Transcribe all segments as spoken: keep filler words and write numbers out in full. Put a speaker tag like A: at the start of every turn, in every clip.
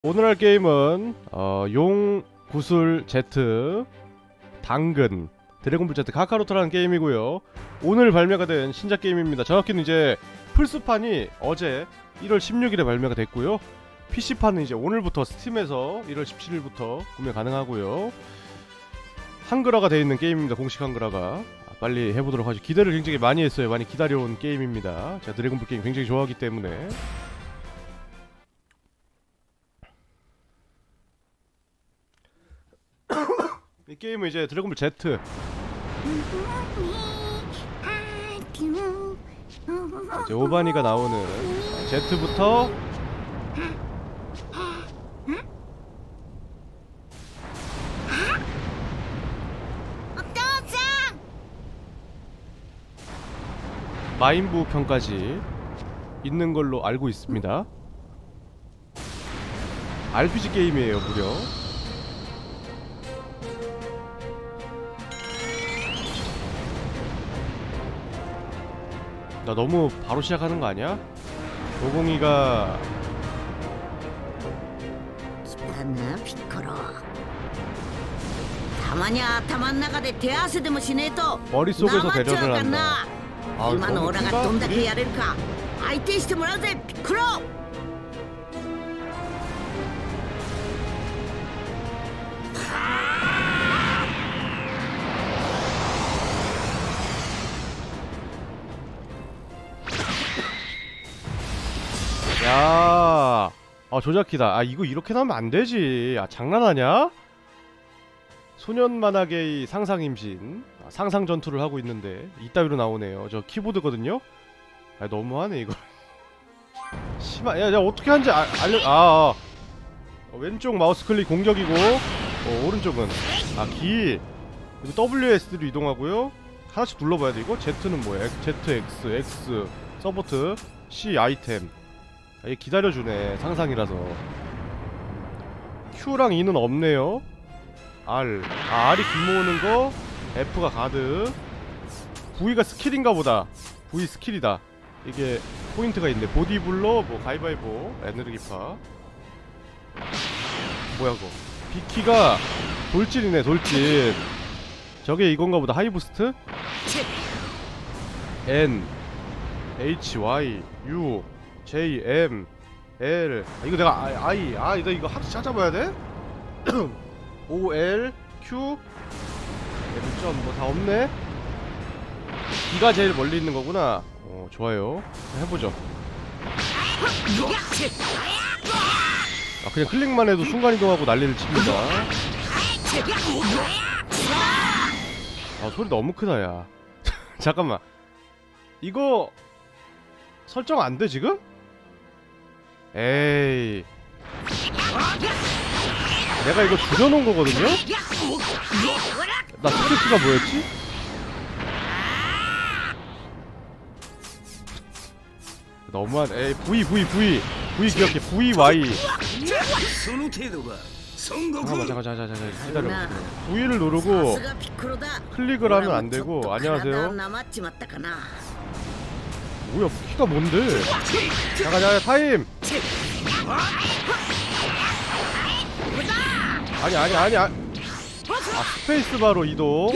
A: 오늘 할 게임은 어, 용 구슬 Z 당근 드래곤볼 Z 카카로트라는 게임이고요. 오늘 발매가 된 신작 게임입니다. 정확히는 이제 플스판이 어제 일월 십육일에 발매가 됐고요. 피씨판은 이제 오늘부터 스팀에서 일월 십칠일부터 구매 가능하고요. 한글화가 되어 있는 게임입니다. 공식 한글화가. 빨리 해보도록 하죠. 기대를 굉장히 많이 했어요. 많이 기다려온 게임입니다. 제가 드래곤볼 게임 굉장히 좋아하기 때문에. 이 게임은 이제 드래곤볼 Z 이제 오바니가 나오는 Z부터 마인부 편까지 있는 걸로 알고 있습니다. 알피지 게임이에요, 무려. 나 너무 바로 시작하는 거 아니야? 오공이가
B: 来たなピッコロ。たまには頭ん中で手合わせでもしねえと
A: 머릿속에서
B: なまっちゃう
A: 대련을
B: かん
A: 한다.
B: な。
A: 아,
B: 今の
A: 너무
B: オラが
A: 큰가?
B: どんだけ
A: 둘이?
B: やれるか相手してもらうぜピッコロ。
A: 야, 아 조작키다. 아 이거 이렇게 나오면 안 되지. 아 장난하냐? 소년 만화계의 상상 임신, 아, 상상 전투를 하고 있는데 이따위로 나오네요. 저 키보드거든요. 아 너무하네 이거. 심하. 야, 야 어떻게 하는지 아, 알려. 아, 아. 어, 왼쪽 마우스 클릭 공격이고, 어, 오른쪽은 아 기. 그리고 더블유에스디로 이동하고요. 하나씩 눌러봐야 돼 이거. Z는 뭐야? Z, X, X 서포트, C 아이템. 아, 얘 기다려주네. 상상이라서. Q랑 E는 없네요. R. 아, R이 길 모으는 거. F가 가드. V가 스킬인가 보다. V 스킬이다. 이게 포인트가 있네. 보디블러, 뭐 가위바위보, 에너지기파. 뭐야 그거. B키가 돌진이네, 돌진. 저게 이건가 보다. 하이부스트? N H Y U J M L. 아, 이거 내가 I, I, 아, 나 이거 하트 찾아봐야 돼? O L Q L 점 뭐 다 없네. B가 제일 멀리 있는 거구나. 어, 좋아요. 해보죠. 아, 그냥 클릭만 해도 순간 이동하고 난리를 칩니다. 아, 소리 너무 크다, 야. 잠깐만. 이거 설정 안 돼, 지금? 에이. 내가 이거 줄여놓은 거거든요? 나 스킬키가 뭐였지? 너무한. 에이, V, V, V. V 기억해. V, Y. 잠깐만, 잠깐, 잠깐, 잠깐, 잠깐. 기다려. V를 누르고 클릭을 하면 안 되고. 안녕하세요. 뭐야, 키가 뭔데? 잠깐, 잠깐, 타임! 아니, 아니, 아니, 아니. 아, 스페이스바로 이동.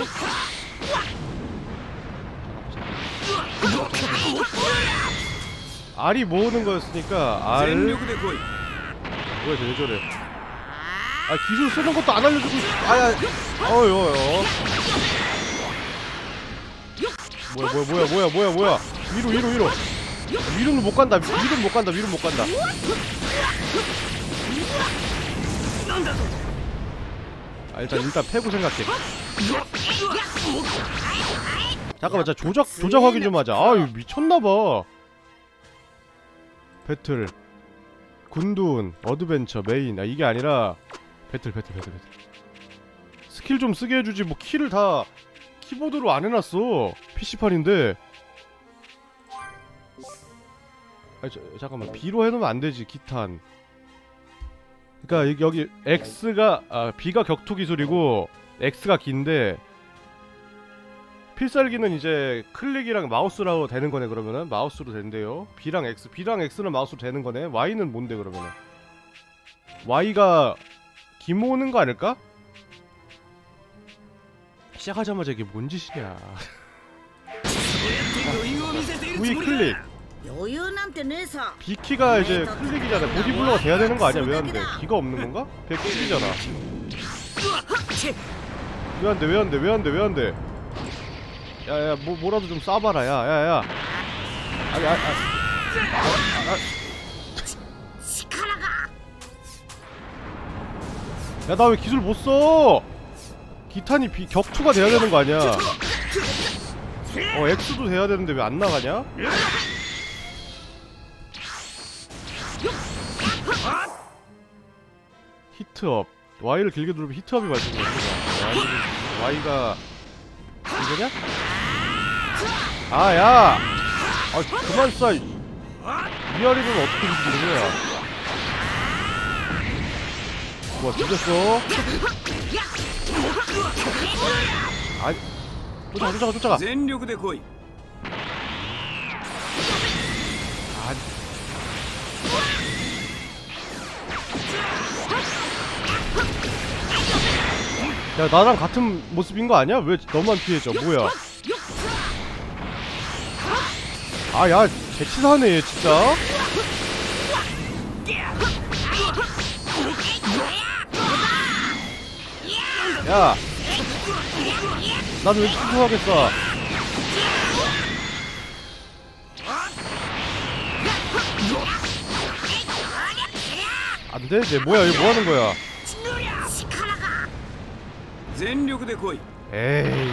A: R이 모으는 거였으니까, R. 뭐야, 쟤 저래. 아, 기술 쓰는 것도 안 알려주고, 아야, 어여, 어여. 뭐야, 뭐야, 뭐야, 뭐야, 뭐야, 뭐야. 위로, 위로, 위로. 위로는 못 간다. 위로는 못 간다. 위로는 못 간다. 아, 일단 일단 패고 생각해. 잠깐만, 자 조작 조작 확인 좀 하자. 아, 이거 미쳤나봐. 배틀, 군둔, 어드벤처, 메인. 아, 이게 아니라 배틀, 배틀, 배틀, 배틀. 스킬 좀 쓰게 해주지. 뭐 키를 다 키보드로 안 해놨어. 피씨판인데. 아, 저, 잠깐만. B로 해놓으면 안 되지. 기탄. 그러니까 여기 X가 아, B가 격투 기술이고 X가 긴데 필살기는 이제 클릭이랑 마우스로 되는 거네. 그러면은 마우스로 된대요. B랑 X, B랑 X는 마우스로 되는 거네. Y는 뭔데 그러면은? Y가 기모는 거 아닐까? 시작하자마자 이게 뭔 짓이냐. V 클릭.
B: 余裕なんてねえさ
A: B키가 이제 클릭이잖아. 보디블러가 돼야 되는 거 아니야? 왜 안 돼? 기가 없는 건가? 백킬이잖아. 왜 안 돼? 왜 안 돼? 왜 안 돼? 왜 안 돼? 야야 뭐 뭐라도 좀 쏴봐라. 야야야. 아니 아니 아. 야 나 왜 기술 못 써? 기탄이 비, 격투가 돼야 되는 거 아니야? 어 X도 돼야 되는데 왜 안 나가냐? 히트업. Y를 길게 누르면 히트업이 발생해. Y가 이거냐? 아 야! 아 그만 쏴. 위아래는 어떻게 움직이는 거야? 뭐 뒤졌어? 아니 쫓아가 쫓아가 쫓아가. 아니 야 나랑 같은 모습인 거 아니야? 왜 너만 피해져? 뭐야? 아 야 개치사네 얘 진짜. 야 나는 왜 침통하겠어? 안돼? 쟤 뭐야? 얘 뭐하는 거야? 에이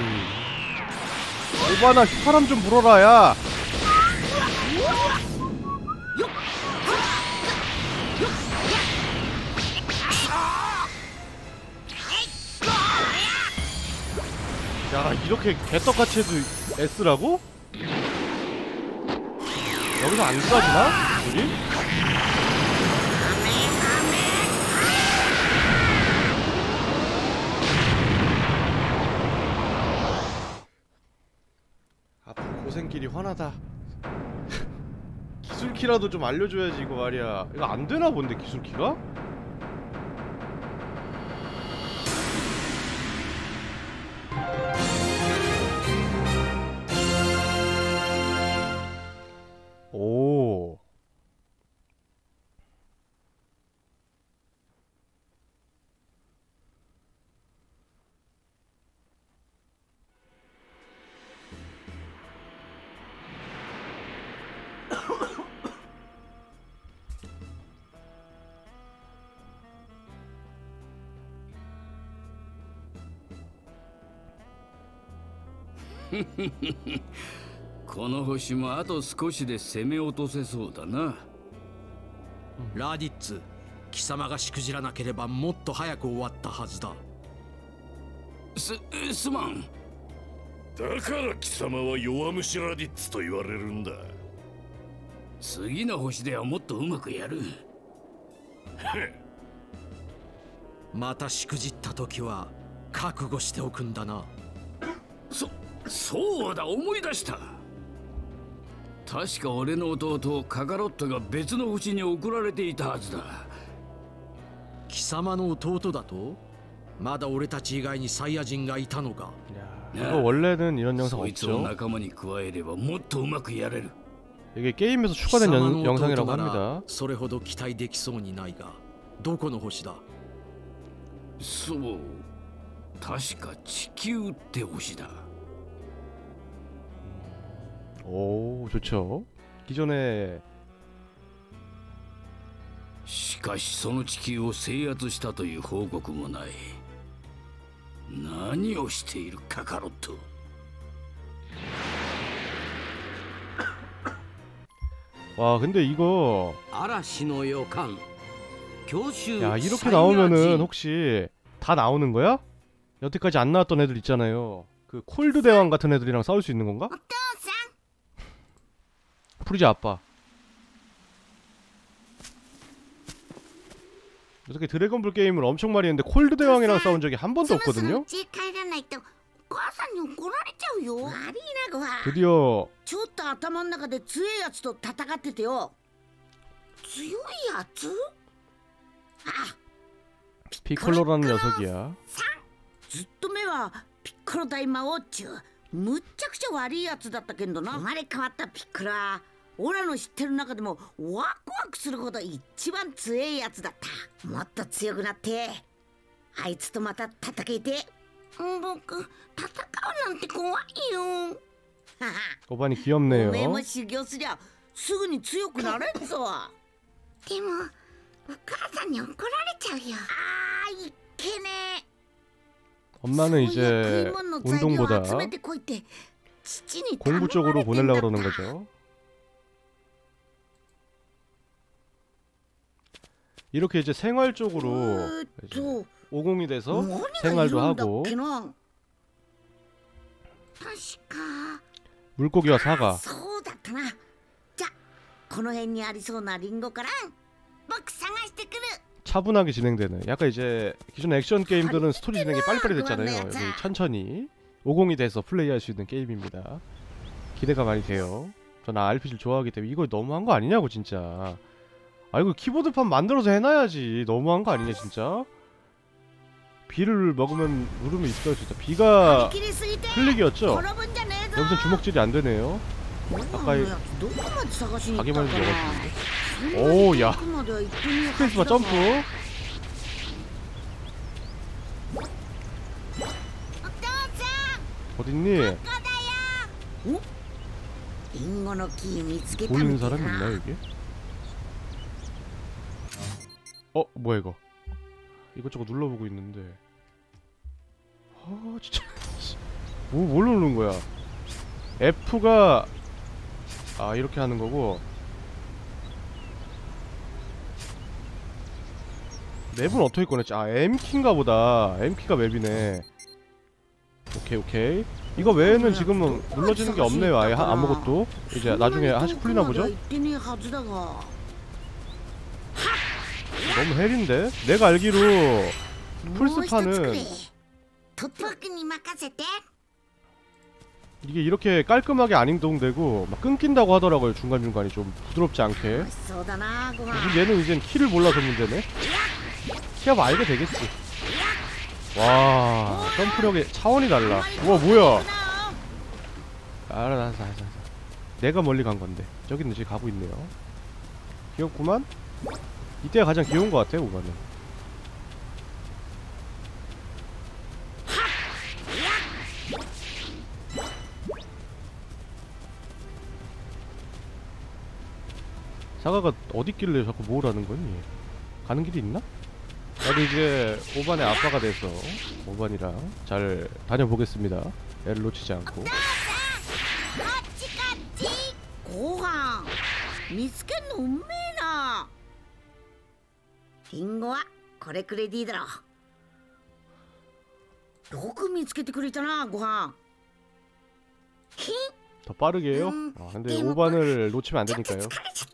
A: 오바나 휘파람 좀 불어라 야. 야 이렇게 개떡같이 해도 S라고? 여기서 안 쏴지나? 우리? 앞으로 고생길이 환하다. 기술키라도 좀 알려줘야지 이거 말이야. 이거 안 되나 본데 기술키가? 오.
C: この星もあと少しで攻め落とせそうだな。
D: ラディッツ、貴様がしくじらなければもっと早く終わったはずだ。
C: す、すまん。
E: だから貴様は弱虫ラディッツと言われるんだ。
C: 次の星ではもっとうまくやる。
D: またしくじった時は覚悟しておくんだな。
C: そ、そうだ、思い出した。確か俺の弟カカロットが別の星に送られていたはずだ。
D: 貴様の弟だと？まだ俺たち以外にサイヤ人がいたのか。
A: 이거 원래는 이런 영상
C: そいつを
A: 없죠.
C: 仲間に加えればもっとうまくやれる。
A: 이게 게임에서 추가된 연, 영상이라고 합니다.
D: それほど期待できそうにないが、どこの星だ？
C: そう、確か地球って星だ。
A: 오 좋죠. 기존에
C: しかしその地球を制圧したという報告もない。何をしているカカロット。
A: 와 근데 이거
F: 嵐の予感 교習
A: 야 이렇게 나오면은 혹시 다 나오는 거야? 여태까지 안 나왔던 애들 있잖아요. 그 콜드 대왕 같은 애들이랑 싸울 수 있는 건가? 프리자 아빠. 어떻게 드래곤볼 게임을 엄청 많이 했는데 콜드 대왕이랑 싸운 적이 한 번도 없거든요? 드디어
B: ちょっと頭の中で強いやつと戦っててよ。強いやつ？あ、
A: 피콜로라는 녀석이야.
B: ずっと目はピッコロ大魔王っちゅうむっちゃくちゃ悪いやつだったけどな。生まれ変わったピッコロはオラの知ってる中でもワクワクするほど一番強いやつだった。もっと強くなってあいつとまた戦えて。僕戦うなんて怖いよ。
A: 오반이
B: おめえ
A: 귀엽네요.
B: も修行すりゃすぐに強くなれんぞ。でもお母さんに怒られちゃうよ。あーいけねえ。
A: 엄마는 이제 운동보다 공부 쪽으로 보내려고 그러는 거죠. 이렇게 이제 생활 쪽으로 이제 오공이 돼서 생활도 하고 물고기와 사과 차분하게 진행되는, 약간 이제 기존 액션 게임들은 스토리 진행이 빨리빨리 됐잖아요. 여기 천천히 오공이 돼서 플레이할 수 있는 게임입니다. 기대가 많이 돼요. 저는 알피지를 좋아하기 때문에. 이거 너무한 거 아니냐고 진짜. 아 이거 키보드판 만들어서 해놔야지. 너무한 거 아니냐 진짜. B를 먹으면 누르면 있어요 진짜. B가 클릭이었죠? 여기서 주먹질이 안 되네요. 가까이 가게만 해도 먹었는데. 오야 스페이스바 점프. 어딨니? 보이는 사람 있나 이게? 어? 뭐야 이거? 이것저것 눌러보고 있는데 아 진짜 뭐, 뭘 누르는 거야? F가 아 이렇게 하는 거고, 맵은 어떻게 꺼냈지? 아 M키인가 보다. M키가 맵이네. 오케이 오케이. 이거 외에는 지금은 눌러지는 게 없네요. 아예 하, 아무것도. 이제 나중에 하나씩 풀리나 보죠? 너무 헬인데? 내가 알기로 플스판은 이게 이렇게 깔끔하게 안 행동되고 막 끊긴다고 하더라고요. 중간중간이 좀 부드럽지 않게. 얘는 이젠 키를 몰라서 문제네. 키가 알게 되겠지. 와 점프력의 차원이 달라. 우와 뭐야. 알았어 알았어 알았어. 내가 멀리 간 건데 저기는 지금 가고 있네요. 귀엽구만. 이때가 가장 귀여운 것 같아 오바는. 사과가 어디 있길래 자꾸 뭐라는 거니? 가는 길이 있나? 나도 이제 오반의 아빠가 돼서 오반이랑 잘 다녀보겠습니다. 애를 놓치지 않고.
B: 고항見つけんのうめえな。リンゴはこれくれでいいだろう。よく見つけてくれたな、ご飯。
A: 더 빠르게 해요? 아, 근데 오반을 놓치면 안 되니까요.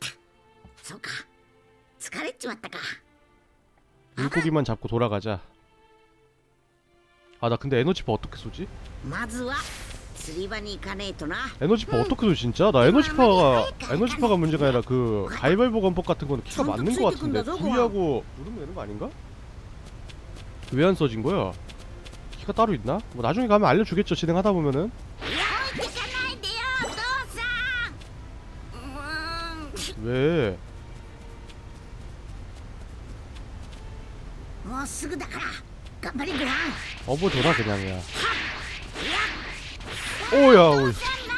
A: 물고기만 잡고 돌아가자. 아 나 근데 에너지파 어떻게 쏘지? 에너지파 어떻게 쏘지 진짜? 나 에너지파가 에너지파가 문제가 아니라 그 가위바위보 건법 같은 거는 키가 맞는 거 같은데 V하고 누르면 되는 거 아닌가? 왜 안 써진 거야? 키가 따로 있나? 뭐 나중에 가면 알려주겠죠. 진행하다 보면은. 왜? 업어줘라 그냥. 야 오야 오.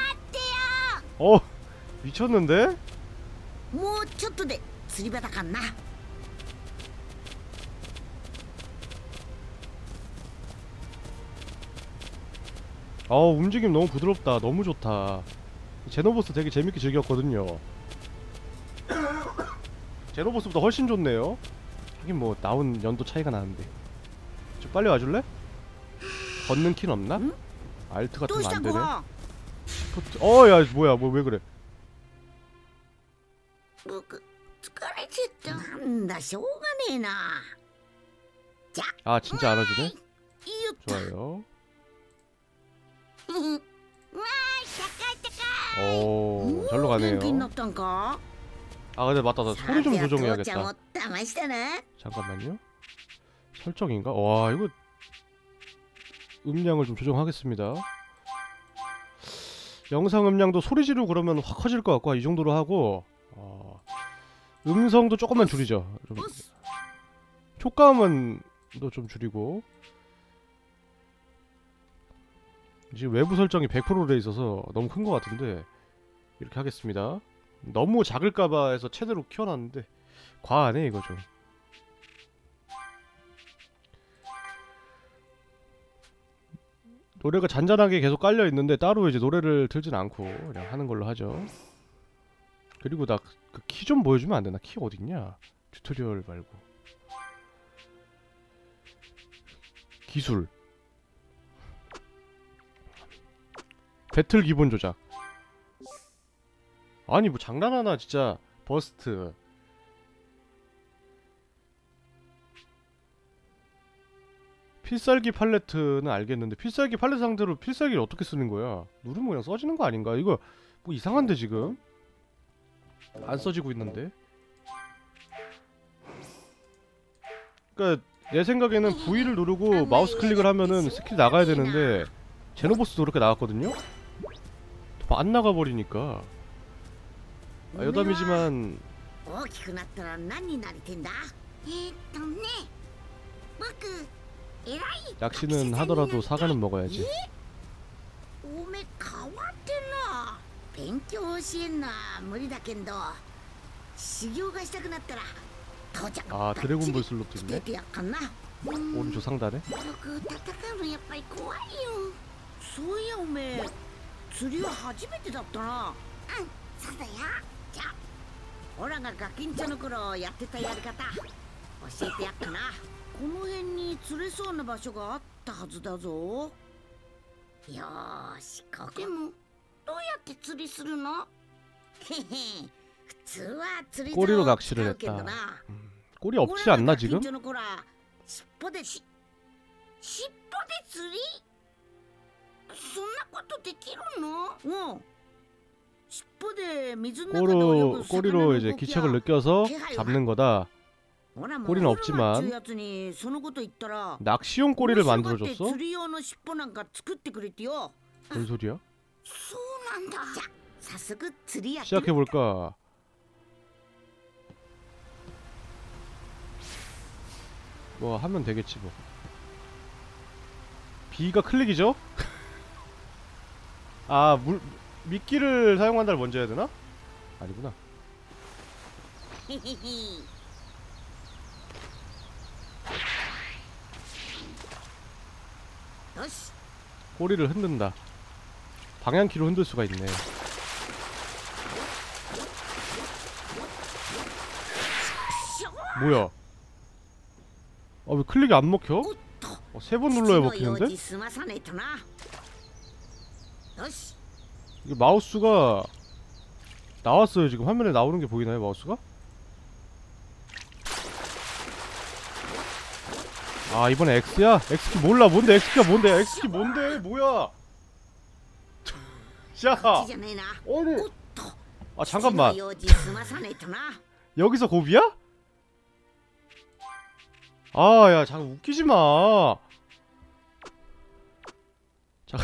A: 어 미쳤는데? 아 움직임 너무 부드럽다. 너무 좋다. 제노보스 되게 재밌게 즐겼거든요. 제노보스보다 훨씬 좋네요. 하긴 뭐 나온 연도 차이가 나는데. 좀 빨리 와줄래? 걷는 키는 없나? 응? 알트 같은 거 안 되네. 어야 뭐야 뭐 왜 그래? 아 진짜 안아주네? 좋아요. 오 절로 가네요. 아 근데 맞다 나 소리 좀 조정해야겠다. 잠깐만요. 설정인가? 와 이거 음량을 좀 조정하겠습니다. 영상 음량도 소리 지르고 그러면 확 커질 것 같고 이 정도로 하고 어, 음성도 조금만 줄이죠. 좀, 효과음은 좀 줄이고 지금 외부 설정이 백 퍼센트로 돼 있어서 너무 큰 것 같은데 이렇게 하겠습니다. 너무 작을까봐 해서 최대로 키워놨는데 과하네 이거 좀. 노래가 잔잔하게 계속 깔려있는데 따로 이제 노래를 틀진 않고 그냥 하는 걸로 하죠. 그리고 나 그 키 좀 보여주면 안 되나? 키 어딨냐? 튜토리얼 말고 기술 배틀 기본 조작. 아니 뭐 장난하나 진짜. 버스트 필살기 팔레트는 알겠는데 필살기 팔레트 상대로 필살기를 어떻게 쓰는 거야? 누르면 그냥 써지는 거 아닌가? 이거 뭐 이상한데 지금? 안 써지고 있는데? 그니까 내 생각에는 브이를 누르고 마우스 클릭을 하면은 스킬 나가야 되는데 제노보스도 그렇게 나왔거든요? 안 나가버리니까 아, 여담이지만
B: 大きくなったら何になりてんだえーっとね僕偉い
A: 낚시는 하더라도 사과는 먹어야지.
B: おめ変わってんな勉強教えんな無理だけど修行がしたくなったら父ちゃん
A: 아
B: が
A: 드래곤볼 슬롯도
B: 来
A: 있네.
B: ててやっかなうん
A: 오른쪽 상단에
B: 僕戦うのやっぱり怖いよそういやおめえ釣りは初めてだったなうんそうだよじゃあオラがガキンチョの頃やってたやり方教えてやっかなこの辺に釣れそうな場所があったはずだぞよーしここでもどうやって釣りするのへへ普通は釣り竿
A: 꼬리로
B: を
A: 낚시를
B: 使うけど
A: 했다.
B: な
A: 음, 꼬리 없지 않나 지금?
B: 俺らが近所の頃は尻尾でし尻尾で釣りそんなことできるのうん尻尾で水の中で泳
A: 꼬로,
B: ぐ魚
A: 꼬리로
B: の
A: 이제
B: 動き
A: 기척을
B: や
A: 느껴서 잡는 거다. 꼬리는 없지만 낚시용 꼬리를 만들어줬어? 뭔 소리야? 시작해볼까? 뭐 하면 되겠지 뭐. B가 클릭이죠? 아 물 미끼를 사용한다를 먼저 해야 되나? 아니구나. 꼬리를 흔든다. 방향키로 흔들 수가 있네. 뭐야? 아 왜 클릭이 안 먹혀? 어, 세 번 눌러야 먹히는데? 이게 마우스가 나왔어요. 지금 화면에 나오는 게 보이나요? 마우스가? 아 이번에 X야? X키 몰라. 뭔데 X키가 뭔데? X키 뭔데? 뭐야? 야! 어느? 아 잠깐만. 여기서 고비야? 아 야 잠깐 웃기지마. 잠깐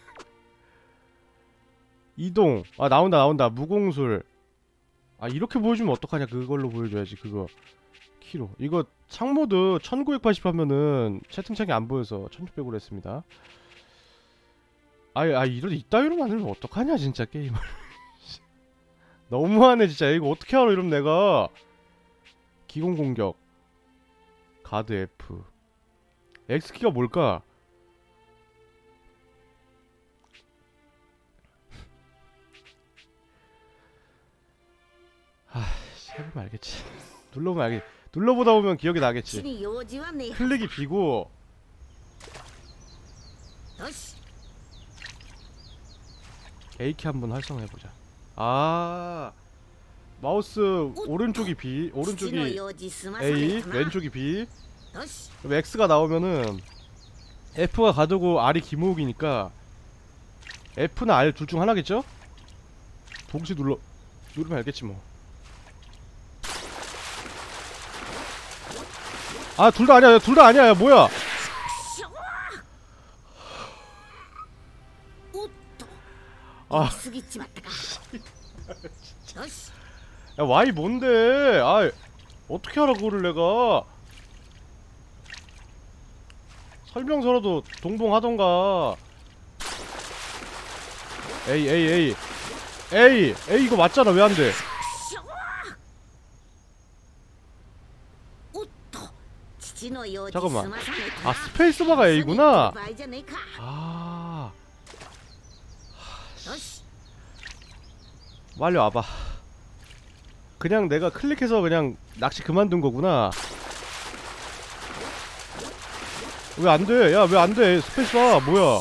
A: 이동. 아 나온다 나온다. 무공술. 아 이렇게 보여주면 어떡하냐. 그걸로 보여줘야지. 그거 키로. 이거 창모드 천구백팔십 하면은 채팅창이 안 보여서 천육백으로 했습니다. 아이 아 이러 이따위로 만들면 어떡하냐 진짜 게임을. 너무하네 진짜. 이거 어떻게 알아 이러면 내가. 기공공격 가드 F. X키가 뭘까? 아씨 해보면 알겠지. 눌러보면 알겠지. 눌러보다 보면 기억이 나겠지. 클릭이 B고 A키 한번 활성화해보자. 아 마우스 오른쪽이 B, 오른쪽이 A, 왼쪽이 B. 그럼 X가 나오면은 F가 가드고 R이 기모으기니까 F나 R 둘 중 하나겠죠? 동시 눌러 누르면 알겠지 뭐. 아 둘 다 아니야 둘 다 아니야 야 뭐야
B: おっと
A: 아
B: 過ぎちまったかよし
A: 야 와이 뭔데 아 어떻게 알아 그거를 내가 설명서라도 동봉하던가 에이 에이 에이 에이 에이 이거 맞잖아 왜 안돼
B: おっと父の用事
A: 잠깐만
B: 済まさねえと
A: 아
B: な
A: 스페이스바가 A구나
B: 場合じゃねえか
A: 아
B: よし
A: 빨리 와봐 그냥 내가 클릭해서 그냥 낚시 그만둔 거구나 왜 안돼 야 왜 안돼 스페이스바 뭐야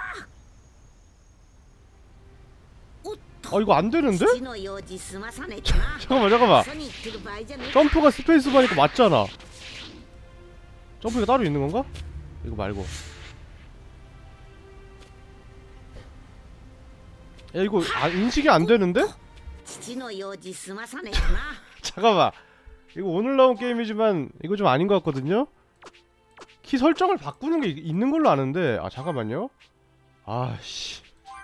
B: おっ
A: 아 이거 안되는데?
B: 父の用事済まさねえとな
A: 잠깐만 잠깐만
B: そに行ってる場合じゃねえか
A: 점프가 스페이스바니까 맞잖아 점프가 따로 있는 건가? 이거 말고 야 이거 아, 인식이 안 되는데?
B: 父の用事済まさねえとな
A: 잠깐만 이거 오늘 나온 게임이지만 이거 좀 아닌 것 같거든요? 키 설정을 바꾸는 게 있는 걸로 아는데 아 잠깐만요 아씨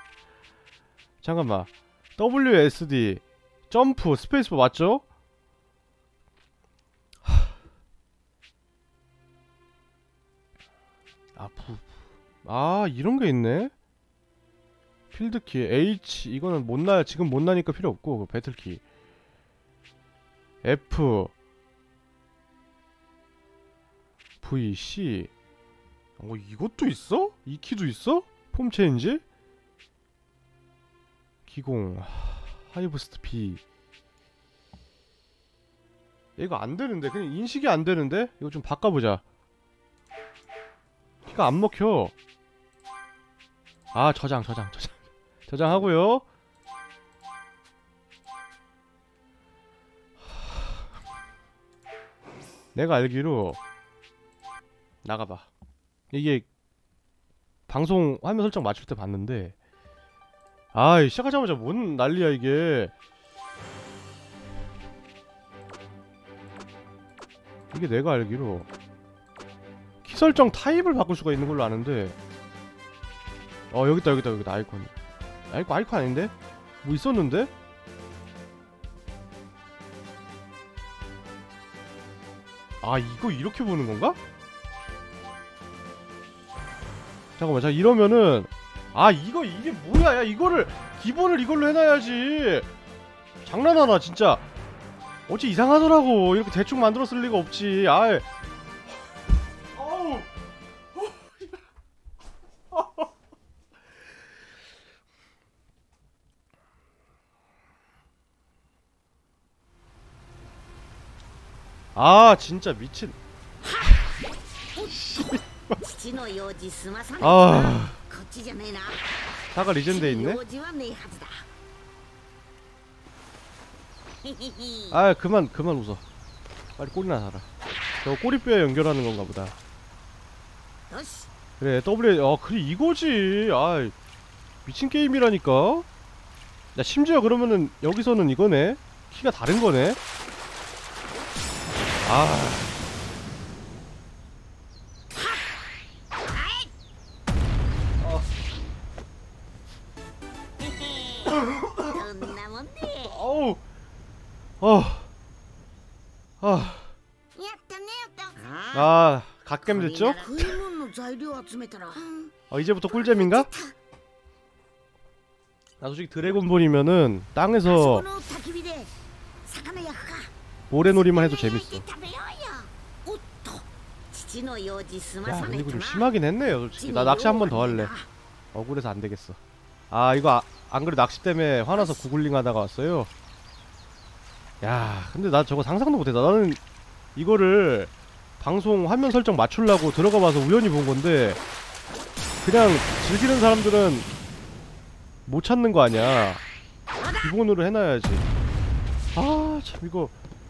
A: 잠깐만 더블유 에스 디 점프 스페이스바 맞죠? 아, 부... 아 이런 게 있네 필드키 H 이거는 못 나야 지금 못 나니까 필요 없고 배틀키 F V C 어 이것도 있어? 이 키도 있어? 폼 체인지? 기공 하이브스트 B 이거 안 되는데 그냥 인식이 안 되는데 이거 좀 바꿔보자 키가 안 먹혀 아 저장 저장 저장 저장하고요 내가 알기로 나가봐 이게 방송 화면 설정 맞출 때 봤는데 아이 시작하자마자 뭔 난리야 이게 이게 내가 알기로 키 설정 타입을 바꿀 수가 있는 걸로 아는데 어 여기있다 여기있다 여기다 아이콘 아이콘 아이콘 아닌데? 뭐 있었는데? 아 이거 이렇게 보는 건가? 잠깐만 자 이러면은 아 이거 이게 뭐야 야 이거를 기본을 이걸로 해놔야지 장난하나 진짜 어째 이상하더라고 이렇게 대충 만들었을 리가 없지 아이 아우 아 진짜 미친
B: 父の用事済まさねえと
A: 아
B: なこっちじゃねえな
A: 사가 리젠드에
B: 父の
A: 있네
B: 用事はねえはずだへへへ
A: 아 그만 그만 웃어 빨리 꼬리나 살아 저 꼬리뼈에 연결하는 건가 보다
B: よし
A: 그래 W 어 그래 이거지 아 미친 게임이라니까 야 심지어 그러면은 여기서는 이거네 키가 다른 거네 아 어우 어 아,
B: やったねやった
A: 아 갓겜 됐죠?
B: 食い物の材料集めたら
A: 어 이제부터 꿀잼인가? 나 솔직히 드래곤볼이면은
B: そ
A: 땅에서
B: の焚き火で魚焼くか
A: 모래놀이만 해도 재밌어
B: 食べようよおっと父の用事済ま
A: 야
B: さ
A: 근데
B: ねえ
A: 이거
B: と
A: 좀
B: な
A: 심하긴 했네요 솔직히 나 낚시 한 번 더 할래 억울해서 안 되겠어 아 이거 아, 안 그래 낚시 때문에 화나서 구글링 하다가 왔어요 야 근데 나 저거 상상도 못했다 나는 이거를 방송 화면 설정 맞추려고 들어가 봐서 우연히 본 건데 그냥 즐기는 사람들은 못 찾는 거 아니야 기본으로 해놔야지 아 참 이거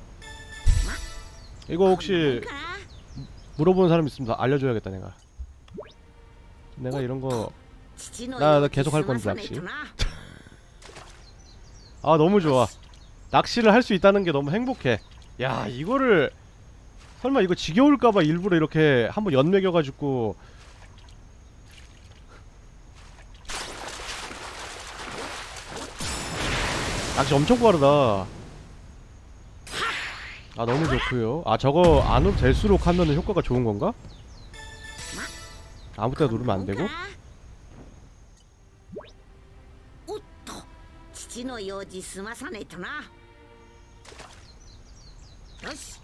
A: 이거 혹시 물어보는 사람 있으면 알려줘야겠다 내가 내가 이런 거 나, 나 계속 할 건데 낚시 아 너무 좋아 낚시를 할 수 있다는 게 너무 행복해 야 이거를 설마 이거 지겨울까봐 일부러 이렇게 한번 연 매겨가지고 낚시 엄청 빠르다. 아 너무 좋고요. 아 저거 안으로 될수록 하면은 효과가 좋은 건가? 아무 때나 누르면 안 되고?
B: おっと父の用事済まさねえとな。よし。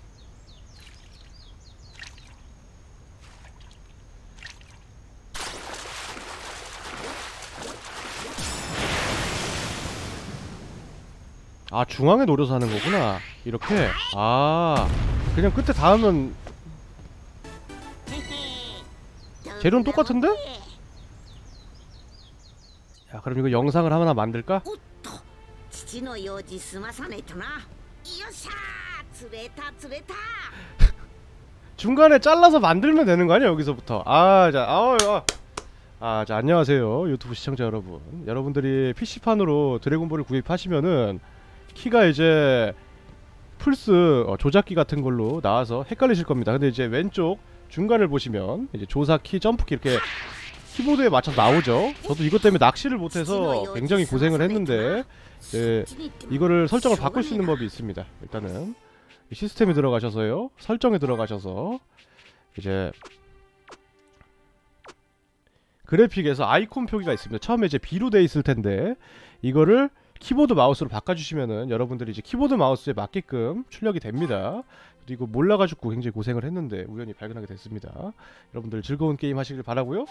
A: 아 중앙에 노려서 하는 거구나. 이렇게. 아 그냥 끝에 닿으면 재료는 똑같은데? 야 그럼 이거 영상을 하나 만들까?
B: おっと父の用事済まさねえとな。よっしゃー釣れた釣れた。
A: 중간에 잘라서 만들면 되는 거 아니야 여기서부터. 아자 아우 아, 자 안녕하세요 유튜브 시청자 여러분. 여러분들이 피씨판으로 드래곤볼을 구입하시면은 키가 이제 플스 어, 조작기 같은 걸로 나와서 헷갈리실 겁니다. 근데 이제 왼쪽 중간을 보시면 이제 조사키, 점프키 이렇게 키보드에 맞춰서 나오죠. 저도 이것 때문에 낚시를 못해서 굉장히 고생을 했는데 이제 이거를 설정을 바꿀 수 있는 법이 있습니다. 일단은 시스템에 들어가셔서요, 설정에 들어가셔서 이제 그래픽에서 아이콘 표기가 있습니다. 처음에 이제 B로 돼 있을 텐데 이거를 키보드 마우스로 바꿔주시면은 여러분들이 이제 키보드 마우스에 맞게끔 출력이 됩니다. 그리고 몰라가지고 굉장히 고생을 했는데 우연히 발견하게 됐습니다. 여러분들 즐거운 게임 하시길 바라고요.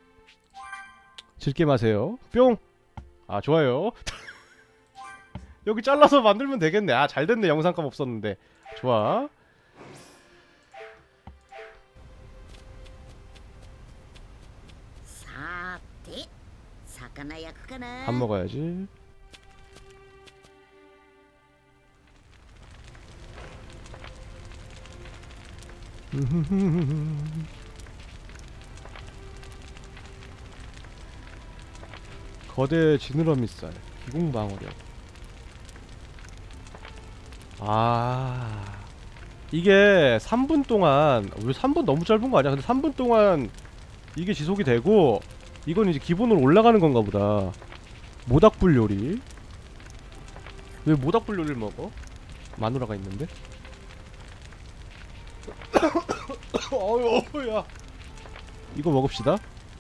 A: 즐게임 하세요. 뿅! 아 좋아요. 여기 잘라서 만들면 되겠네. 아 잘됐네. 영상감 없었는데. 좋아.
B: 사태, 魚焼くかな。
A: 밥 먹어야지. 거대 지느러미살 기공방어력. 아 이게 삼 분 동안, 왜 삼 분 너무 짧은 거 아니야? 근데 삼 분 동안 이게 지속이 되고 이건 이제 기본으로 올라가는 건가 보다. 모닥불 요리. 왜 모닥불 요리를 먹어? 마누라가 있는데? 어휴 야 이거 먹읍시다.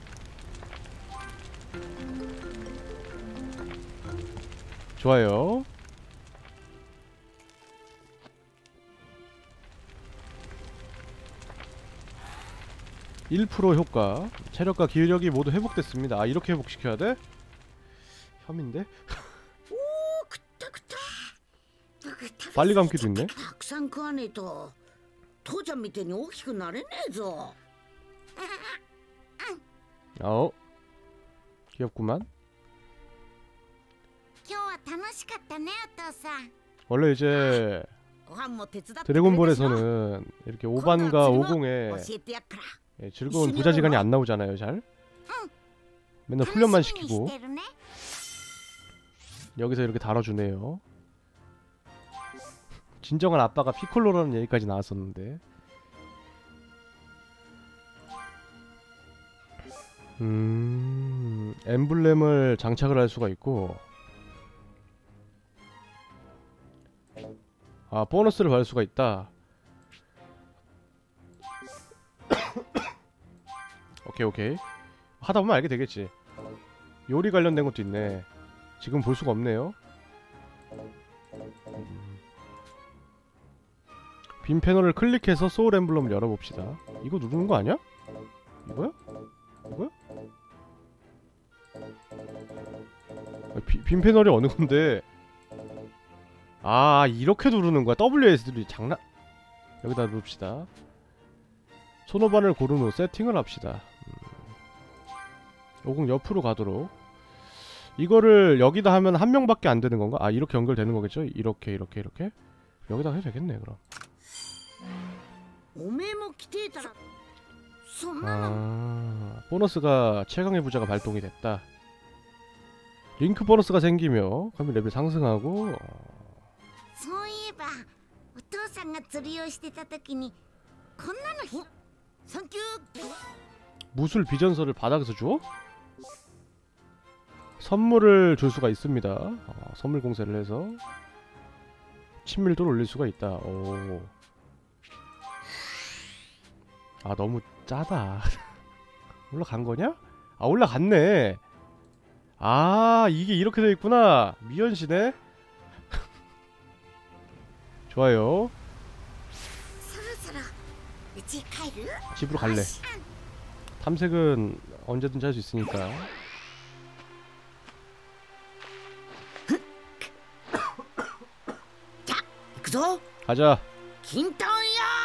A: 좋아요. 일 퍼센트 효과. 체력과 기력이 모두 회복됐습니다. 아 이렇게 회복시켜야 돼? 혐인데?
B: おー食った食った。
A: 빨리 감기도 있네.
B: たくさん食わねえと父ちゃんみたいに大きくなれねえぞ。
A: 어 귀엽구만.
B: 今日は楽しかったねお父さん。
A: 원래 이제
B: ご飯も手伝ってくれたしな。
A: 드래곤볼에서는 이렇게 오반과 오공에
B: 教えてやっから
A: 예, 즐거운 부자지간이 안 나오잖아요 잘. 맨날 훈련만 시키고. 여기서 이렇게 다뤄주네요. 진정한 아빠가 피콜로라는 얘기까지 나왔었는데. 음... 엠블렘을 장착을 할 수가 있고, 아 보너스를 받을 수가 있다. 오케이 오케이 하다보면 알게 되겠지. 요리 관련된 것도 있네. 지금 볼 수가 없네요. 음. 빈 패널을 클릭해서 소울 엠블럼을 열어봅시다. 이거 누르는 거 아니야? 이거야? 이거야? 아, 비, 빈 패널이 어느 건데? 아 이렇게 누르는 거야. 더블유에스디 장난. 여기다 누릅시다. 손오반을 고른 후 세팅을 합시다. 음. 오공 옆으로 가도록. 이거를 여기다 하면 한 명밖에 안 되는 건가? 아 이렇게 연결되는 거겠죠? 이렇게 이렇게 이렇게. 여기다 해도 되겠네 그럼.
B: おめえも来てたらそんなの
A: 아 보너스가 최강의 부자가 발동이 됐다. 링크 보너스가 생기며 카밀 레벨 상승하고.
B: そういえばお父さんが釣りをしてた時にこんなのひサンキュー。
A: 무술 비전서를 바닥에서 줘? 선물을 줄 수가 있습니다. 어, 선물 공세를 해서 친밀도를 올릴 수가 있다. 오. 아 너무 짜다. 올라간 거냐? 아 올라갔네. 아 이게 이렇게 돼 있구나. 미연시네. 좋아요.
B: そろそろうち帰る？
A: 집으로 갈래. 탐색은 언제든지 할 수 있으니까.
B: 자, 行くぞ。
A: 가자.
B: キントンよ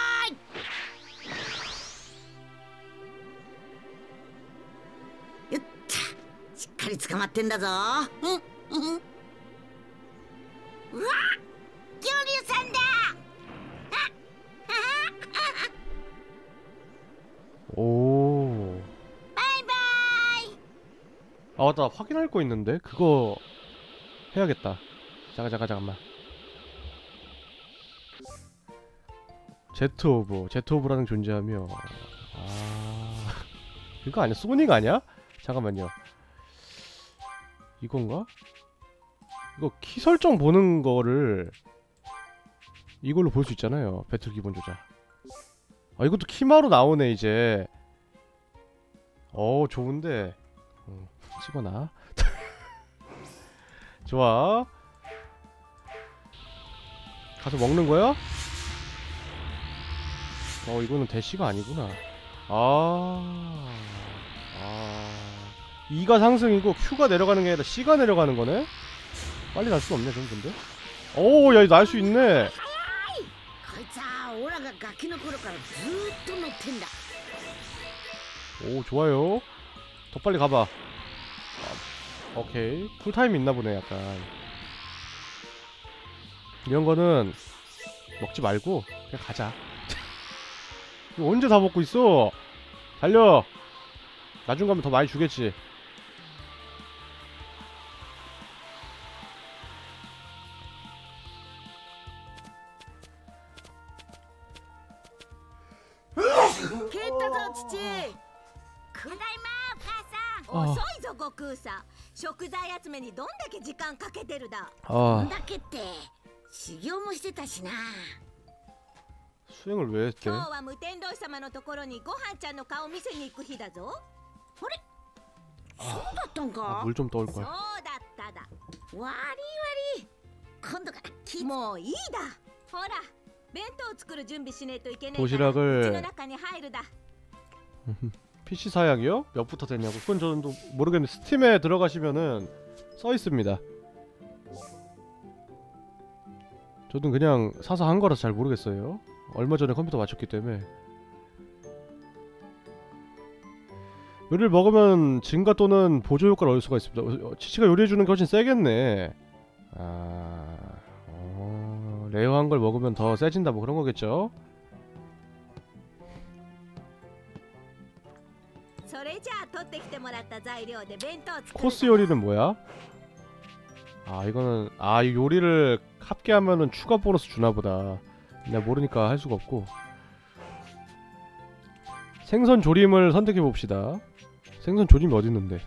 B: ーい。よっちゃ、しっかり捕まってんだぞ。うんうん。うわ、恐竜さんだ。
A: 오.
B: 바이바이.
A: 아 맞다. 확인할 거 있는데 그거 해야겠다. 잠깐 잠깐 잠깐만. 제트 오브. 제트 오브라는 존재하며. 아. 이거 아니야? 소닉 아니야? 잠깐만요. 이건가? 이거 키 설정 보는 거를 이걸로 볼 수 있잖아요. 배틀 기본 조작. 아 이것도 키마로 나오네 이제. 어 좋은데. 어, 찍어놔. 좋아. 가서 먹는 거야? 어 이거는 대시가 아니구나. 아. 아. E가 상승이고 Q가 내려가는 게 아니라 C가 내려가는 거네? 빨리 날 수 없네 좀 근데. 오 야 날 수 있네.
B: こいつはオラがガキの頃からずーっと乗ってんだ。
A: 오 좋아요. 더 빨리 가봐. 아, 오케이 쿨타임 있나보네 약간. 이런거는 먹지 말고 그냥 가자. 이거 언제 다 먹고 있어. 달려. 나중 가면 더 많이 주겠지. 아.
G: 遅いぞ悟空さん。食材集めにどんだけ時間かけてるだ。
B: どん
A: 아
B: だけって修行もしてたしな。
A: 수행을 왜 했대?
G: 今日は無天童様のところにごはんちゃんの顔見せに行く日だぞ。
B: そうだったん
A: 아,
B: か。
A: 물 좀 떠올
G: そう
A: 걸.
G: だっただ。
B: わりわり。今度から気
G: もういいだ。ほら、弁当を作る準備しねえといけねえ
A: 도시
G: から。
A: 락을
G: うちの中に入るだ。
A: 피씨 사양이요? 몇부터 됐냐고? 그건 저는 또 모르겠는데 스팀에 들어가시면은 써있습니다. 저도 그냥 사서 한 거라서 잘 모르겠어요. 얼마 전에 컴퓨터 맞췄기 때문에. 요리를 먹으면 증가 또는 보조 효과를 얻을 수가 있습니다. 치치가 요리해주는 게 훨씬 세겠네. 아... 어... 레어한 걸 먹으면 더 세진다 뭐 그런 거겠죠?
G: それじゃあ取ってきてもらった材料で弁当作る。
A: 코스 요리는 뭐야? 아 이거는 아 이 요리를 합계하면은 추가 보너스 주나보다. 내가 모르니까 할 수가 없고. 생선 조림을 선택해 봅시다. 생선 조림이 어디 있는데?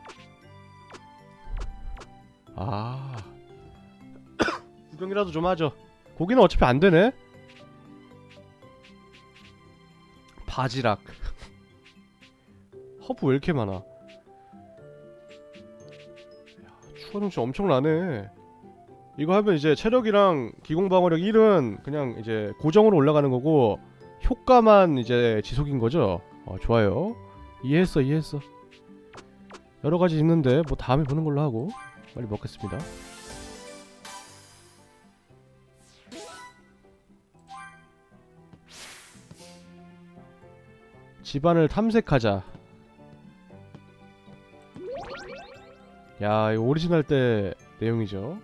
A: 아 구경이라도 좀 하죠. 고기는 어차피 안 되네. 바지락. 허브 왜 이렇게 많아? 야, 추가 정치 엄청나네. 이거 하면 이제 체력이랑 기공방어력 일은 그냥 이제 고정으로 올라가는 거고 효과만 이제 지속인 거죠? 어, 좋아요. 이해했어, 이해했어. 여러 가지 있는데 뭐 다음에 보는 걸로 하고 빨리 먹겠습니다. 집안을 탐색하자. 야, 이거 오리지널 때 내용이죠.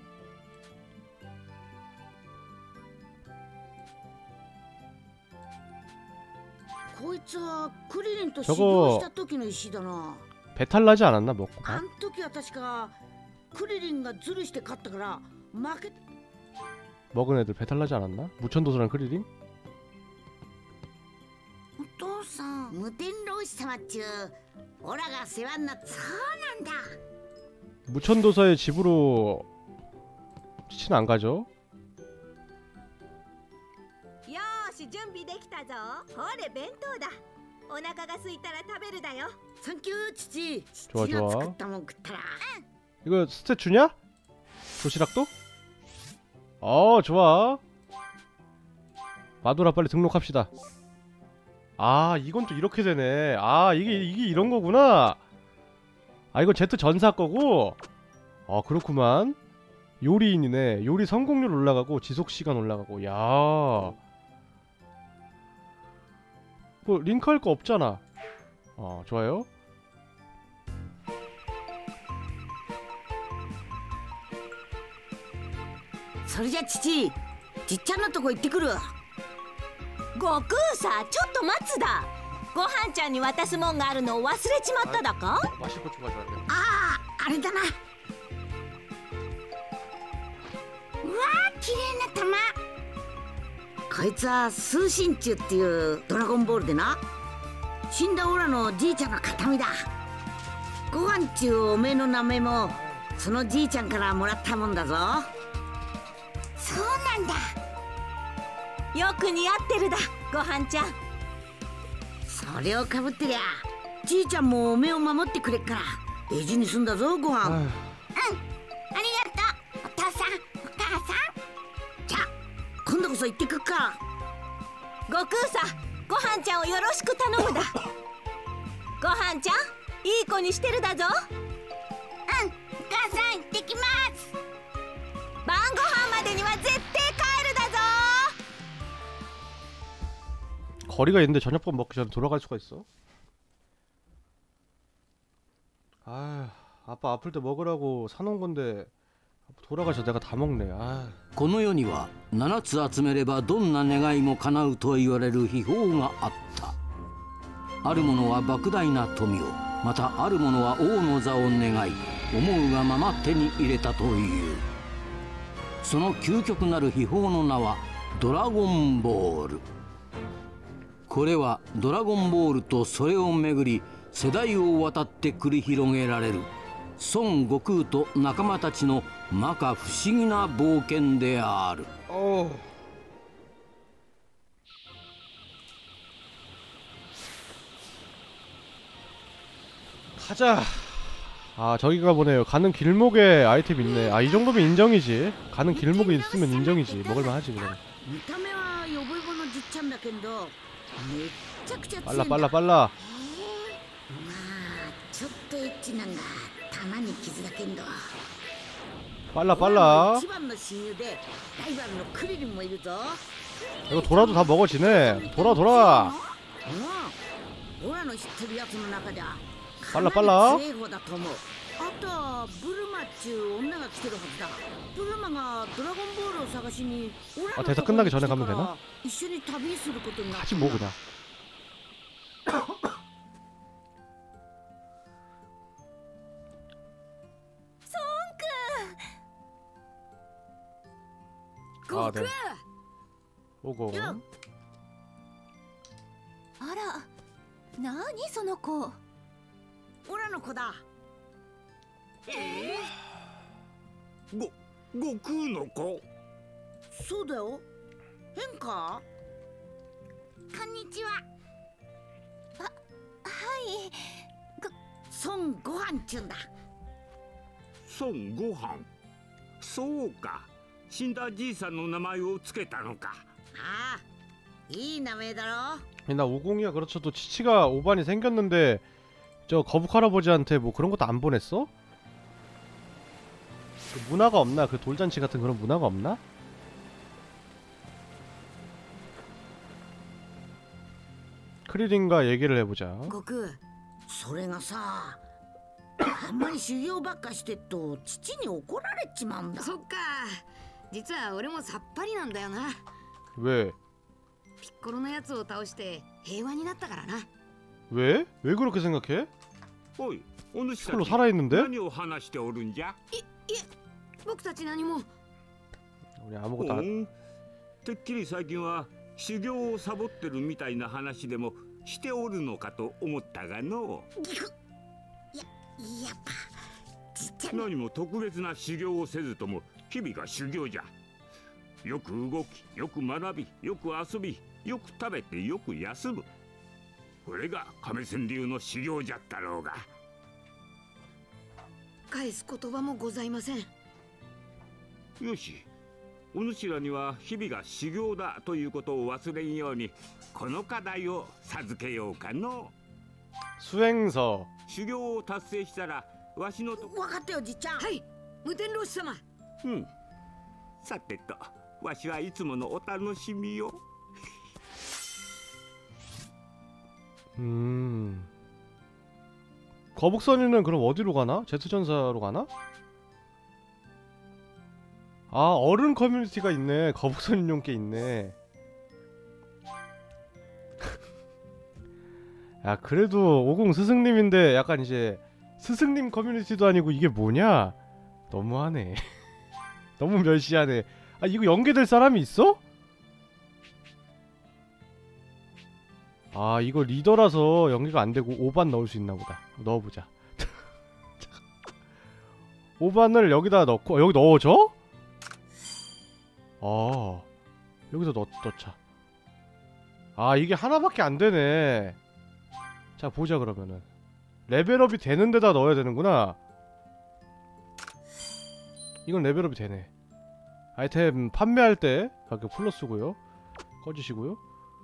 A: 저거 배탈 나지 않았나 먹고? 아?
B: あん時は確かクリリンがズルして勝ったから負け
A: 먹은 애들 배탈 나지 않았나? 무천도서랑 크리링?
B: 無天老師様っちゅうオラが世話になってそうなんだ
A: 무천도사의 집으로 치친 안 가죠?
G: よーし準備できたぞ。ほれ弁当だ。お腹が空いたら食べるだよ。
B: サンキュー父
A: 좋아,
B: 父が
A: 좋아.
B: 作ったもん食ったら
A: 이거 스탯 주냐? 도시락도? 어 좋아. 마도라 빨리 등록합시다. 아 이건 또 이렇게 되네. 아 이게 이게 이런 거구나. 아 이거 Z 전사 거고. 아 그렇구만. 요리인이네. 요리 성공률 올라가고 지속 시간 올라가고. 야. 뭐 링크할 거 없잖아. 어 좋아요.
B: それじゃ父じっちゃんのとこ行ってくる
G: 悟空さ、ちょっと待つだ。ごはんちゃんに渡すもんがあるのを忘れちまっただか。
A: 마실 거 주가져야 돼.
B: あああれだなうわー綺麗な玉こいつはスーシンチュっていうドラゴンボールでな死んだオラのじいちゃんの形見だご飯っちゅうおめえの名前もそのじいちゃんからもらったもんだぞそうなんだ
G: よく似合ってるだ、ごはんちゃん。
B: それをかぶってりゃじいちゃんもおめえを守ってくれっから大事にすんだぞご飯
A: 아휴.
B: うんありがとうお父さんお母さんじゃあ今度こそ行ってくっか
G: 悟空さ、ごはんちゃんをよろしく頼むだ。ごはんちゃん、いい子にしてるだぞ。
B: うんお母さん行ってきます
G: 晩ご飯までには絶対帰るだぞ。
A: 거리가 있는데 저녁밥 먹기 전에 돌아갈 수가 있어? 아, 아빠 아플 때 먹으라고 사놓은 건데 돌아가서 내가 다 먹네. 아.
F: この世にはななつ集めればどんな願いも叶うと言われる秘宝があった。ある者は莫大な富を、またある者は王の座を願い、思うがまま手に入れたという。その究極なる秘宝の名はドラゴンボール。これはドラゴンボールとそれをめぐり世代を渡って繰り広げられる孫悟空と仲間たちの摩訶不思議な冒険である。
A: 어. 가자. 아 저기가 보네요. 가는 길목에 아이템 있네. 아 이 정도면 인정이지. 가는 길목에 있으면 인정이지. 먹을만 하지 그럼.
B: 見た目はヨボヨボのじっちゃんだけどめっちゃくちゃ強いん
A: 빨라
B: だ
A: 빨라 빨라.
B: まあちょっとエッチなんが玉に傷だけど
A: 빨라 빨라.
B: 一番の親友でライバルのクリリンもいるぞ
A: 이거 돌아도 다 먹어지네. 돌아 돌아.
B: うんオラの知ってるやつの中では
A: パラパラ
B: 強い方だと思うあとはブルマっちゅう女が来てるはずだブルマがドラゴンボールを探しにオラ
A: 아
B: の
A: 대사
B: ところ
A: 끝나기
B: に来
A: 전에
B: てか
A: 가면
B: ら
A: 되나?
B: 一緒に旅することになった
A: 하지 뭐 그냥. 아, 네. 오고.
G: あら、なにその子。
B: オラの子だ
E: ご悟空の子
B: そうだよ変かこんにちは
G: はい。
B: 孫悟飯っちゅうんだ
E: 孫悟飯そうか死んだじいさんの名前をつけたのか
B: ああいい名前だろ
A: 나 오공이야. 그렇죠. 또 치치가 오반이 생겼는데 저 거북 할아버지한테 뭐 그런 것도 안 보냈어? 그 문화가 없나? 그 돌잔치 같은 그런 문화가 없나? 크리린과 얘기를 해보자.
B: 悟空それがさあんまり修行ばっかしてっと父に怒られちまうんだ
H: そっか実は俺もさっぱりなんだよな
A: 왜?
H: ピッコロのやつを倒して平和になったからな
A: 왜? 왜 그렇게 생각해?
E: おいお主た
A: 피콜로
E: ち
A: 살아있는데?
E: 何を話しておるんじゃ
H: 僕たち何も
A: 우리 아무것도 안...
E: うんてっきり最近は修行をサボってるみたいな話でもしておるのかと思ったがの。
B: ぎくややっぱじっちゃん
E: 何も特別な修行をせずとも日々が修行じゃ。よく動き、よく学び、よく遊び、よく食べて、よく休む。これが亀仙流の修行じゃったろうが。
H: 返す言葉もございません。
E: よし、お主らには日々が修行だということを忘れんようにこの課題を授けようかの。
A: 수행서.
E: 修行を達成したらわしのとこ。
B: 分かったよじっちゃん。
H: はい、無天老師様。
E: うん。さてと、わしはいつものお楽しみよ。
A: 음. 거북선이는 그럼 어디로 가나? 제트전사로 가나? 아, 어른 커뮤니티가 있네. 거북선 인용 게 있네. 야, 그래도 오공 스승님인데 약간 이제 스승님 커뮤니티도 아니고 이게 뭐냐? 너무하네. 너무 멸시하네. 아, 이거 연계될 사람이 있어? 아, 이거 리더라서 연계가 안되고 오반 넣을 수 있나보다. 넣어보자. 오반을 여기다 넣고, 어, 여기 넣어줘? 아, 여기서 넣, 넣자. 아, 이게 하나밖에 안되네. 자, 보자 그러면은. 레벨업이 되는 데다 넣어야 되는구나. 이건 레벨업이 되네. 아이템 판매할 때 가격 플러스고요. 꺼주시고요.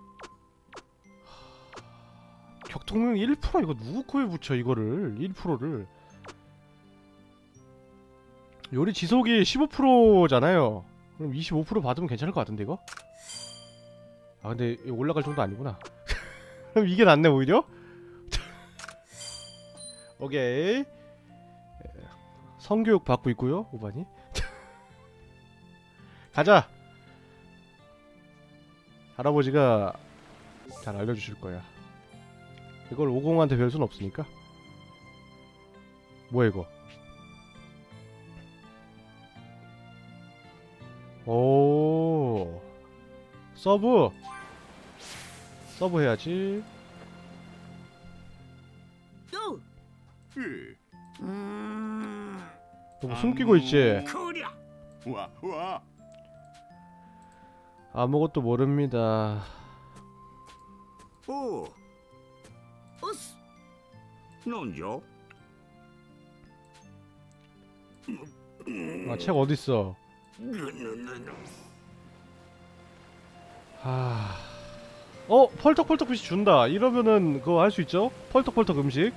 A: 격통능 일 퍼센트 이거 누구 코에 붙여 이거를 일 퍼센트를. 요리 지속이 십오 퍼센트잖아요. 그럼 이십오 퍼센트 받으면 괜찮을 것 같은데 이거? 아 근데 이거 올라갈 정도 아니구나. 그럼 이게 낫네 오히려? 오케이. 성교육 받고 있고요 오반이. 가자. 할아버지가 잘 알려주실 거야. 이걸 오공한테 배울 순 없으니까. 뭐야 이거? 오 서브 서브 해야지.
B: 요. 음.
A: 너 뭐 숨기고 있지?
E: こりゃわわ
A: 아무것도 모릅니다.
E: おう
B: 오스.
E: なんじゃ
A: 아, 책 어딨어? 하... 어? 펄떡펄떡 빛이 준다. 이러면은 그거 할 수 있죠? 펄떡펄떡 음식.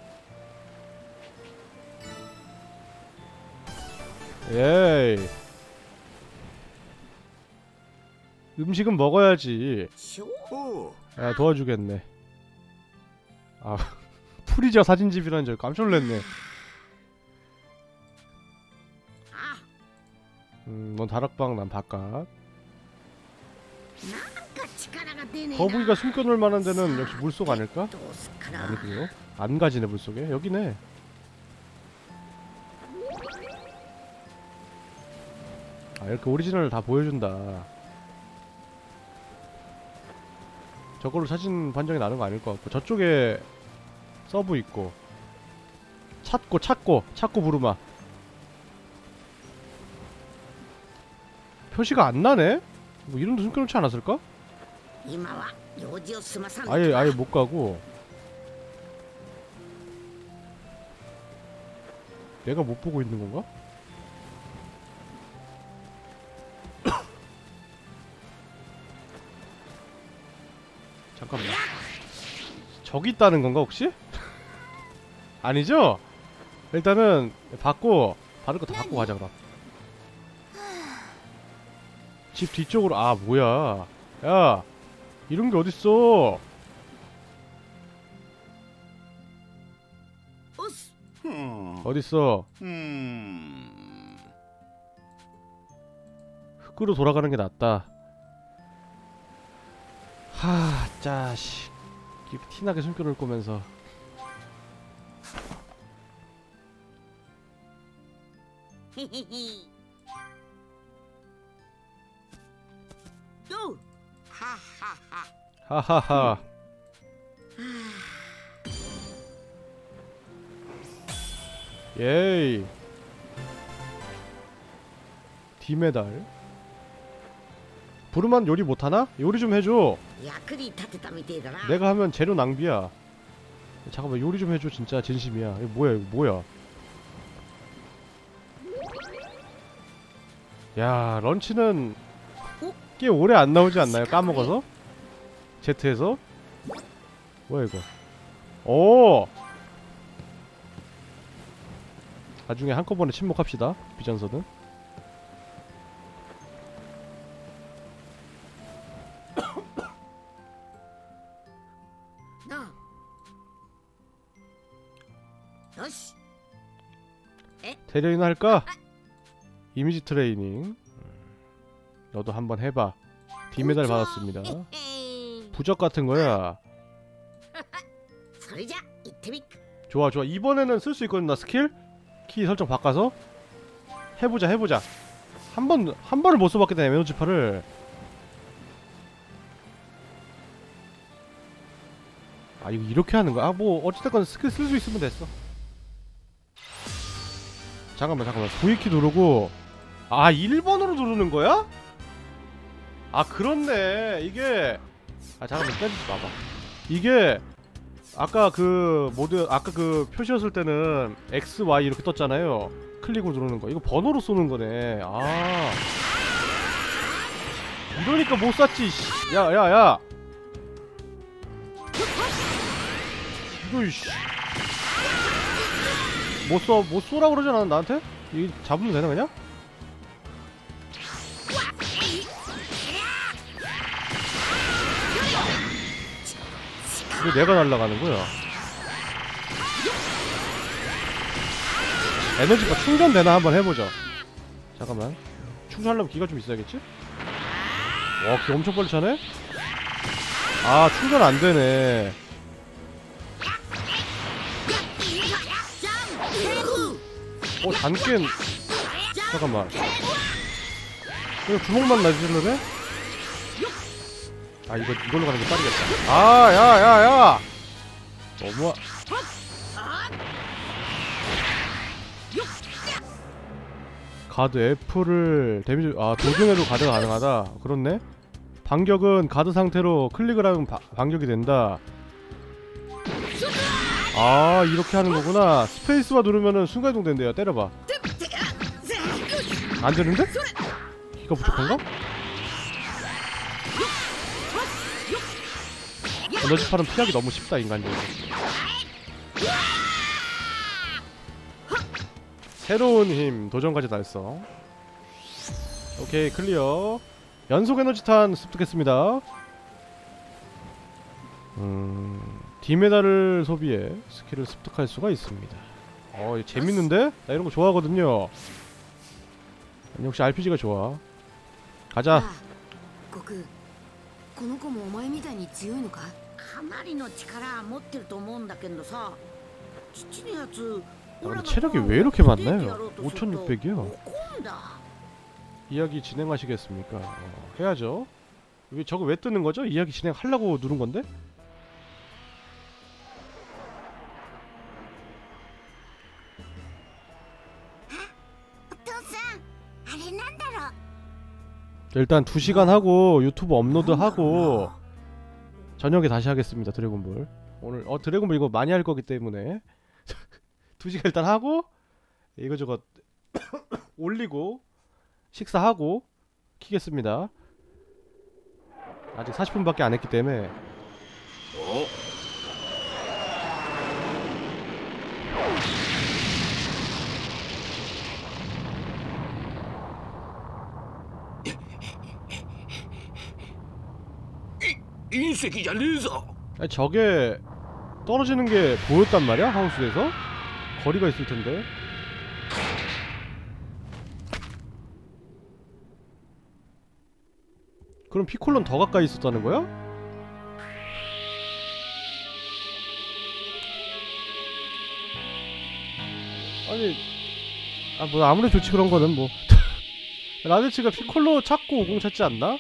A: 예이. 음식은 먹어야지.
E: おう
A: 야, 도와주겠네. 아, 프리저 사진집이라는 줄 깜짝 놀랐네. 음, 넌 다락방, 난 바깥. 거북이가 숨겨놓을 만한 데는 역시 물속 아닐까? 아니고요. 안 가지네 물속에. 여기네. 아, 이렇게 오리지널을 다 보여준다. 저걸로 사진 판정이 나는 거 아닐 것 같고. 저쪽에 서브 있고 찾고 찾고 찾고 부르마. 표시가 안 나네? 뭐 이름도 숨겨놓지 않았을까? 아예 아예 못 가고. 내가 못 보고 있는 건가? 잠깐만. 저기 있다는 건가 혹시? 아니죠? 일단은 받고 다른 거 다 받고 가자 그럼. 집 뒤쪽으로. 아 뭐야. 야 이런게 어딨어. 어딨어. 흙으로 돌아가는 게 낫다. 하 짜식. 이렇게 티나게 숨겨놓을 거면서. 하하하. 예이. D메달. 부르만 요리 못하나? 요리 좀 해줘.
B: 役に立てたみてえだな。
A: 내가 하면 재료 낭비야. 잠깐만 요리 좀 해줘. 진짜 진심이야. 이거 뭐야 이거 뭐야. 야 런치는 꽤 오래 안 나오지 않나요? 까먹어서? 제트에서? 뭐야 이거. 오! 나중에 한꺼번에 침묵합시다. 비전서는.
B: 나. 요시.
A: 대련이나 할까? 이미지 트레이닝. 너도 한번 해봐. D메달 받았습니다. 부적 같은 거야.
B: それじゃ行ってみっか。
A: 좋아 좋아. 이번에는 쓸 수 있거든 나 스킬? 키 설정 바꿔서 해보자 해보자. 한 번 한 번을 못 써봤기 때문에 에너지파를. 아 이거 이렇게 하는 거야? 아 뭐 어찌됐건 스킬 쓸 수 있으면 됐어. 잠깐만 잠깐만. V키 누르고. 아 일 번으로 누르는 거야? 아 그렇네. 이게 아 잠깐만 빼지 마봐. 이게 아까 그 모드 아까 그 표시였을 때는 X, Y 이렇게 떴잖아요. 클릭으로 누르는 거. 이거 번호로 쏘는 거네. 아 이러니까 못 쐈지. 야 야 야. 이거 이씨. 못 써, 못 쏘라 그러지 않았나 나한테? 이거 잡으면 되나 그냥? 왜 내가 날아가는 거야? 에너지가 충전되나 한번 해보자. 잠깐만. 충전하려면 기가 좀 있어야겠지? 와, 기 엄청 빨리 차네? 아, 충전 안 되네. 어, 단깬. 잠깐만. 이거 주먹만 나질러네? 아, 이거, 이걸로 가는 게 빠르겠다. 아, 야, 야, 야! 너무. 가드 F를 데미지, 아, 도중에도 가드가 가능하다. 그렇네? 반격은 가드 상태로 클릭을 하면 바, 반격이 된다. 아, 이렇게 하는 거구나. 스페이스바 누르면은 순간이동 된대요. 때려봐. 안 되는데? 기가 부족한가? 에너지팔은 피하기 너무 쉽다, 인간적으로. 새로운 힘, 도전까지 달성. 오케이, 클리어. 연속 에너지탄 습득했습니다. 음... D메달을 소비해 스킬을 습득할 수가 있습니다. 어, 이거 재밌는데? 나 이런 거 좋아하거든요. 역시 알피지가 좋아. 가자.
H: 悟空この子もお前みたいに強いのか
B: かなりの力持ってると思うんだけどさ父のやつ
A: 아, 근데 체력이 왜 이렇게 많나요? 오천육백이요? 이야기 진행하시겠습니까? 어, 해야죠. 왜 저거 왜 뜨는 거죠? 이야기 진행하려고 누른 건데? 일단 두 시간 하고 유튜브 업로드하고 저녁에 다시 하겠습니다. 드래곤볼 오늘 어 드래곤볼 이거 많이 할 거기 때문에 두 시간 일단 하고 이거저거 올리고 식사하고 키겠습니다. 아직 사십 분밖에 안 했기 때문에.
E: 어?
A: 아니, 저게 떨어지는 게 보였단 말이야? 하우스에서? 거리가 있을 텐데. 그럼 피콜론 더 가까이 있었다는 거야? 아니, 아, 뭐 아무리 좋지 그런 거는 뭐. 라데치가 피콜로 찾고 오공 찾지 않나?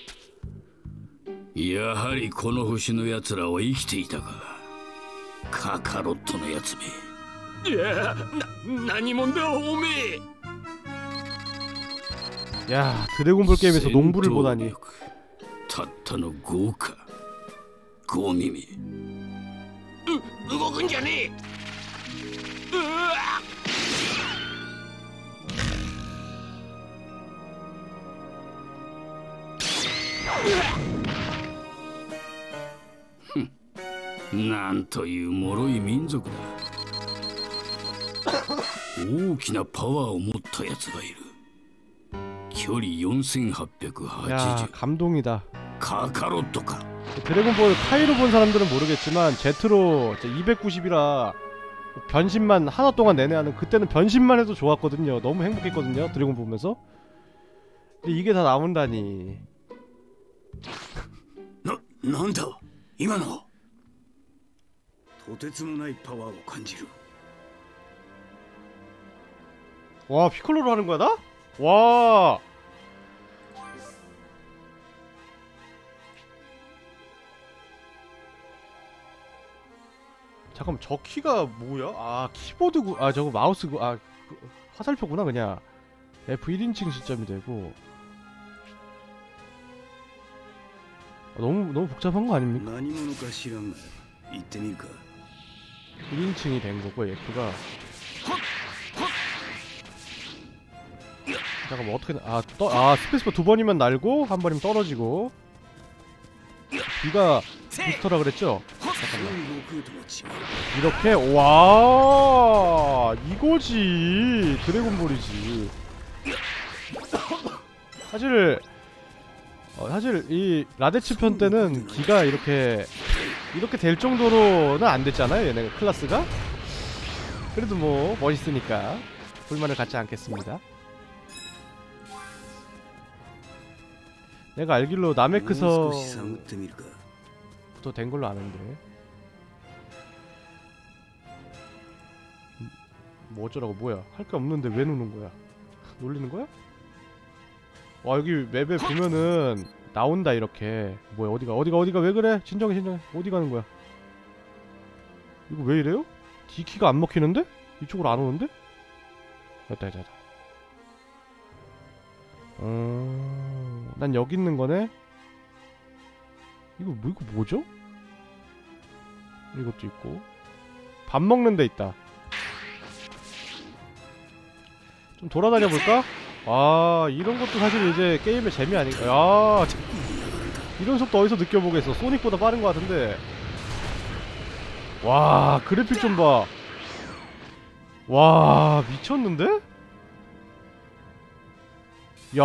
C: やはりこの星の奴らは生きていたか。カカロットのやつめ。 いや、な、何者だおめえ。
A: 야, 드래곤볼 게임에서 농부를 보다니.
C: たったのごか。ご耳。う、動くんじゃねえ。うわっ。なんという脆い民族だ。大きなパワーを持ったやつがいる。距離 사천팔백팔십。
A: 야, 감동이다.
C: 카카로트か.
A: 드래곤볼 카이로 본 사람들은 모르겠지만 제트로 이백구십이라 변신만 하나 동안 내내 하는, 그때는 변신만 해도 좋았거든요. 너무 행복했거든요, 드래곤 보면서. 근데 이게 다 나온다니.
C: 나, 난다. 이만호. とてつもないパワーを感じる.
A: 와, 피콜로로 하는 거야, 나? 와. 잠깐만, 저 키가 뭐야? 아, 키보드구. 아, 저거 마우스구. 아, 그, 화살표구나 그냥. 에프 일 인칭 시점이 되고. 아, 너무 너무 복잡한 거 아닙니까? 일 인칭이 된 거고 F가. 잠깐만, 어떻게 나... 아, 떠... 아, 스페이스바 두 번이면 날고 한 번이면 떨어지고. B가 부스터라 그랬죠? 잠깐만. 이렇게. 와, 이거지. 드래곤볼이지. 사실 어, 사실 이 라데츠 편 때는 기가 이렇게 이렇게 될 정도로는 안 됐잖아요, 얘네 클래스가. 그래도 뭐 멋있으니까 불만을 갖지 않겠습니다. 내가 알기로 나메크서부터 된 걸로 아는데. 뭐 어쩌라고. 뭐야, 할 게 없는데 왜 누는 거야? 놀리는 거야? 와, 여기 맵에 보면은 나온다 이렇게. 뭐야, 어디가 어디가 어디가 왜 그래? 진정해 진정해. 어디 가는 거야? 이거 왜 이래요? D키가 안 먹히는데? 이쪽으로 안 오는데? 됐다 됐다 됐다. 음... 난 여기 있는 거네? 이거 뭐, 이거 뭐죠? 이것도 있고. 밥 먹는 데 있다. 좀 돌아다녀 볼까? 아, 이런 것도 사실 이제 게임의 재미 아닌가. 야, 이런 속도 어디서 느껴보겠어. 소닉보다 빠른 것 같은데. 와, 그래픽 좀 봐. 와, 미쳤는데? 야,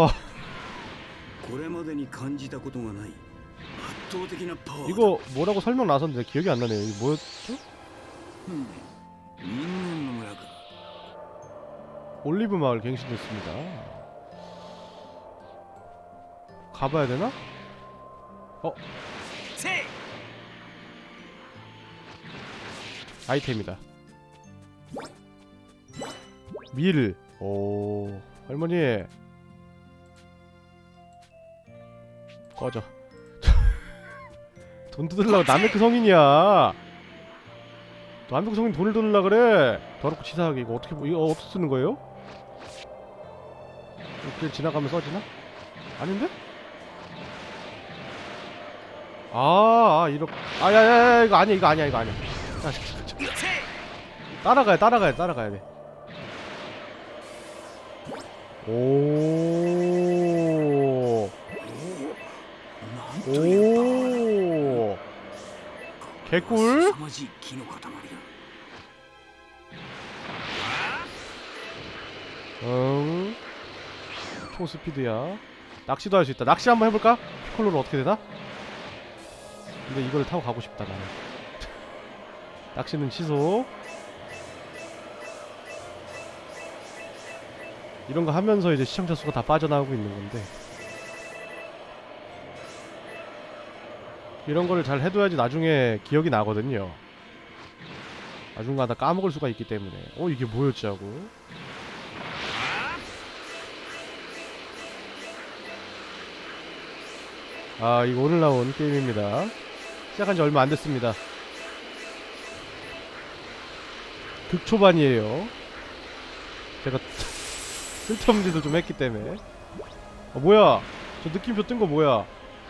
A: 이거 뭐라고 설명 나섰는데 기억이 안 나네요. 이거 뭐였죠? 올리브 마을 갱신됐습니다. 가봐야 되나? 어? 아이템이다. 밀. 오, 할머니. 꺼져. 돈 뜯으려고. 나메크 성인이야. 나메크 성인 돈을 뜯으려고 그래. 더럽고 치사하게. 이거 어떻게, 이거 어떻게 쓰는 거예요? 이렇게 지나가면 써지나? 아닌데? 아, 아 이렇게. 아야야야, 이거 아니야, 이거 아니야, 이거 아니야. 아, 따라가야, 따라가야, 따라가야 돼. 오. 오. 개꿀. 응. 초스피드야. 낚시도 할 수 있다. 낚시 한번 해볼까? 피콜로로 어떻게 되나? 근데 이걸 타고 가고 싶다 나는. 낚시는 취소. 이런 거 하면서 이제 시청자 수가 다 빠져나오고 있는 건데. 이런 거를 잘 해둬야지 나중에 기억이 나거든요. 나중 가다 까먹을 수가 있기 때문에. 어, 이게 뭐였지 하고. 아, 이거 오늘 나온 게임입니다. 시작한 지 얼마 안 됐습니다. 극초반이에요. 제가 쓸데없는 짓을 좀 했기 때문에. 어 뭐야 저 느낌표 뜬 거 뭐야.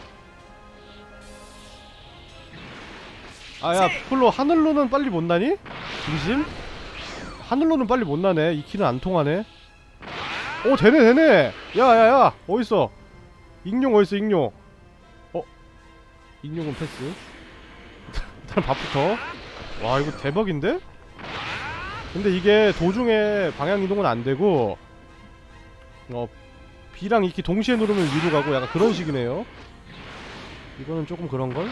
A: 아야 피콜로 하늘로는 빨리 못 나니? 진심? 하늘로는 빨리 못 나네. 이 키는 안 통하네. 오 되네 되네. 야야야 어딨어. 익룡 어딨어 익룡. 어? 익룡은 패스. 일단 밥부터. 와 이거 대박인데? 근데 이게 도중에 방향 이동은 안 되고 어 B랑 이 키 동시에 누르면 위로 가고 약간 그런 식이네요. 이거는 조금 그런걸?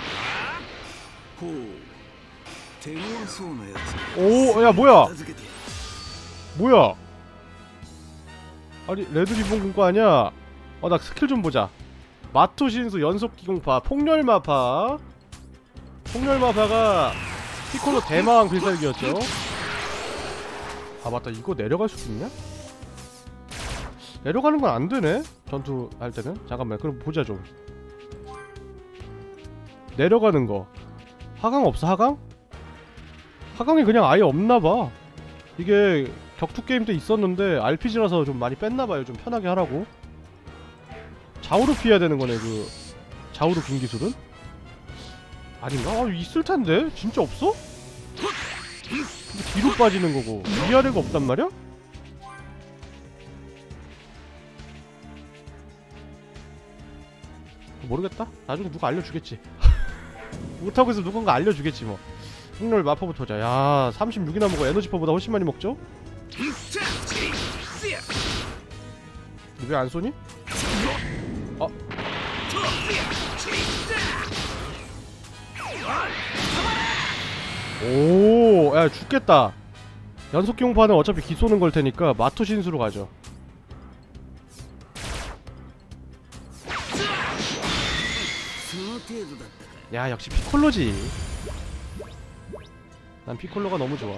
A: 오, 야 뭐야? 뭐야? 아니 레드 리본 군거 아니야? 어 나 스킬 좀 보자. 마토 신수 연속 기공파 폭렬마파. 폭렬마파가 피콜로 대마왕 필살기였죠. 아 맞다 이거 내려갈 수도 있냐? 내려가는 건 안 되네. 전투 할 때는. 잠깐만 그럼 보자 좀. 내려가는 거. 하강 없어 하강? 하강이 그냥 아예 없나봐. 이게 격투 게임 때 있었는데 알피지라서 좀 많이 뺐나봐요. 좀 편하게 하라고. 좌우로 피해야 되는 거네 그 좌우로 빈 기술은? 아닌가? 아 있을 텐데? 진짜 없어? 뒤로 빠지는 거고 위아래가 없단 말이야? 모르겠다. 나중에 누가 알려주겠지. 못하고 있으면 누군가 알려주겠지 뭐. 폭렬 마파부터 보자. 야 삼십육이나 먹어. 에너지퍼보다 훨씬 많이 먹죠? 왜 안 쏘니? 어? 오, 야 죽겠다. 연속 기공파는 어차피 기 쏘는 걸 테니까 마토 신수로 가죠. 야 역시 피콜로지. 난 피콜로가 너무 좋아.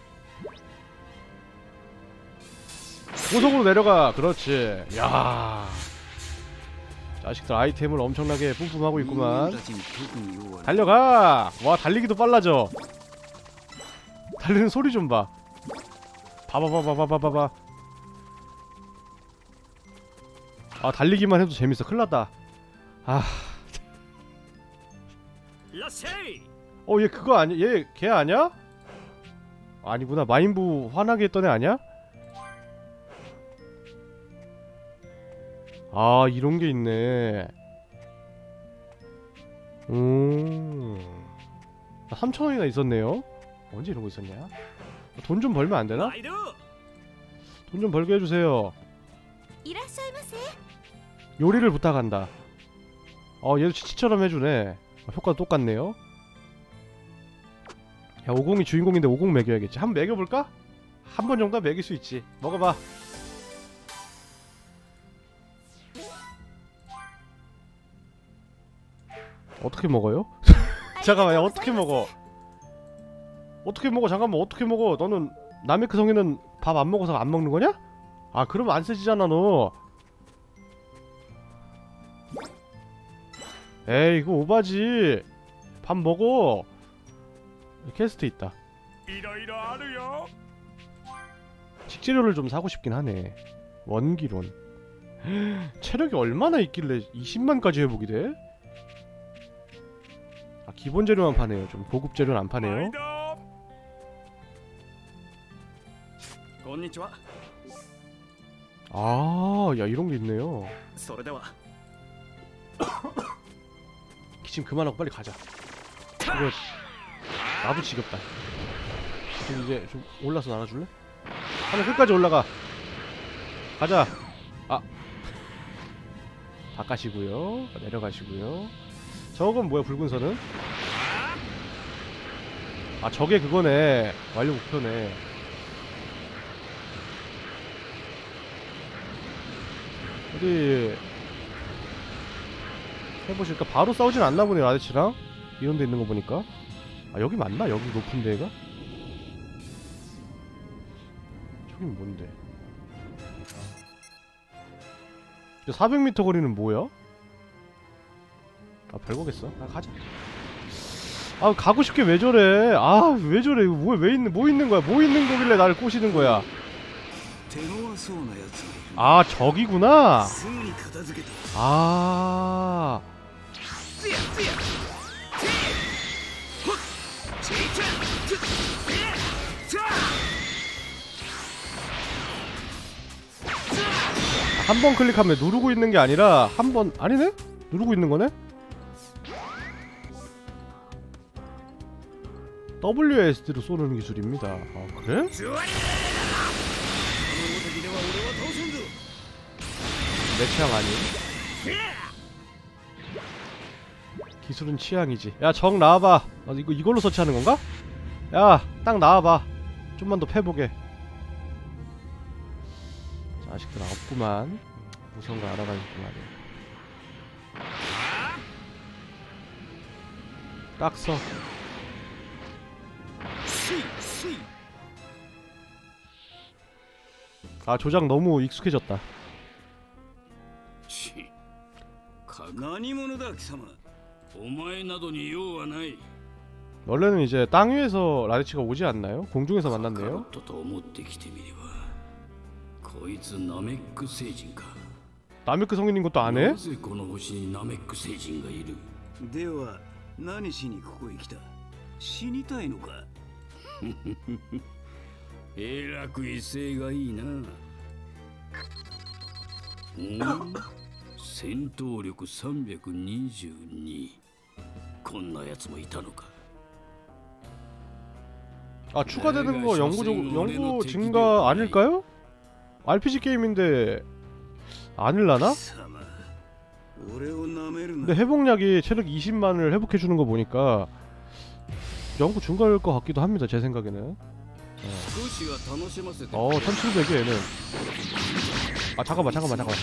A: 고속으로 내려가. 그렇지. 야 자식들 아이템을 엄청나게 뿜뿜하고 있구만. 달려가. 와 달리기도 빨라져. 달리는 소리 좀 봐. 봐봐봐봐봐봐봐. 아 달리기만 해도 재밌어. 큰일났다. 아 어 얘 그거 아니? 얘 걔 아냐? 아니구나. 마인부 화나게 했던 애 아냐? 아 이런게 있네. 음 삼천 원이나 있었네요. 언제 이런거 있었냐? 돈 좀 벌면 안되나? 돈 좀 벌게 해주세요. 요리를 부탁한다. 어 얘도 치치처럼 해주네. 효과 똑같네요. 야 오공이 주인공인데 오공 먹여야겠지. 한번 먹여볼까? 한 번 정도 먹일 수 있지. 먹어봐. 어떻게 먹어요? 잠깐만 야 어떻게 먹어? 어떻게 먹어? 잠깐만 어떻게 먹어? 너는 나메크 성인은 밥 안 먹어서 안 먹는 거냐? 아 그러면 안 쓰지잖아 너. 에이 이거 오바지. 밥 먹어. 퀘스트 있다. 식재료를 좀 사고 싶긴 하네. 원기론. 체력이 얼마나 있길래 이십만까지 회복이 돼? 아 기본 재료만 파네요. 좀 고급 재료는 안 파네요. 아, 야 이런 게 있네요. 기침 그만하고 빨리 가자. 이거 나도 지겹다. 좀 이제 좀 올라서 나눠줄래? 하면 끝까지 올라가. 가자. 아 바까시고요. 내려가시고요. 저건 뭐야 붉은 선은? 아 저게 그거네. 완료 목표네. 어디 해보실까? 바로 싸우진 않나 보네. 라데치랑 이런 데 있는 거 보니까. 아 여기 맞나? 여기 높은 데가? 저긴 뭔데? 사백 미터 거리는 뭐야? 아 별거겠어. 아 가자. 아 가고 싶게 왜 저래? 아 왜 저래? 이거 뭐, 왜 있는 뭐 있는 거야? 뭐 있는 거길래 나를 꼬시는 거야? 아 저기구나. 아. 한 번 클릭하면 누르고 있는 게 아니라 한 번 아니네? 누르고 있는 거네? 더블유에스디로 쏘는 기술입니다. 아 그래? 내 취향 아니? 기술은 취향이지. 야 정 나와봐. 아, 이거 이걸로 서치하는 건가? 야 딱 나와봐. 좀만 더 패보게. 자식들 없구만. 무서운 걸 알아가지구만. 딱 서. 아 조작 너무 익숙해졌다. 원래는 이제 땅 위에서 라디치가 오지 않나요? 공중에서 만났네요. 나메크 성인인 것도 안 해?
I: では何しにここへ来た？死にたいのか？
C: えらく威勢がいいな。うん戦闘力さんびゃくにじゅうに。こんなやつもいたのか。
A: 아 추가되는 거 연구적 연구 증가 아닐까요? 알피지 게임인데 아닐라나? 근데 회복약이 체력 이십만을 회복해주는 거 보니까 연구 증가할 것 같기도 합니다. 제 생각에는. 어, 어 천칠백이 얘는. 아 잠깐만 잠깐만 잠깐만.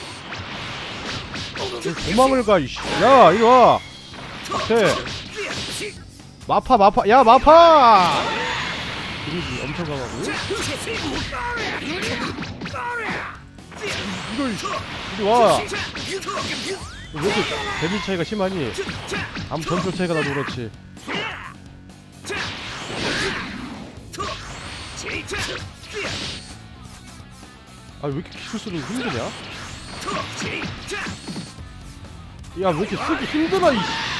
A: 도망을 가 이씨. 야 이리 와. 돼. 마파 마파 야 마파. 데미지 엄청 강하고. 이걸 이리 와. 왜 이렇게 데미지 차이가 심하니? 아무 전투 차이가 나도 그렇지. 아 왜 이렇게 기술 쓰는 거 힘드냐? 야 왜 이렇게 쓰기 힘드나 이.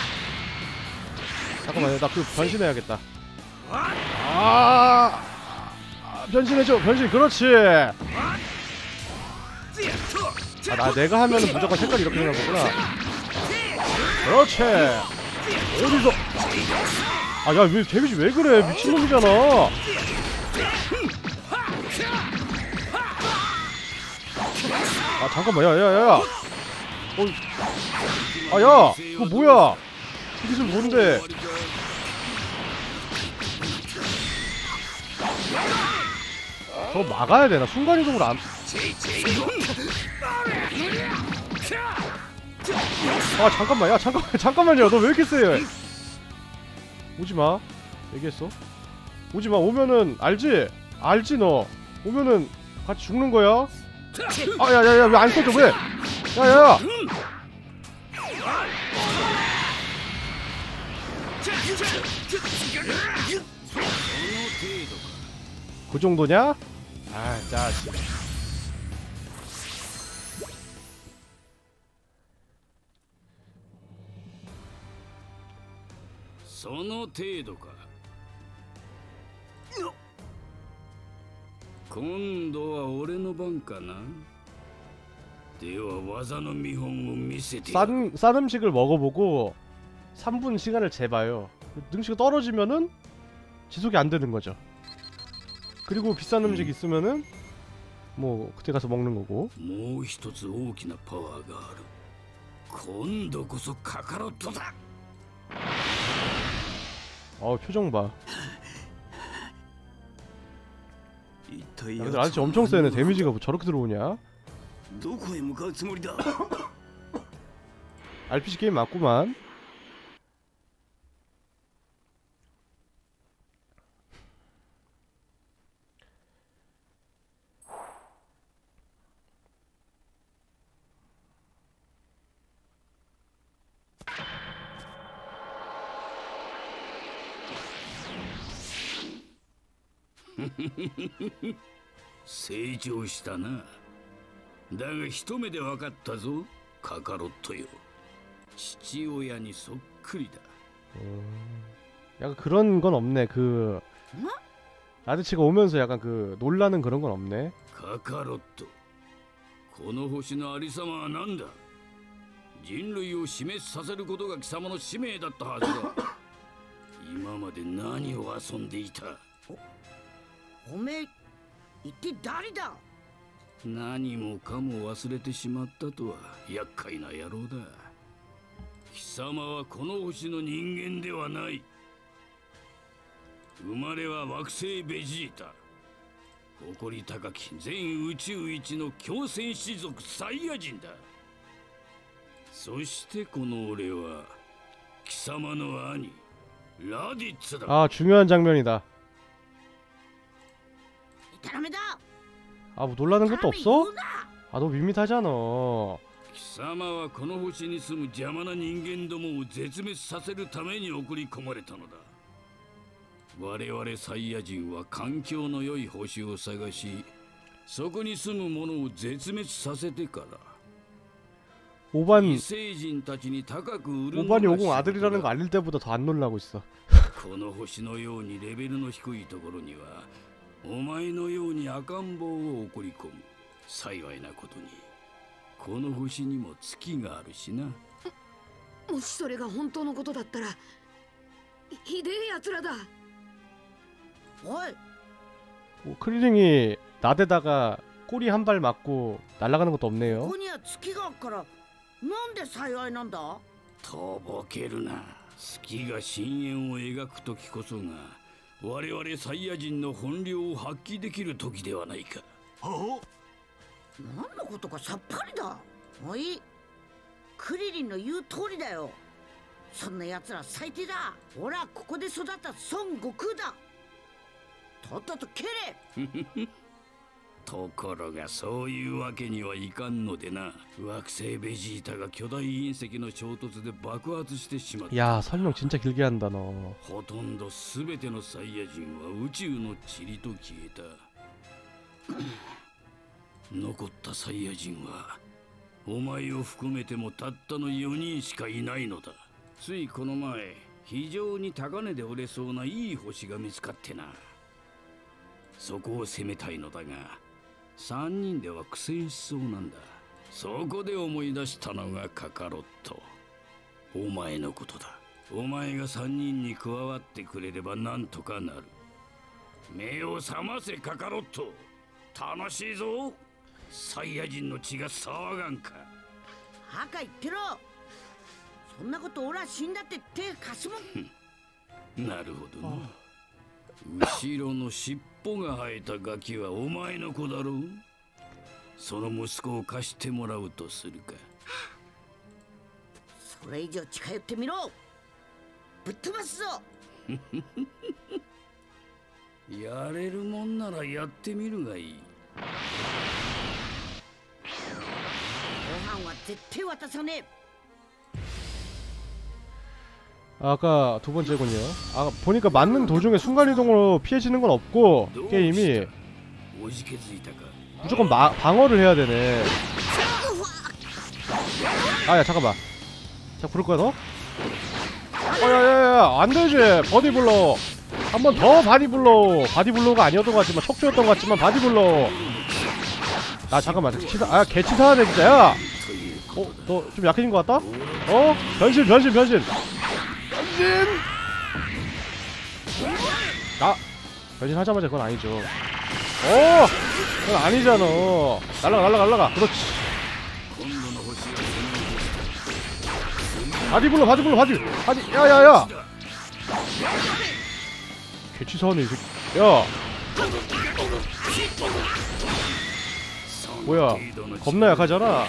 A: 잠깐만 나 그거 변신해야겠다. 아, 아 변신해줘 변신 그렇지. 아, 나 내가 하면은 무조건 색깔이 이렇게 되는 거구나. 그렇지. 어디서? 아, 야, 왜 데미지 왜 그래? 미친놈이잖아. 아, 잠깐만, 야, 야, 야, 야. 어, 아, 야, 그거 뭐야? 이 기술 뭔데? 저거 막아야 되나? 순간이동으로 안. 아 잠깐만 야 잠깐만 잠깐만요 너 왜 이렇게 세? 오지마 얘기했어. 오지마 오면은 알지? 알지 너 오면은 같이 죽는 거야. 아 야야야 왜 안 써줘 왜? 야야야 그 정도냐? 아 자식.
C: その程度か。今度は俺の番かな。では技の見本を見せて。
A: 싼, 싼 음식을 먹어보고 삼 분 시간을 재봐요. 능치가 떨어지면은 지속이 안 되는 거죠. 그리고 비싼 음식 음. 있으면은 뭐 그때 가서 먹는 거고.
C: もう一つ大きなパワーがある。今度こそカカロットだ。
A: 어 표정 봐. 야, 근데 아저씨 엄청 세네. 데미지가 뭐 저렇게 들어오냐? 알피지 게임 맞구만.
C: 成長したな。だが一目で分かったぞ、カカロットよ。父親にそっくりだ。
A: 약간 그런 건 없네. 그 아드치가 오면서 약간 그 놀라는 그런 건 없네.
C: カカロット、この星のありさまは何だ。人類を死滅させることが貴様の使命だったはずだ。今まで何を遊んでいた。
B: おめえ一体誰だ。
C: 何もかも忘れてしまったとは厄介な野郎だ。貴様はこの星の人間ではない。生まれは惑星ベジータ。誇り高き全宇宙一の強戦士族サイヤ人だ。そしてこの俺は貴様の兄ラディッツだ。
A: 아 중요한 장면이다.
B: ダメだ。
A: 아 뭐 놀라는 것도 없어? 아 너 밋밋하잖아.
C: 貴様はこの星に住む邪魔な人間どもを絶滅させるために送り込まれたのだ。我々サイヤ人は環境の良い星を探し、そこに住む者を絶滅させてから
A: 오반
C: 異星人たちに高く売るの
A: 오반이
C: が
A: 오공 아들이라는 거 알릴 때보다 더 안 놀라고 있어.
C: この星のようにレベルの低いところにはお前のように赤ん坊を送り込む。幸いなことにこの星にも月があるしな。
H: もしそれが本当のことだったらひでえやつらだ。
B: 어이,
A: 뭐, 크리링이 나대다가 꼬리 한 발 맞고 날아가는 것도 없네요.
B: ここには月があるからなんで幸いなんだ。
C: とぼけるな。月が深淵を描く時こそが我々サイヤ人の本領を発揮できる時ではないか。
B: 何のことかさっぱりだ。おい、クリリンの言う通りだよ。そんな奴ら最低だ。俺はここで育った孫悟空だ。とっとと蹴れ。
C: ところがそういうわけにはいかんのでな。惑星ベジータが巨大隕石の衝突で爆発してしまった。
A: 야 설명 진짜 길게 한다 너.
C: ほとんどすべてのサイヤ人は宇宙の塵と消えた。残ったサイヤ人はお前を含めてもたったのよにんしかいないのだ。ついこの前非常に高値で売れそうないい星が見つかってな。そこを攻めたいのだがさんにんでは苦戦しそうなんだ。そこで思い出したのがカカロット。お前のことだ。お前がさんにんに加わってくれればなんとかなる。目を覚ませカカロット。楽しいぞ。サイヤ人の血が騒がんか。
B: はか言ってろ。そんなこと俺は死んだって手貸すもん。
C: なるほどな。後ろの尻尾が生えたガキはお前の子だろう。その息子を貸してもらうとするか。
B: それ以上近寄ってみろ。ぶっ飛ばすぞ。
C: やれるもんならやってみるがいい。
B: ご飯は絶対渡さねえ。
A: 아까 두 번째군요. 아 보니까 맞는 도중에 순간이동으로 피해지는 건 없고 게임이 무조건 마, 방어를 해야 되네. 아야 잠깐만. 자 부를 거야 너? 어야야야 안 되지. 바디블러. 한 번 더 바디블러. 바디블러가 아니었던 것 같지만 척추였던 것 같지만 바디블러. 아 잠깐만. 치사 아 개치사하네 진짜. 야. 어 너 좀 약해진 것 같다? 어 변신 변신 변신. 아! 변신하자마자 그건 아니죠. 어! 그건 아니잖아. 날라가 날라가 날라가. 그렇지. 바디블러 바디블러 바디 바디 야야야 개치사하네 이 새끼. 야 뭐야 겁나 약하잖아. 아.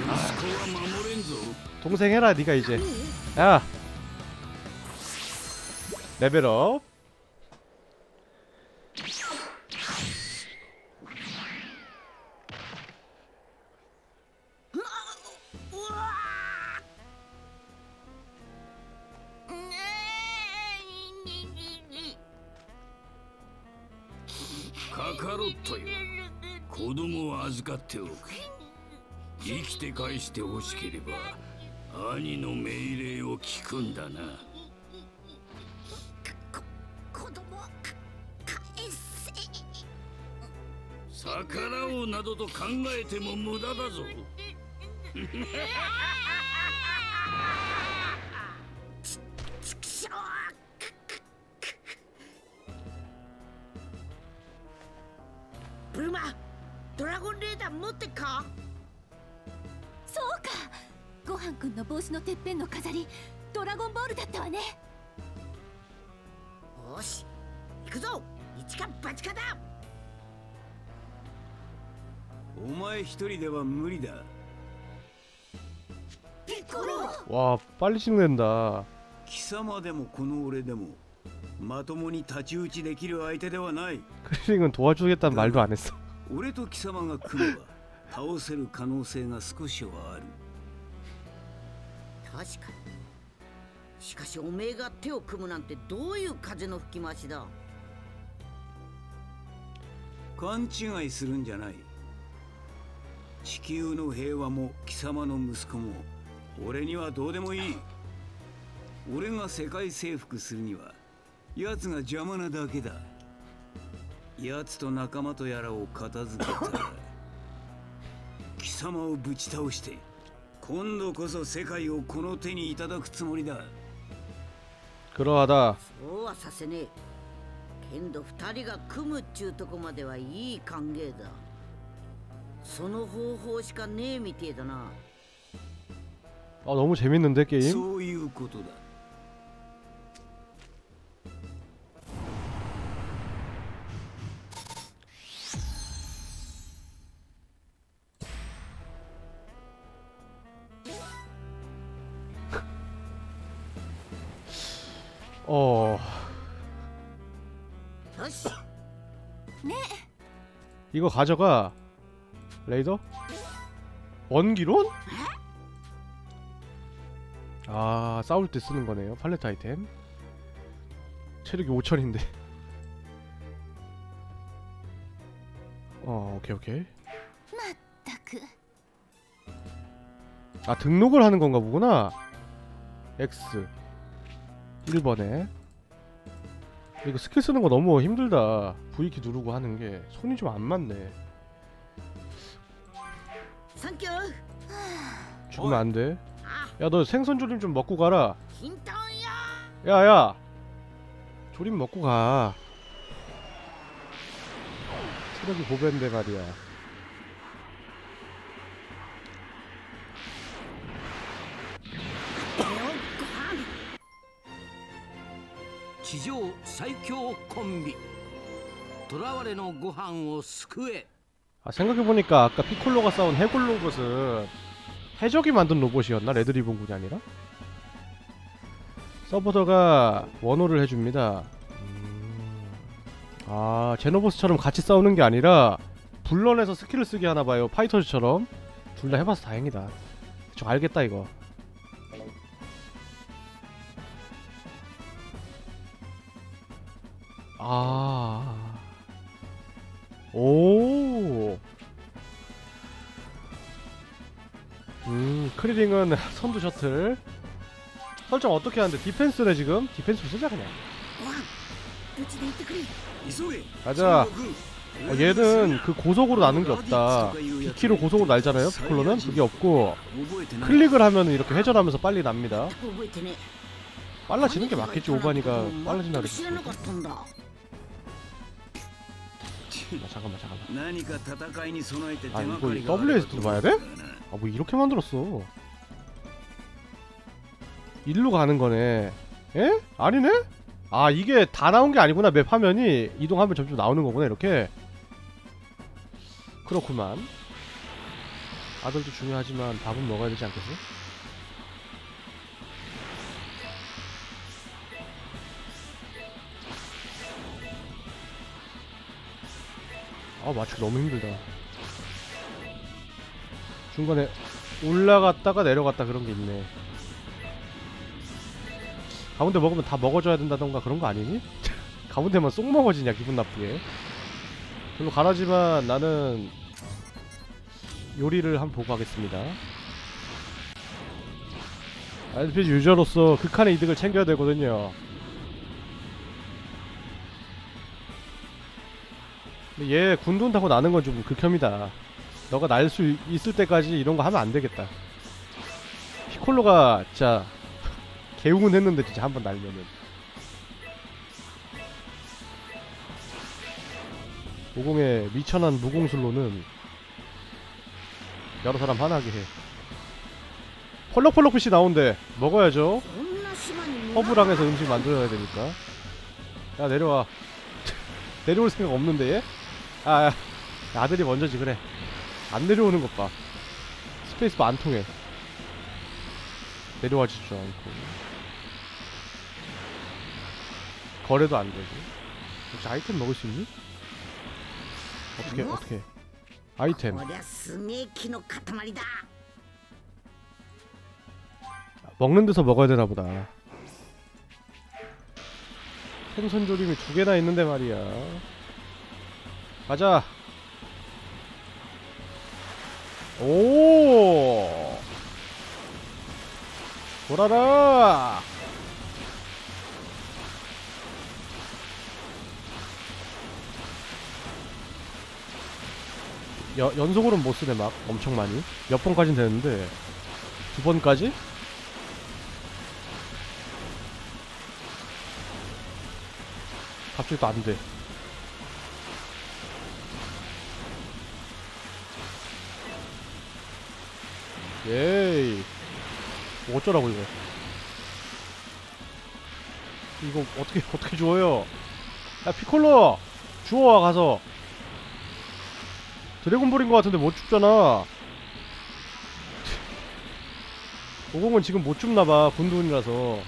A: 동생 해라 니가 이제. 야 레벨업.
C: カカロットよ、子供を預かっておく。生きて返してほしければ兄の命令を聞くんだな。
B: 子供返せ。
C: 逆らおうなどと考えても無駄だぞ。
B: ちくしょう。ブルマ、ドラゴンレーダー持ってっか。
G: そうか、ごはんくんの帽子のてっぺんの飾りドラゴンボールだったわね。
B: よし行くぞ、一か八かだ。
I: お前一人では無理だ。
B: ピッコロ。
A: 와 빨리 진행된다.
I: 貴様でもこの俺でもまともに太刀打ちできる相手ではない。
A: 크리링은 도와주겠다는 말도 안 했어.
I: 俺と貴様が組めば倒せる可能性が少しはある。
B: 確かに。しかしおめえが手を組むなんてどういう風の吹き回しだ。
I: 勘違いするんじゃない。地球の平和も貴様の息子も俺にはどうでもいい。俺が世界征服するには奴が邪魔なだけだ。奴と仲間とやらを片付けたら貴様をぶち倒して今度こそ世界をこの手にいただくつもりだ。
A: 그러하다.
B: そうはさせねえ。けんど二人が組むっちゅうとこまではいい歓迎だ。その方法しかねえみてえだな。
A: 아 너무 재밌는데 게임?
I: そういうことだ。
A: 어.
B: よし。
A: 이거 가져가. 레이더? 원기론? 아 싸울 때 쓰는 거네요. 팔레트 아이템. 체력이 오천인데. 어 오케이 오케이.
G: まったく。
A: 아 등록을 하는 건가 보구나. X 일 번에. 이거 스킬 쓰는 거 너무 힘들다. V키 누르고 하는 게 손이 좀 안 맞네.
B: 상큐.
A: 죽으면 안 돼. 야 너 생선 조림 좀 먹고 가라.
B: 흰덩이야.
A: 야야. 조림 먹고 가. 체력이 고배인데 말이야.
F: 地上最強コンビ囚われのご飯を救え.
A: 아 생각해보니까 아까 피콜로가 싸운 해골 로봇은 해적이 만든 로봇이었나? 레드리본군이 아니라? 서포터가 원호를 해줍니다. 음... 아 제노보스처럼 같이 싸우는 게 아니라 불러내서 스킬을 쓰게 하나봐요. 파이터즈처럼. 둘 다 해봐서 다행이다. 저 알겠다 이거. 아... 오... 음... 크리링은 선두 셔틀. 설정 어떻게 하는데? 디펜스네 지금? 디펜스로 쓰자 그냥. 가자. 어, 얘는 그 고속으로 나는 게 없다. 비키로 고속으로 날잖아요 피콜로는? 그게 없고 클릭을 하면은 이렇게 회전하면서 빨리 납니다. 빨라지는 게 맞겠지. 오바니가 빨라진다 그랬지. 아, 잠깐만 잠깐만. 아 이거 더블유에스디로 봐야 돼? 아 뭐 이렇게 만들었어. 일로 가는 거네. 에? 아니네? 아 이게 다 나온 게 아니구나. 맵 화면이 이동하면 점점 나오는 거구나 이렇게. 그렇구만. 아들도 중요하지만 밥은 먹어야 되지 않겠어? 아 맞추기 너무 힘들다. 중간에 올라갔다가 내려갔다 그런 게 있네. 가운데 먹으면 다 먹어줘야 된다던가 그런 거 아니니? 가운데만 쏙 먹어지냐 기분 나쁘게. 별로 가라지만 나는 요리를 한번 보고 가겠습니다. 알피지 유저로서 극한의 이득을 챙겨야 되거든요. 근데 얘 군돈 타고 나는 건 좀 극혐이다. 너가 날 수 있을 때까지 이런 거 하면 안 되겠다. 피콜로가 진짜 개웅은 했는데 진짜 한번 날면은 오공의 미천한 무공술로는 여러 사람 화나게 해. 펄럭펄럭 빛이 나온대. 먹어야죠. 허브랑해서 음식 만들어야 되니까. 야 내려와. 내려올 생각 없는데 얘? 아 야. 아들이 먼저지. 그래 안 내려오는 것 봐. 스페이스바 안 통해. 내려와지도 않고 거래도 안 되고. 혹시 아이템 먹을 수 있니? 어떻게 어떻게 아이템 먹는 데서 먹어야 되나 보다. 생선 조림이 두 개나 있는데 말이야. 가자. 오 돌아라. 여, 연속으로는 못쓰네. 막 엄청 많이 몇 번까진 되는데 두 번까지? 갑자기 또 안돼. 예이 뭐 어쩌라고 이거. 이거 어떻게 어떻게 주워요. 야 피콜로 주워와 가서. 드래곤볼인 것 같은데 못 줍잖아. 오공은 지금 못 줍나봐. 군두운이라서.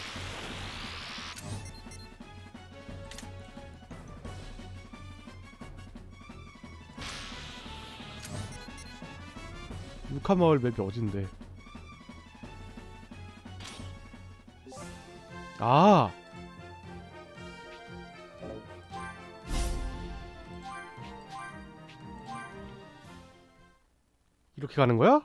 A: 루카마을 맵이 어딘데. 아 이렇게 가는 거야?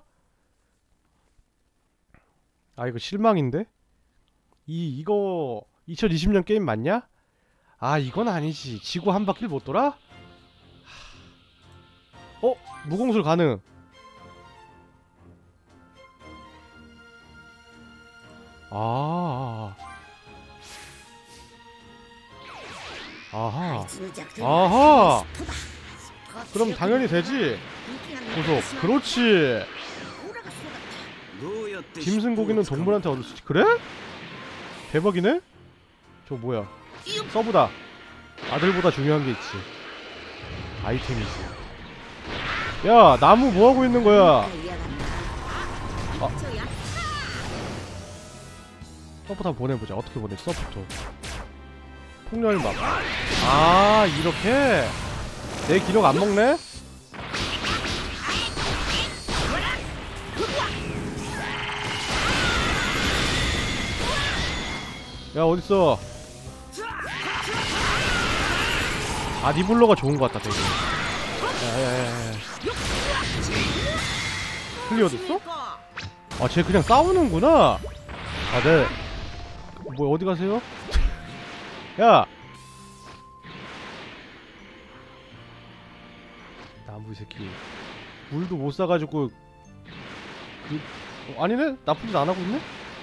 A: 아 이거 실망인데? 이 이거 이천이십 년 게임 맞냐? 아 이건 아니지. 지구 한 바퀴를 못 돌아? 어? 무공술 가능. 아 아하 아하. 그럼 당연히 되지. 고속. 그렇지. 짐승 고기는 동물한테 얻을 수 있지. 그래? 대박이네? 저 뭐야. 서브다. 아들보다 중요한 게 있지. 아이템이지. 야 나무 뭐하고 있는 거야. 아. 서브부터 한번 보내보자. 어떻게 보내? 서브부터 폭렬막. 아 이렇게? 내 기록 안 먹네? 야 어딨어. 아 니블러가 좋은 것 같다 되게. 야야야야. 클리어 됐어? 아 쟤 그냥 싸우는구나. 아 네. 뭐야 어디 가세요? 야 나무 이 새끼. 물도 못 사가지고 그... 어, 아니네? 나쁜 짓 안 하고 있네?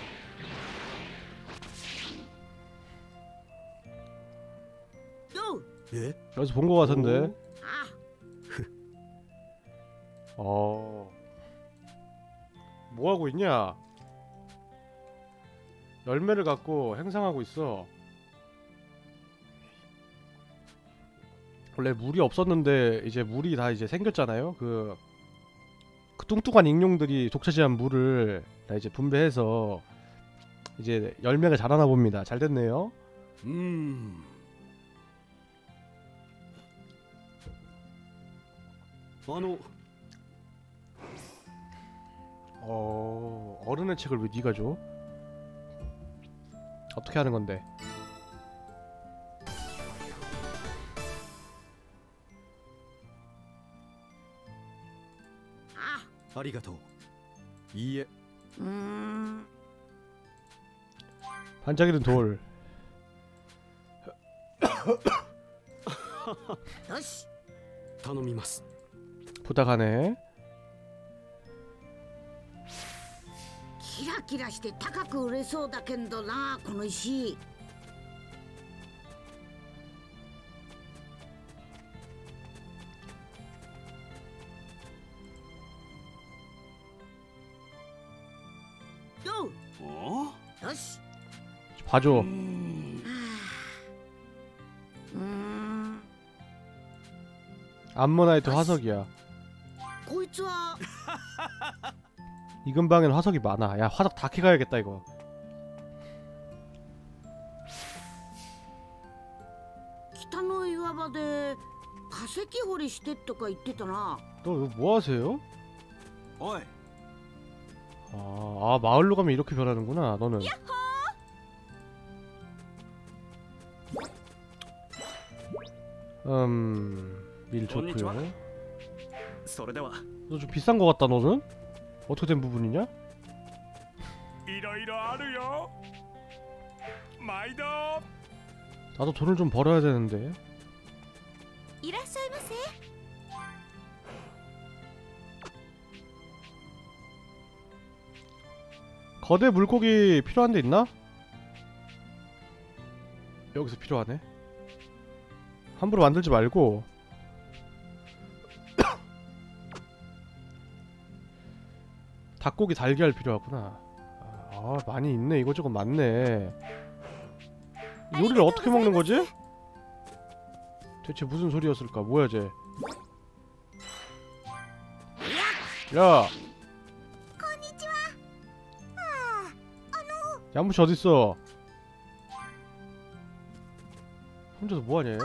D: 예?
A: 여기서 본 거 같은데. 어... 뭐하고 있냐? 열매를 갖고 행상하고 있어. 원래 물이 없었는데 이제 물이 다 이제 생겼잖아요. 그, 그 뚱뚱한 익룡들이 독차지한 물을 다 이제 분배해서 이제 열매가 자라나 봅니다. 잘 됐네요.
I: 음.
D: 아노.
A: 어... 어른의 책을 왜 네가 줘? 어떻게 하는 건데?
D: ありがとう。いいえ。
B: 음,
A: 반짝이는 돌.
B: 요시.
D: 頼みます。
A: 부탁하네.
B: キラキラして高く売れそうだけどな、この石。よ
C: お
B: よし。
A: 봐줘.
B: 음,
A: 암모나이트 화석이야.
B: こいつは
A: 이 근방엔 화석이 많아. 야, 화석 다 캐가야겠다 이거.
B: 北の岩場で化石掘りしてとか言ってたな。
A: 너 뭐 하세요?
I: おい
A: 아, 아 마을로 가면 이렇게 변하는구나. 너는. 음, 밀 좋고요.
I: それでは
A: 너 좀 비싼 거 같다 너는? 어떻게 된 부분이냐?
E: いろいろあるよ毎度
A: 나도 돈을 좀 벌어야 되는데.
G: いらっしゃいませ。
A: 거대 물고기 필요한 데 있나? 여기서 필요하네. 함부로 만들지 말고. 닭고기 달걀 필요하구나. 아, 많이 있네. 이거저거 많네. 요리를 어떻게 먹는 거지? 대체 무슨 소리였을까? 뭐야 쟤? 야! 양무치 어딨어? 혼자서 뭐하냐?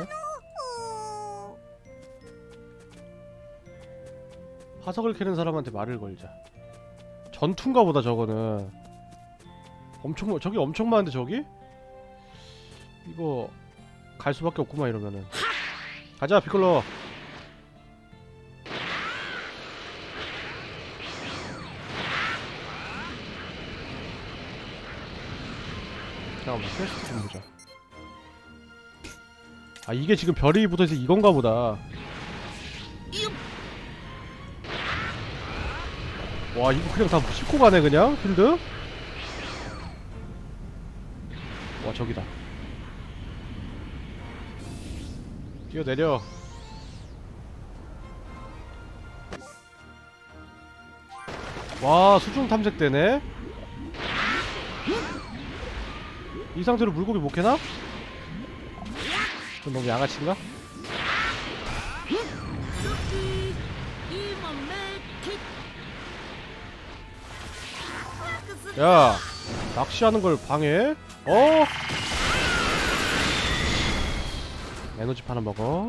A: 화석을 캐는 사람한테 말을 걸자. 전투인가 보다 저거는. 엄청 저기 엄청 많은데 저기? 이거 갈 수밖에 없구만 이러면은. 가자 피콜로. 잠깐만 퀘스트 좀 보자. 아 이게 지금 별이 붙어있어 이건가 보다. 와 이거 그냥 다 싣고 가네 그냥 필드? 와 저기다. 뛰어내려. 와 수중 탐색되네. 이 상태로 물고기 못 캐나? 그럼 너무 양아치인가? 야 낚시하는 걸 방해해? 어? 에너지 하나 먹어.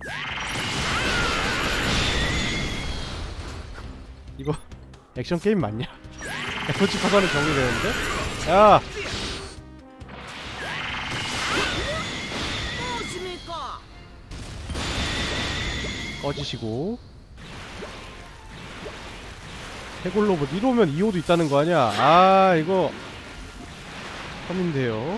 A: 이거 액션 게임 맞냐? 에너지 파산이 정리되는데? 야! 꺼지시고. 해골 로봇 일 호면 이 호도 있다는 거 아니야? 아 이거 컴인데요.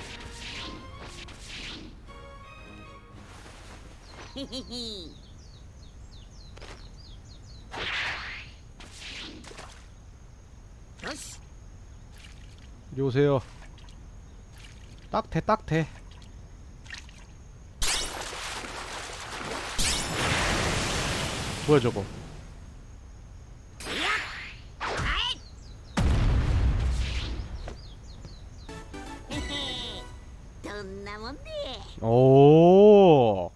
A: 이리 오세요. 딱대 딱대. 뭐야 저거? 오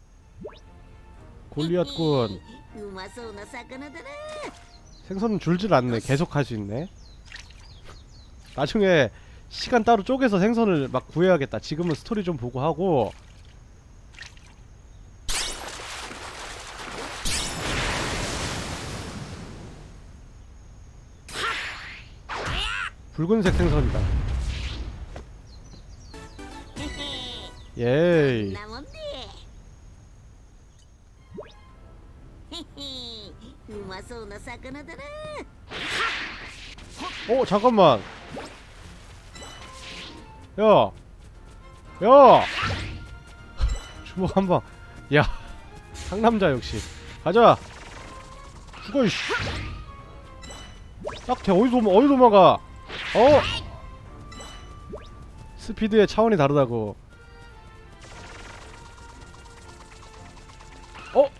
A: 골리앗군. 생선은 줄질 않네. 계속 할 수 있네. 나중에 시간 따로 쪼개서 생선을 막 구해야겠다. 지금은 스토리 좀 보고 하고. 붉은색 생선이다. 예이.
B: まそうな魚だな。
A: 어 잠깐만. 야, 야. 주먹 한 방. 야, 상남자 역시. 가자. 죽어 이씨. 딱대 어디 도망 어디 도망가? 어? 스피드의 차원이 다르다고. 어?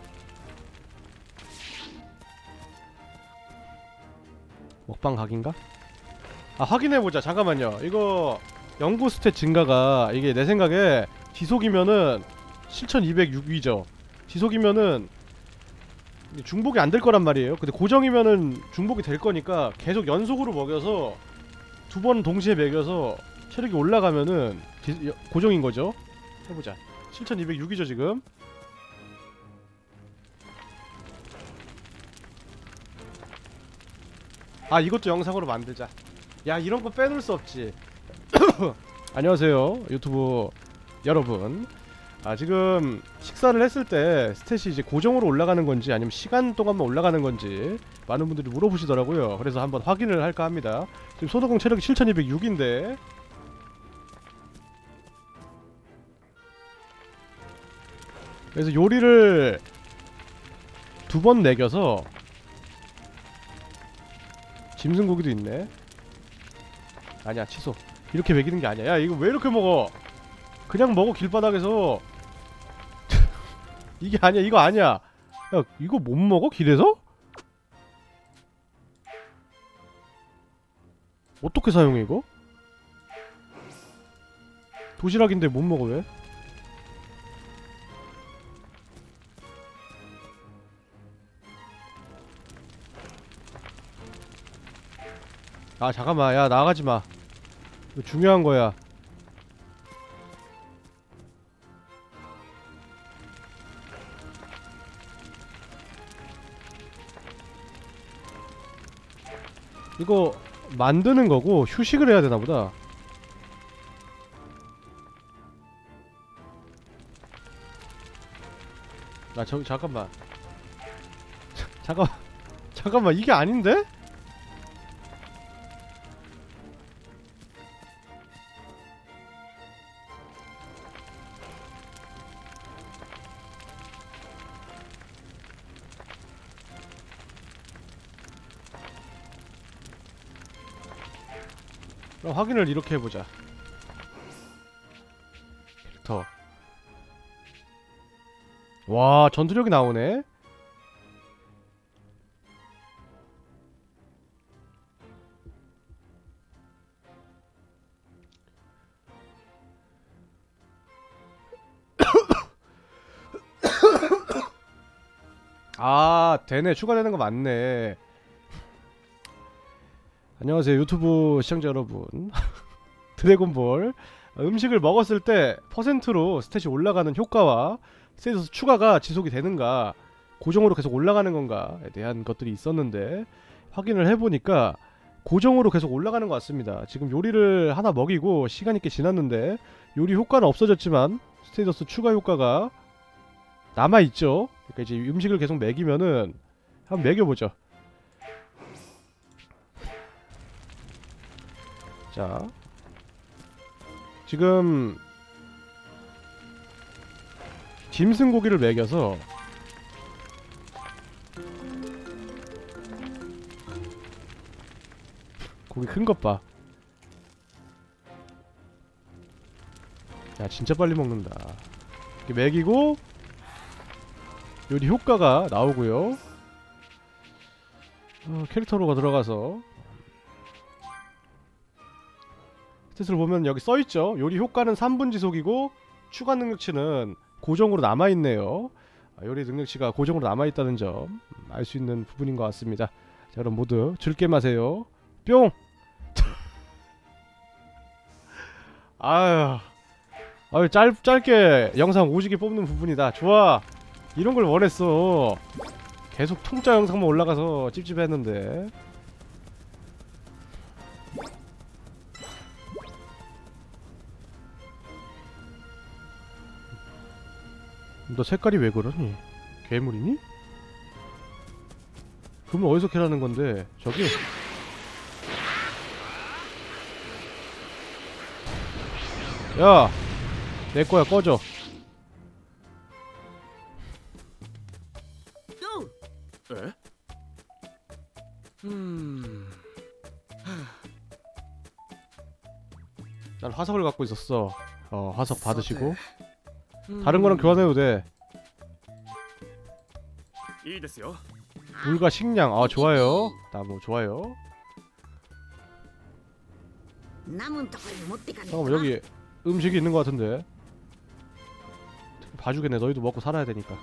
A: 먹방 각인가? 아 확인해보자. 잠깐만요. 이거 연구 스탯 증가가 이게 내 생각에 지속이면은 칠천이백육 위죠. 지속이면은 중복이 안 될 거란 말이에요. 근데 고정이면은 중복이 될 거니까 계속 연속으로 먹여서 두 번 동시에 먹여서 체력이 올라가면은 디, 고정인 거죠. 해보자. 칠천이백육 위죠 지금. 아 이것도 영상으로 만들자. 야 이런 거 빼놓을 수 없지. 안녕하세요 유튜브 여러분. 아 지금 식사를 했을 때 스탯이 이제 고정으로 올라가는 건지 아니면 시간 동안만 올라가는 건지 많은 분들이 물어보시더라고요. 그래서 한번 확인을 할까 합니다. 지금 손오공 체력이 칠천이백육인데 그래서 요리를 두 번 먹여서 짐승고기도 있네. 아니야 취소. 이렇게 먹이는 게 아니야. 야 이거 왜 이렇게 먹어? 그냥 먹어 길바닥에서. 이게 아니야. 이거 아니야. 야 이거 못 먹어 길에서? 어떻게 사용해 이거? 도시락인데 못 먹어 왜? 아 잠깐만 야 나가지마. 이거 중요한 거야. 이거 만드는 거고 휴식을 해야 되나 보다. 아 저 잠깐만. 잠깐 잠깐만 이게 아닌데? 그럼 확인을 이렇게 해보자. 캐릭터. 와 전투력이 나오네. 아 되네. 추가되는 거 맞네. 안녕하세요 유튜브 시청자 여러분. 드래곤볼 음식을 먹었을 때 퍼센트로 스탯이 올라가는 효과와 스탯에서 추가가 지속이 되는가 고정으로 계속 올라가는 건가에 대한 것들이 있었는데 확인을 해보니까 고정으로 계속 올라가는 것 같습니다. 지금 요리를 하나 먹이고 시간이 꽤 지났는데 요리 효과는 없어졌지만 스테이터스 추가 효과가 남아있죠. 그러니까 이제 음식을 계속 먹이면은 한번 먹여보죠. 자 지금 짐승고기를 먹여서 고기 큰 것 봐. 야 진짜 빨리 먹는다. 이렇게 먹이고 요리 효과가 나오고요. 어, 캐릭터로가 들어가서 스탯을 보면 여기 써있죠. 요리 효과는 삼 분 지속이고 추가 능력치는 고정으로 남아있네요. 아, 요리 능력치가 고정으로 남아있다는 점 알 수 있는 부분인 것 같습니다. 자 그럼 모두 즐겜하세요. 뿅! 아유 아유 짧, 짧게 영상 오지게 뽑는 부분이다. 좋아. 이런 걸 원했어. 계속 통짜 영상만 올라가서 찝찝했는데. 너 색깔이 왜 그러니? 괴물이니? 금을 어디서 캐라는 건데? 저기? 야! 내 거야, 꺼져.
B: 요!
D: 음.
A: 난 화석을 갖고 있었어. 어, 화석 받으시고. 다른 거랑 교환해도 돼. 물과 식량. 아, 좋아요. 나무 좋아요. 잠깐만, 여기 음식이 있는 것 같은데. 봐주겠네. 너희도 먹고 살아야 되니까.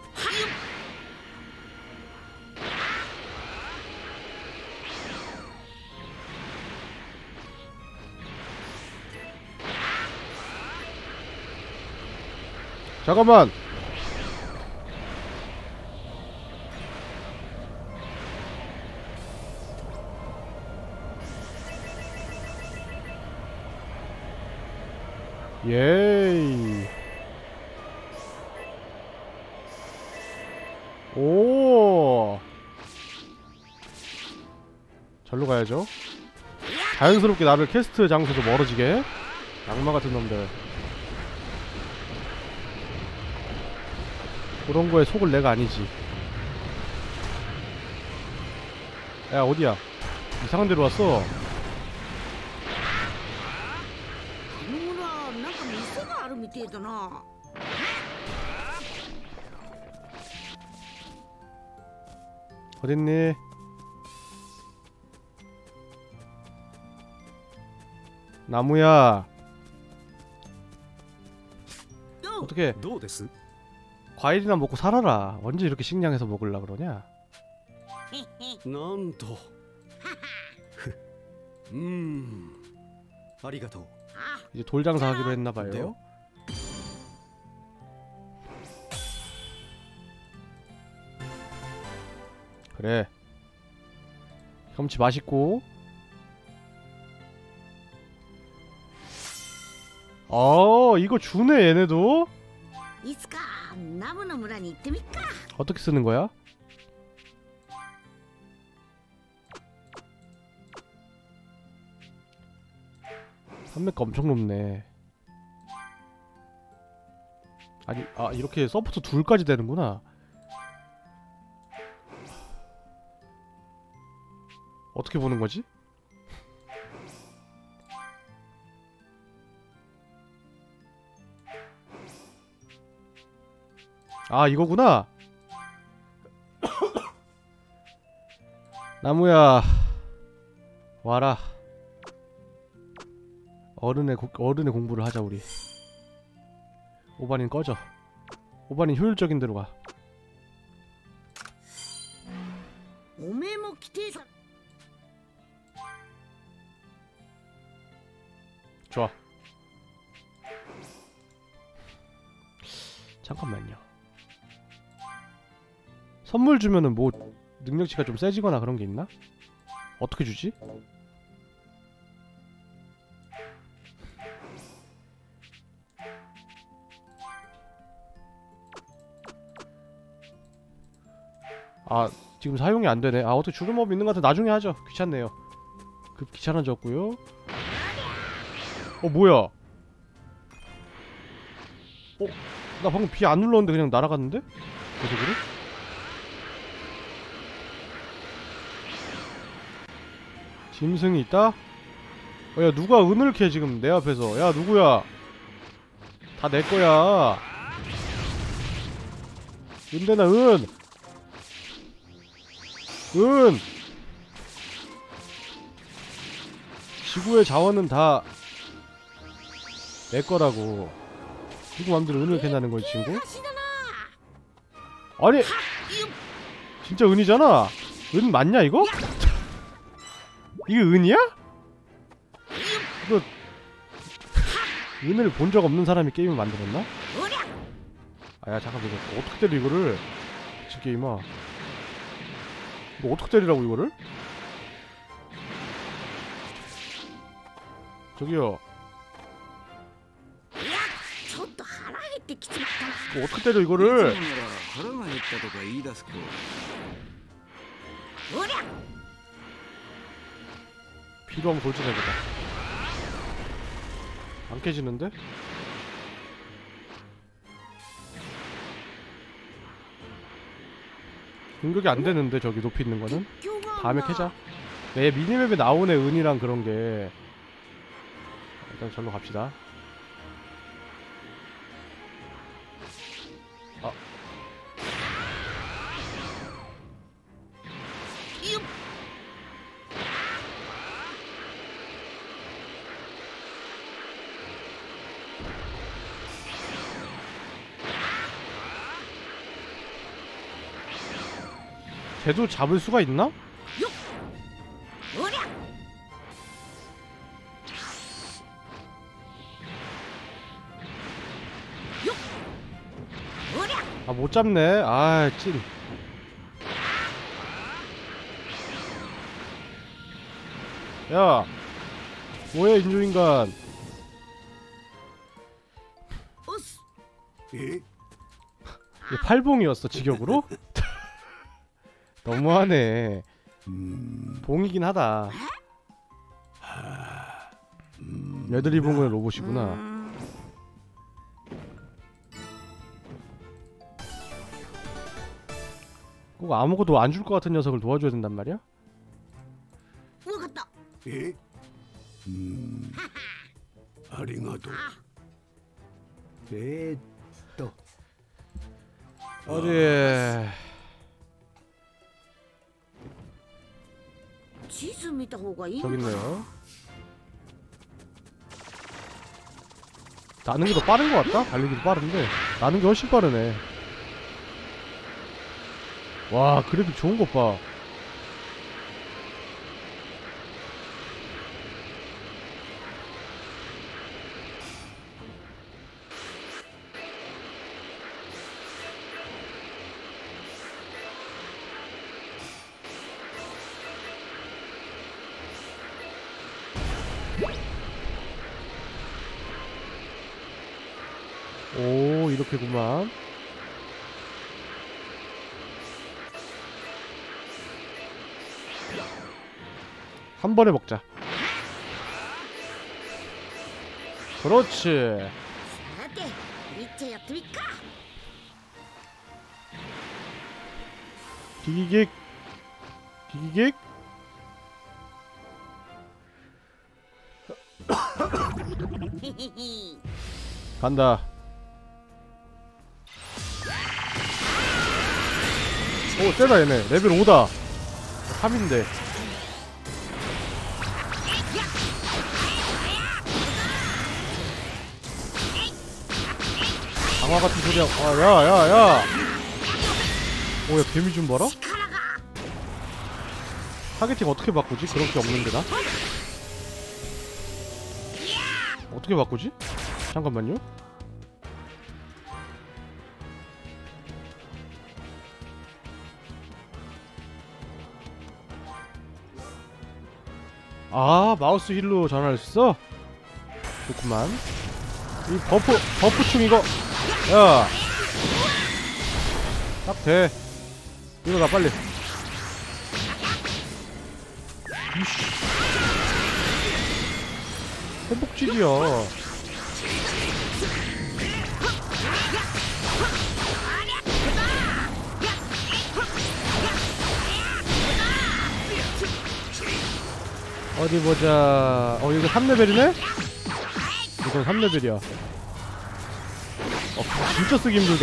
A: 잠깐만. 예이. 오. 절로 가야죠. 자연스럽게 나를 캐스트 장소도 멀어지게. 악마 같은 놈들. 그런 거에 속을 내가 아니지. 야, 어디야? 이상한 데로 왔어. 어딨니? 나무야. 어떻게 과일이나 먹고 살아라. 언제 이렇게 식량해서 먹으려 그러냐?
D: 난도. 음. 아리가토.
A: 이제 돌 장사하기로 했나봐요.
D: 네요?
A: 그래. 경치 맛있고. 어, 이거 주네 얘네도. 어떻게 쓰는 거야? 판매가 엄청 높네. 아니, 아, 이렇게 서포트 둘까지 되는구나. 어떻게 보는 거지? 아, 이거구나. 나무야, 와라. 어른의 고, 어른의 공부를 하자 우리. 오반인 꺼져. 오반인 효율적인 데로 가. 좋아. 잠깐만요. 선물 주면은 뭐 능력치가 좀 세지거나 그런 게 있나? 어떻게 주지? 아, 지금 사용이 안 되네. 아, 어떻게 주는 법이 있는 것 같아. 나중에 하죠. 귀찮네요. 급 귀찮아졌고요. 어, 뭐야? 어? 나 방금 비 안 눌렀는데 그냥 날아갔는데? 어떻게 그래? 짐승이 있다? 어, 야, 누가 은을 캐 지금 내 앞에서. 야, 누구야? 다 내 거야. 은대나 은! 은! 지구의 자원은 다 내 거라고. 누구 맘대로 은을 캔다는 거지, 친구? 아니! 진짜 은이잖아? 은 맞냐, 이거? 이게 은이야? 이거 은을 본 적 없는 사람이 게임을 만들었나? 아야, 잠깐, 이거 어떻게 때려, 이거를? 미친 게임아. 이거 어떻게 때리라고, 이거를? 저기요. 이거 어떻게 때려, 이거를? 필요하면 돌진해보자. 안 깨지는데? 공격이 안 되는데 저기 높이 있는 거는? 다음에 캐자. 네, 미니맵에 나오네 은이랑 그런 게. 일단 절로 갑시다. 아. 쟤도 잡을 수가 있나? 아, 못 잡네. 아, 찐. 야, 뭐야 인조인간. 얘 팔봉이었어 직역으로? 너무하네. 봉이긴 하다. 애들 입은 건 로봇이구나. 꼭 아무것도 안 줄 것 같은 녀석을 도와줘야 된단 말이야?
J: 에? 음... 아리가도. 에, 또.
A: 어디... 저기 있네요. 나는 게 더 빠른 것 같다? 달리기도 빠른데 나는 게 훨씬 빠르네. 와, 그래픽 좋은 것 봐. 오, 이렇게구만. 한 번에 먹자. 그렇지. 기기객 기기객 간다. 오, 세다 얘네. 레벨 오다. 삼인데. 강화 같은 소리야. 아, 야, 야, 야. 오, 야, 데미 좀 봐라. 타겟팅 어떻게 바꾸지? 그런 게 없는데, 나? 어떻게 바꾸지? 잠깐만요. 아, 마우스 힐로 전환할 수 있어? 좋구만. 이 버프, 버프충 이거. 야, 딱 돼. 일어나 빨리. 이씨, 회복질이야. 어디 보자. 어, 이거 삼 레벨이네? 이건 삼 레벨이야. 어, 진짜 쓰기 힘들다.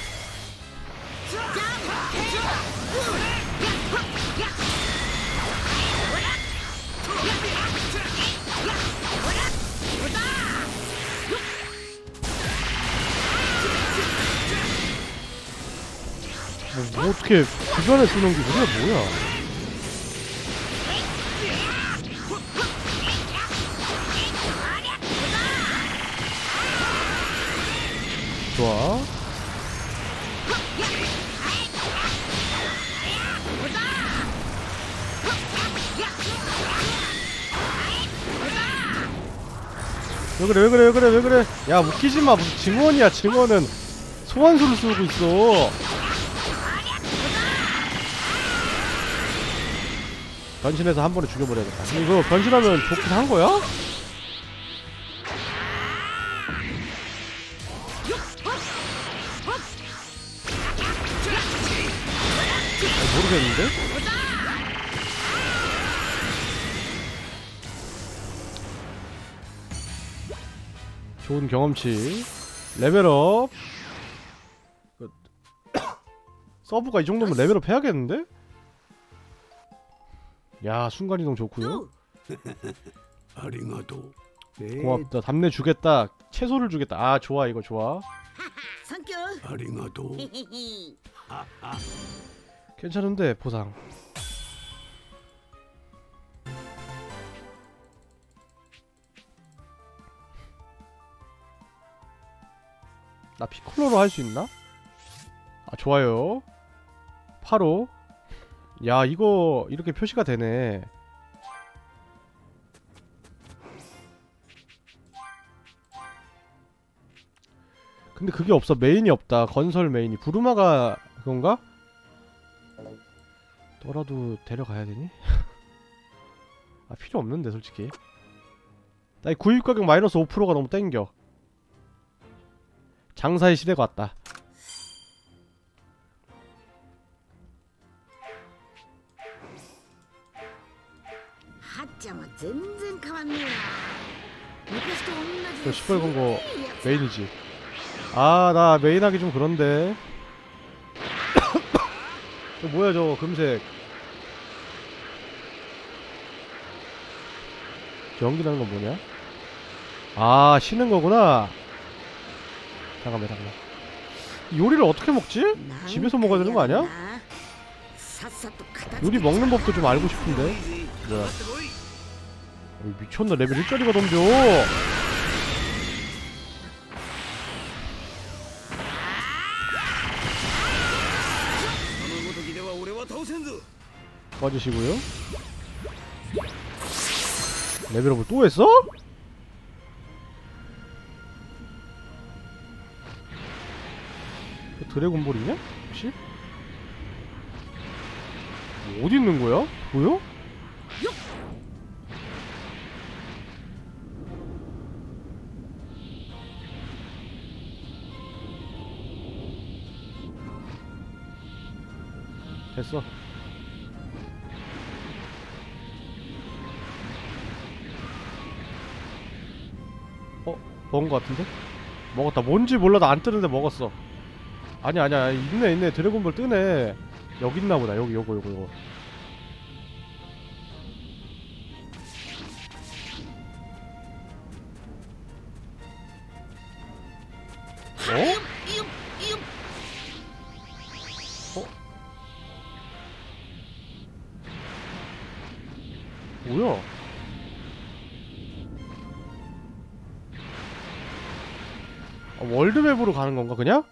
A: 뭐, 뭐 어떻게 주변에 쓰는 게 그게 뭐야? 좋아. 왜 그래 왜 그래 왜 그래 왜 그래. 야, 웃기지마. 무슨 증언이야. 증언은 소환수를 쓰고 있어. 변신해서 한 번에 죽여버려야겠다. 근데 이거 변신하면 좋긴 한 거야? 아, 모르겠는데? 좋은 경험치. 레벨업. 서브가 이 정도면 레벨업 해야겠는데? 야, 순간이동 좋구요.
J: 아리가도.
A: 고맙다. 답내 주겠다. 채소를 주겠다. 아, 좋아. 이거 좋아.
B: 상큐.
J: 아리가도.
A: 괜찮은데 보상. 나 피콜로로 할 수 있나? 아, 좋아요. 파로. 야, 이거 이렇게 표시가 되네. 근데 그게 없어. 메인이 없다. 건설 메인이. 부르마가 그건가? 너라도 데려가야 되니? 아, 필요 없는데 솔직히. 나 이 구입 가격 마이너스 오 퍼센트가 너무 땡겨. 장사의 시대가 왔다.
B: 하짱은 全然変わんねえな。昔と同じ。
A: 저 시뻘 건 거 메인이지. 아, 나 메인 하기 좀 그런데. 저 뭐야 저거 금색. 연기 나는 건 뭐냐? 아, 쉬는 거구나. 잠깐만 잠깐만. 요리를 어떻게 먹지? 집에서 먹어야 되는 거 아니야? 요리 먹는 법도 좀 알고 싶은데. 뭐야? 어이, 미쳤나? 레벨 일 짜리가 덤벼. 빠지시고요. 레벨업을 또 했어? 드래곤볼이냐? 혹시? 어디 있는 거야? 보여? 됐어. 어? 먹은 거 같은데? 먹었다. 뭔지 몰라. 나 안 뜨는데 먹었어. 아니야 아니야. 있네 있네. 드래곤볼 뜨네. 여기 있나 보다. 여기 요거 요거 요거. 어? 어? 뭐야? 아, 월드맵으로 가는 건가 그냥?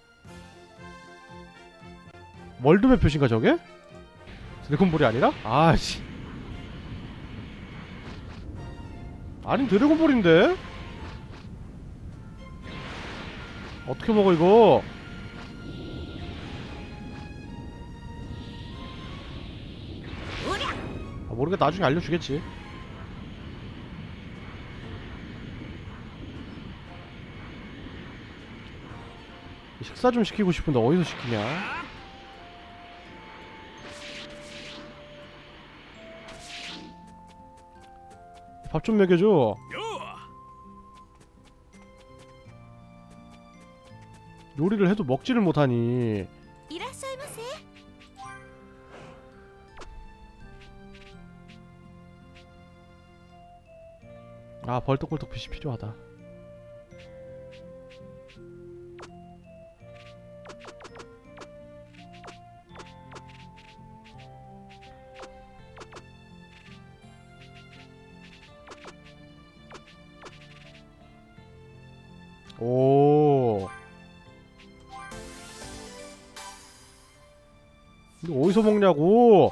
A: 월드맵 표시인가 저게? 드래곤볼이 아니라? 아씨. 아니 드래곤볼인데? 어떻게 먹어 이거? 아, 모르겠다. 나중에 알려주겠지. 식사 좀 시키고 싶은데 어디서 시키냐? 밥 좀 먹여줘. 요리를 해도 먹지를 못하니. 아, 벌떡벌떡 빛이 필요하다. 오. 이거 어디서 먹냐고?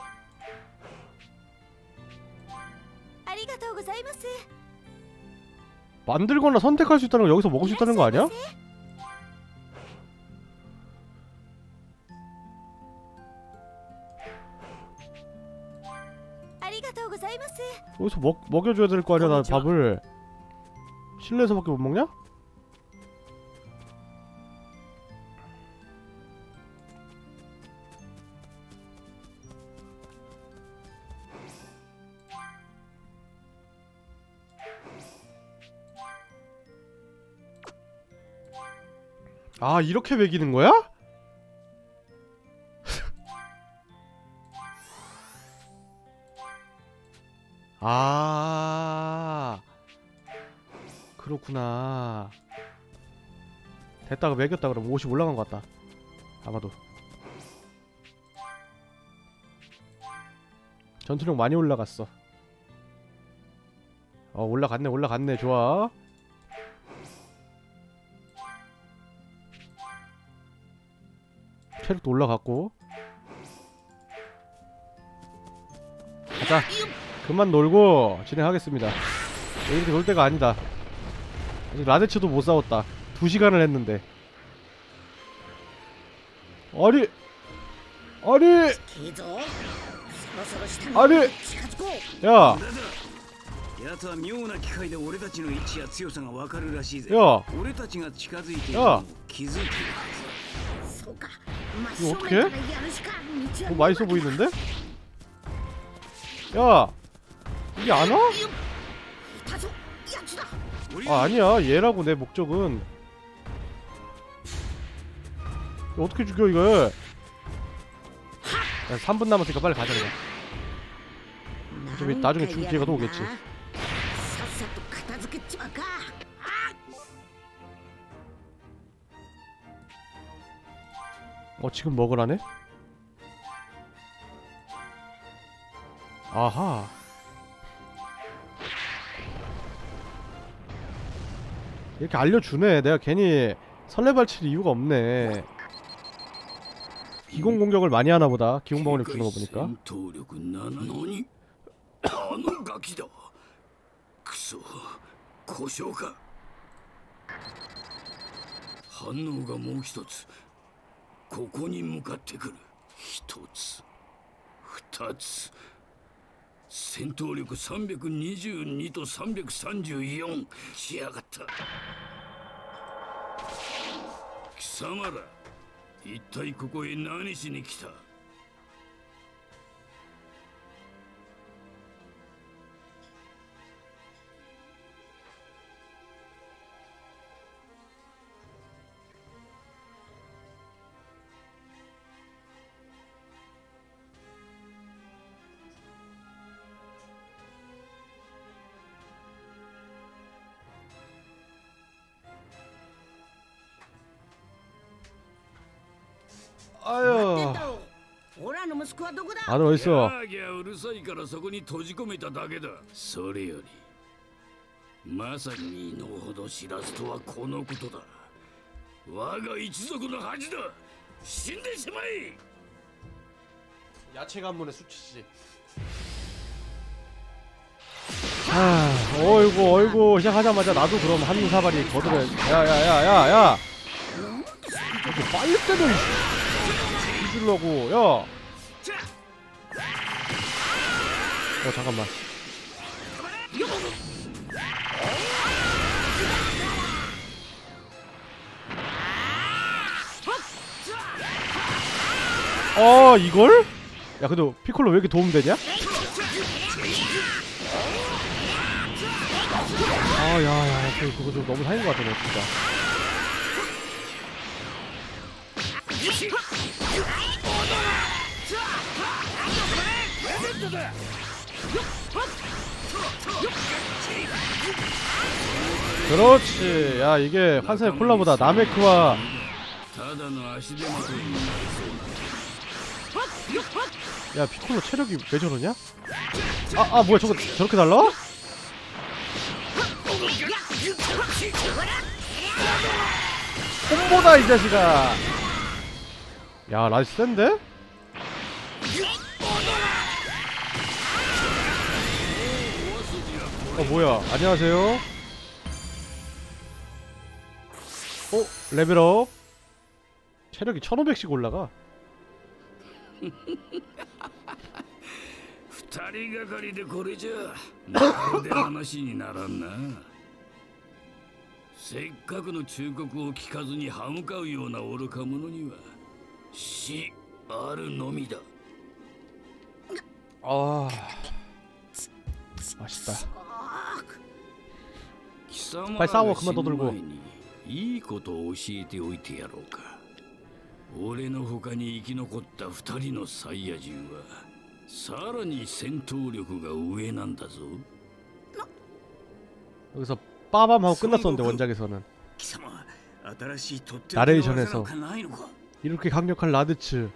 A: 만들거나 선택할 수 있다는 거 여기서 먹을 수 있다는 거 아니야?
G: りがとうございます。
A: 여기서 먹, 먹여줘야 될 거 아니야 나 밥을. 실내에서밖에 못 먹냐? 아 이렇게 먹이는 거야? 아 그렇구나. 됐다가 매겼다 그러면 오십 올라간 것 같다 아마도. 전투력 많이 올라갔어. 어 올라갔네 올라갔네. 좋아. 체력도 올라갔고. 가자. 그만 놀고 진행하겠습니다. 이렇게 놀 때가 아니다. 아직 라데츠도 못 싸웠다. 두 시간을 했는데. 아니 아니 아니 야
I: やつは妙な機械で俺たちの位置や強さがわかるらしいぜ。
A: や
I: 俺たちが近づいている
A: や
I: のを気づいている。
A: 이거 어떡해? 뭐 맛있어 보이는데? 야 이게 안 와? 아 아니야 얘라고 내 목적은. 이거 어떻게 죽여 이걸? 야 삼 분 남았으니까 빨리 가자 그냥. 어차피 나중에 죽을 기회가 또 오겠지. 어 지금 먹으라네? 아하. 이렇게 알려주네. 내가 괜히 설레발칠 이유가 없네. 기공 공격을 많이 하나보다. 기공 방어력 주는 거 보니까.
C: ここに向かってくる。一つ、二つ、戦闘力さんびゃくにじゅうにとさんびゃくさんじゅうよんしやがった。貴様ら、一体ここへ何しに来た？
A: 아유. 아들 어딨어?
C: うるさいからそこに閉じ込めただけだ。それよりまさに身の程知らずとはこのことだ。我が一族の恥だ。死んでしまえ。
A: 야채 관문의 수치씨. 아, 어이구 어이구 시작하자마자 나도 그럼 한 사발이 거들어. 야야야야야. 이렇게 빨리 때려 뒤질려고. 야. 어 잠깐만. 어 이걸? 야 그래도 피콜로 왜 이렇게 도움되냐? 아 야야 그거 좀 너무 사인 것 같아 너 진짜. 그렇지. 야 이게 환상의 콜라보다 나메크와 야 피콜로 체력이 왜 저러냐? 아, 아 뭐야 저거 저렇게 달라? 콤보다 이 자식아. 야 라이스 센데? 어 뭐야 안녕하세요. 어 레벨업. 체력이 천오백씩 올라가.
C: 二人がかりでこれじゃまるで話にならんな。せっかくの忠告を聞かずに歯向かうような愚か者には死あるのみだ。
A: 아 맛있다. 빨리 싸워. 그만 떠들고.
C: いいことを教えておいてやろうか。俺の他に生き残った二人のサイヤ人はさらに戦闘力が上なんだぞ。
A: 여기서 빠밤하고 끝났었는데 원작에서는 나레이션에서 이렇게 강력한 라드츠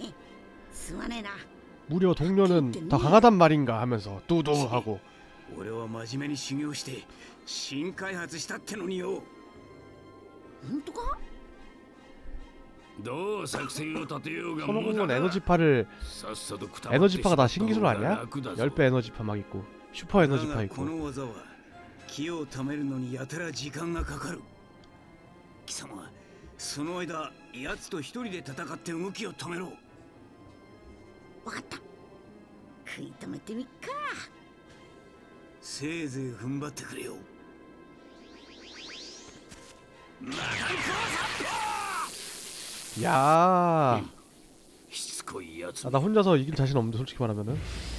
A: 무려 동료는 더 강하단 말인가 하면서 뚜두 하고.
I: 俺は真面目に修行して新開発したってのによ。
B: 本当か？
C: どう作戦を立てようが
A: 손오공은 에너지파를 에너지파가 다 신기술 아니야? 십 배 에너지파 막 있고 슈퍼 에너지파 있고.
I: この技は気をためるのにやたら時間がかかる。貴様その間奴と一人で戦って動きを止めろ。
B: わかった。食い止めてみっか。
I: せいぜい踏ん張ってくれよ。
A: 야, 아, 나 혼자서 이길 자신 없는데 솔직히 말하면은.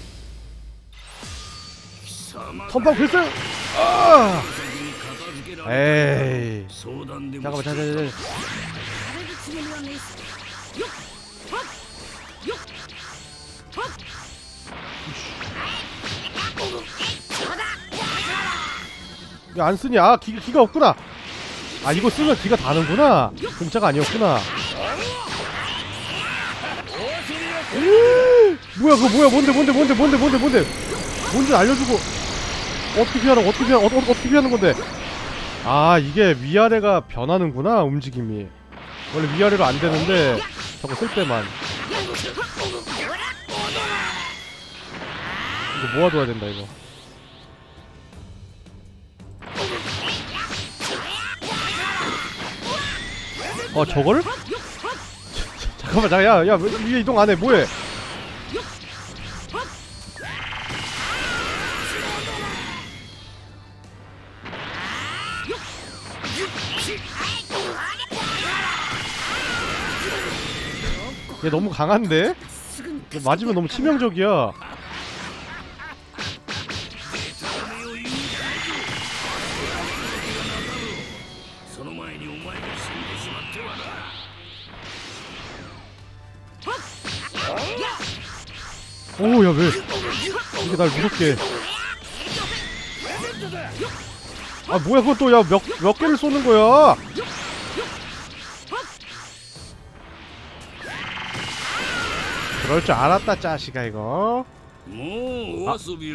A: 턴빵 필승! 아! 에이. 잠깐만, 자, 자, 자, 자. 왜 안 쓰냐? 기, 기가 없구나. 아, 이거 쓰면 기가 다는구나. 공짜가 아니었구나. 뭐야 그거 뭐야 뭔데 뭔데 뭔데 뭔데 뭔데 뭔데 뭔지 알려주고. 어떻게 피하는 어떻게 피하 어, 어, 어떻게 피하는 건데. 아 이게 위아래가 변하는구나 움직임이. 원래 위아래로 안 되는데 저거 쓸 때만. 이거 모아둬야 된다 이거. 어 저거를? 잠깐만 자, 야, 야 위에 이동 안해 뭐해? 얘 너무 강한데? 맞으면 너무 치명적이야. 오, 야, 왜? 이게 날 무섭게. 아, 뭐야, 그것도, 야, 몇, 몇 개를 쏘는 거야? 그럴 줄 알았다, 짜식아, 이거. 아. 오야,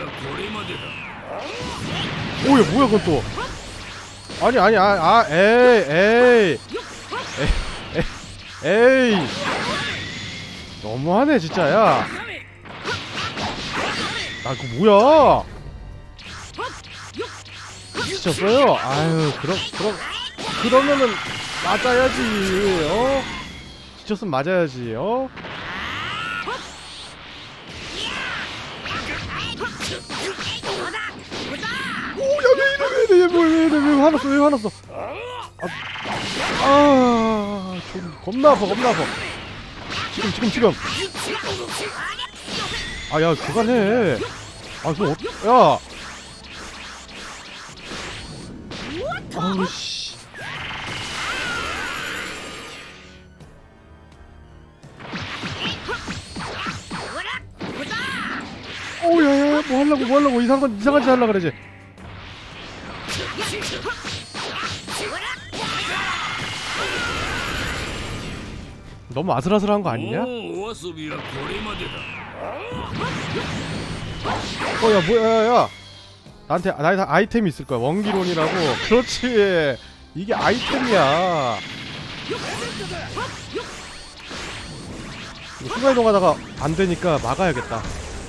A: 뭐야, 그건 또. 아니, 아니, 아, 아, 에이, 에이. 에이, 에이. 에이. 너무하네, 진짜, 야. 아, 그거 뭐야? 지쳤어요? 아유, 그럼, 그럼, 그러면은 맞아야지, 어? 지쳤으면 맞아야지, 어? 오, 야, 왜 이래, 왜 이래, 왜 이래, 왜 이래, 왜 화났어, 왜 화났어? 아, 아, 좀, 겁나 아파, 겁나 아파. 지금, 지금, 지금. 아, 야, 그만해. 아, 그거, 어, 야. 아우, 씨. 오, 야, 야, 뭐 하려고, 뭐 하려고. 이상한 건, 이상한 짓 하려고 그러지. 너무 아슬아슬한 거 아니냐? 어, 야, 뭐야, 야, 야. 나한테, 나한테 아이템이 있을 거야. 원기론이라고. 그렇지. 이게 아이템이야. 순간이동하다가 안 되니까 막아야겠다.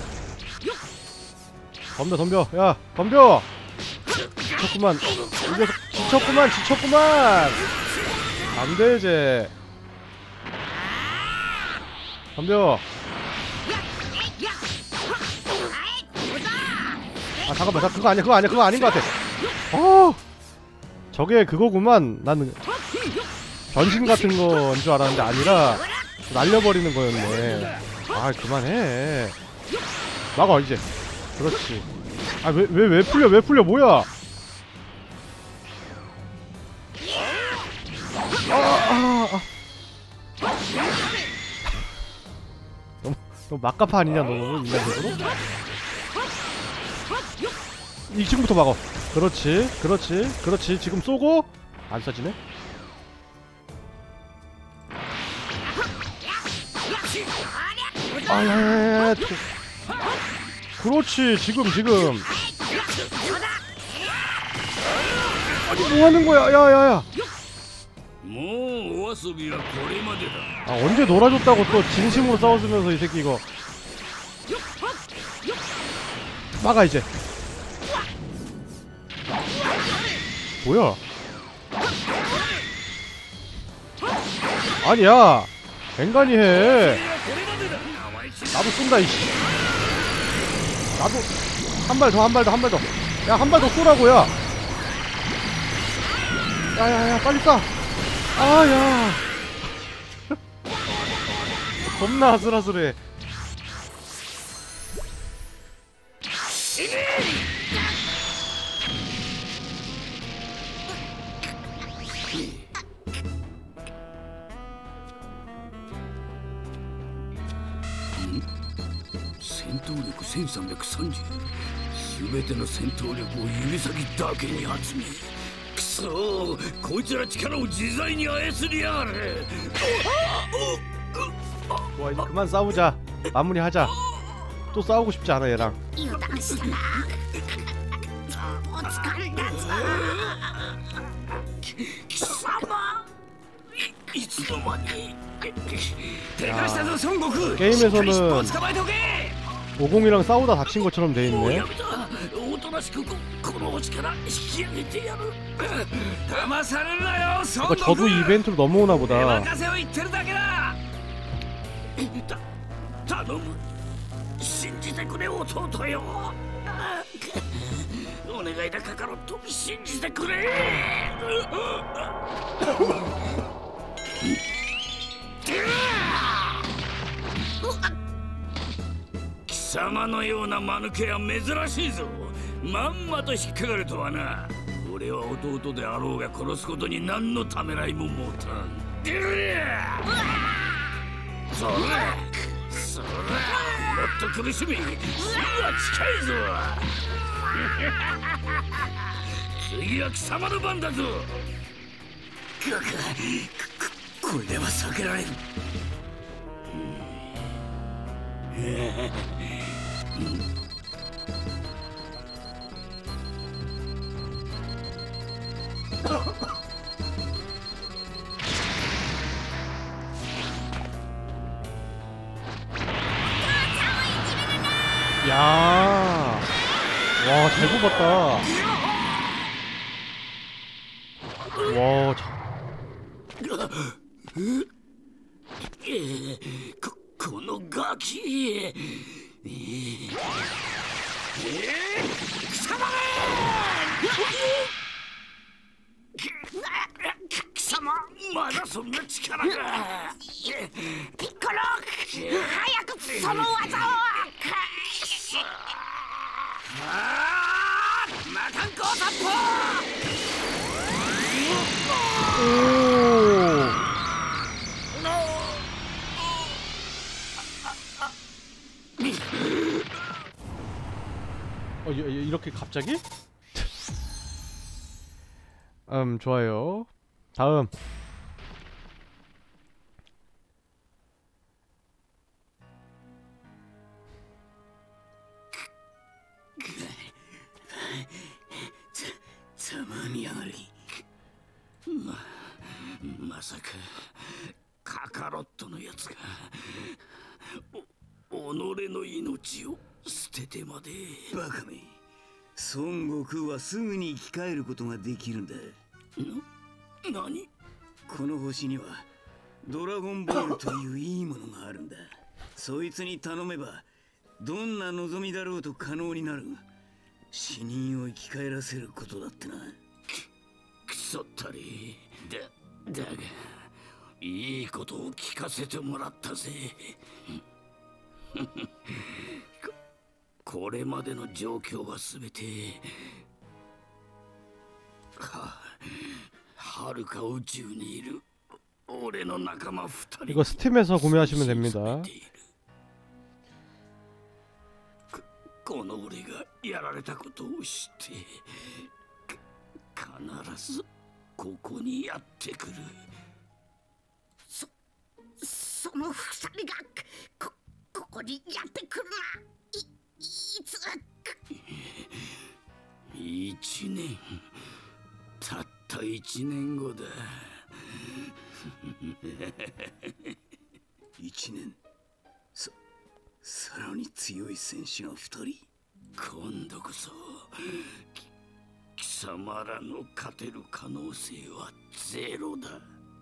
A: 덤벼, 덤벼. 야, 덤벼. 지쳤구만. 이 녀석 지쳤구만, 지쳤구만. 안 돼, 이제. 덤벼. 아 잠깐만, 나 그거 아니야, 그거 아니야, 그거 아닌 것 같아. 어, 저게 그거구만. 나는 변신 같은 건 줄 알았는데 아니라 날려버리는 거였네. 아 그만해. 막아 이제. 그렇지. 아 왜 왜 왜 풀려 왜 풀려 뭐야? 아, 아, 아. 너무 너무 막가파 아니냐 너무 인간적으로? 이 지금부터 막어. 그렇지, 그렇지, 그렇지. 지금 쏘고 안 쏴지네. 아야야야. 그렇지, 지금 지금. 아니 뭐 하는 거야? 야야야. 아 언제 놀아줬다고 또 진심으로 싸워주면서 이 새끼 이거. 막아 이제. 뭐야? 아니야. 뱅간이 해. 나도 쏜다 이씨. 나도 한 발 더 한 발 더 한 발 더. 야 한 발 더 쏘라고 야. 야야야 빨리 쏴. 아야. 겁나 아슬아슬해.
C: 戦闘力せんさんびゃくさんじゅう、全ての戦闘力を指先だけに集め、くそー、こいつら力を自在に操りやがる。
A: 좋아 이제 그만 싸우자. 마무리하자. 또 싸우고 싶지 않아 얘랑.
B: 油断したな。お疲れだぞ。貴様。
C: いつの間に。
A: 게임에서는 오공이랑 싸우다 다친 것처럼 돼 있네. 그러니까 저도 이 이벤트로 넘어오나 보다.
C: 貴様のような間抜けは珍しいぞ。まんまと引っかかるとはな。俺は弟であろうが殺すことに何のためらいも持たん。それそれもっと苦しみ、死は近いぞ。次は貴様の番だぞ。これでは避けられる。
A: 야, 와, 잘 뽑았다. 와, 자.
C: こ, このガキ。貴様！貴様、まだそんな力が。ピッコロ、早くその技を。ああ、魔漢光殺法。
A: 어, 이렇게 갑자기? 음, 좋아요. 다음.
C: 마, まさかカカロットのやつがお己の命を捨ててまで。
I: バカめ、孫悟空はすぐに生き返ることができるんだ。
C: な、何？
I: この星にはドラゴンボールといういいものがあるんだ。そいつに頼めばどんな望みだろうと可能になる。 死人を生き返らせることだってな。
C: くそったりだだがいいことを聞かせてもらったぜ。ここれまでの状況はすべてははるか宇宙にいる俺の仲間二人。
A: 이거 스팀에서 구매하시면 됩니다.
C: この俺がやられたことを知って必ずここにやってくる。
B: そその二人がこここにやってくるな。 い, いつ
C: 一年たった一年後だ。
I: 一年ささらに強い戦士が二人。
C: 今度こそ貴様らの勝てる可能性はゼロだ。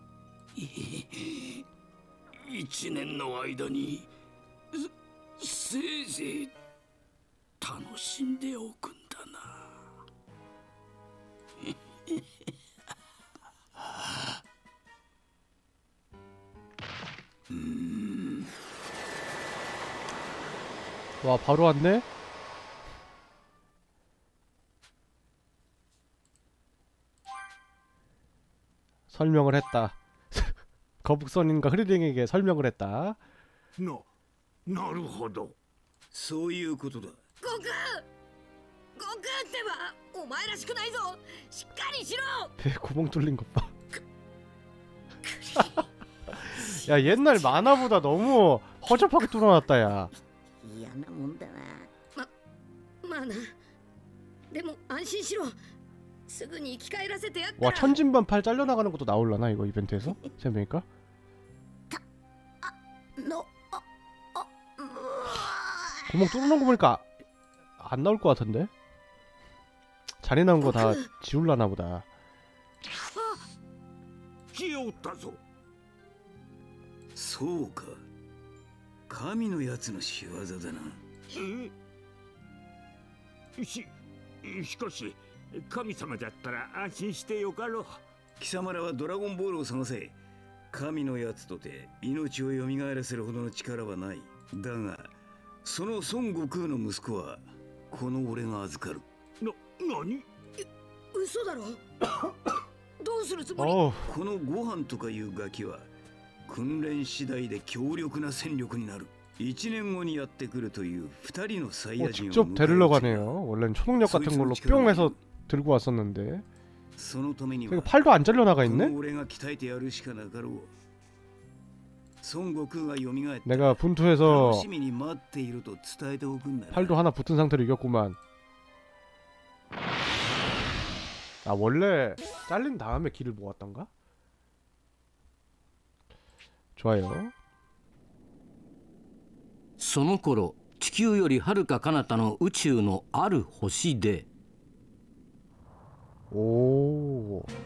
C: 一年の間にせいぜい楽しんでおくんだな。
I: 음...
A: 와 바로 왔네? 설명을 했다. 거북선인과 흐리링에게 설명을 했다.
E: な、なるほど。
I: そういうことだ。
H: 悟空悟空ってばお前らしくないぞ。しっかりしろ。
A: 배 구멍 뚫린 것 봐. 야 옛날 만화보다 너무 허접하게 뚫어놨다 야.
B: 嫌なもんだな。
H: ままあな。でも安心しろ。すぐに生き返らせてやっから。
A: 와 천진반 팔 잘려나가는 것도 나올라나 이거 이벤트에서? 생각해보니까.
B: 너
A: 구멍 뚫어놓은 거 보니까 안 나올 것 같은데? 자리 나온 거 다 지울라나 보다.
E: 消えおったぞ。
I: そうか。神のやつの仕業だな。
E: え？し、しかし神様だったら安心してよかろう。
I: 貴様らはドラゴンボールを探せ。神のやつとて命を蘇らせるほどの力はない。だがその孫悟空の息子はこの俺が預かる。
E: な、何？
H: 嘘だろ。どうするつもり？
I: このご飯とかいうガキは訓練次第で強力な戦力になる。一年後にやってくるという二人のサイヤ
A: 어,
I: 人を
A: 직접 데리러 가네요. 원래는 초능력 같은 걸로 뿅 해서 들고 왔었는데. 이거 팔도 안 잘려나가 있네? 내가 분투해서 팔도 하나 붙은 상태로 이겼구만. 아 원래 잘린 다음에 길을 모았던가? 좋아요.
F: その頃地球よりはるか彼方の宇宙のある星で、
A: おー、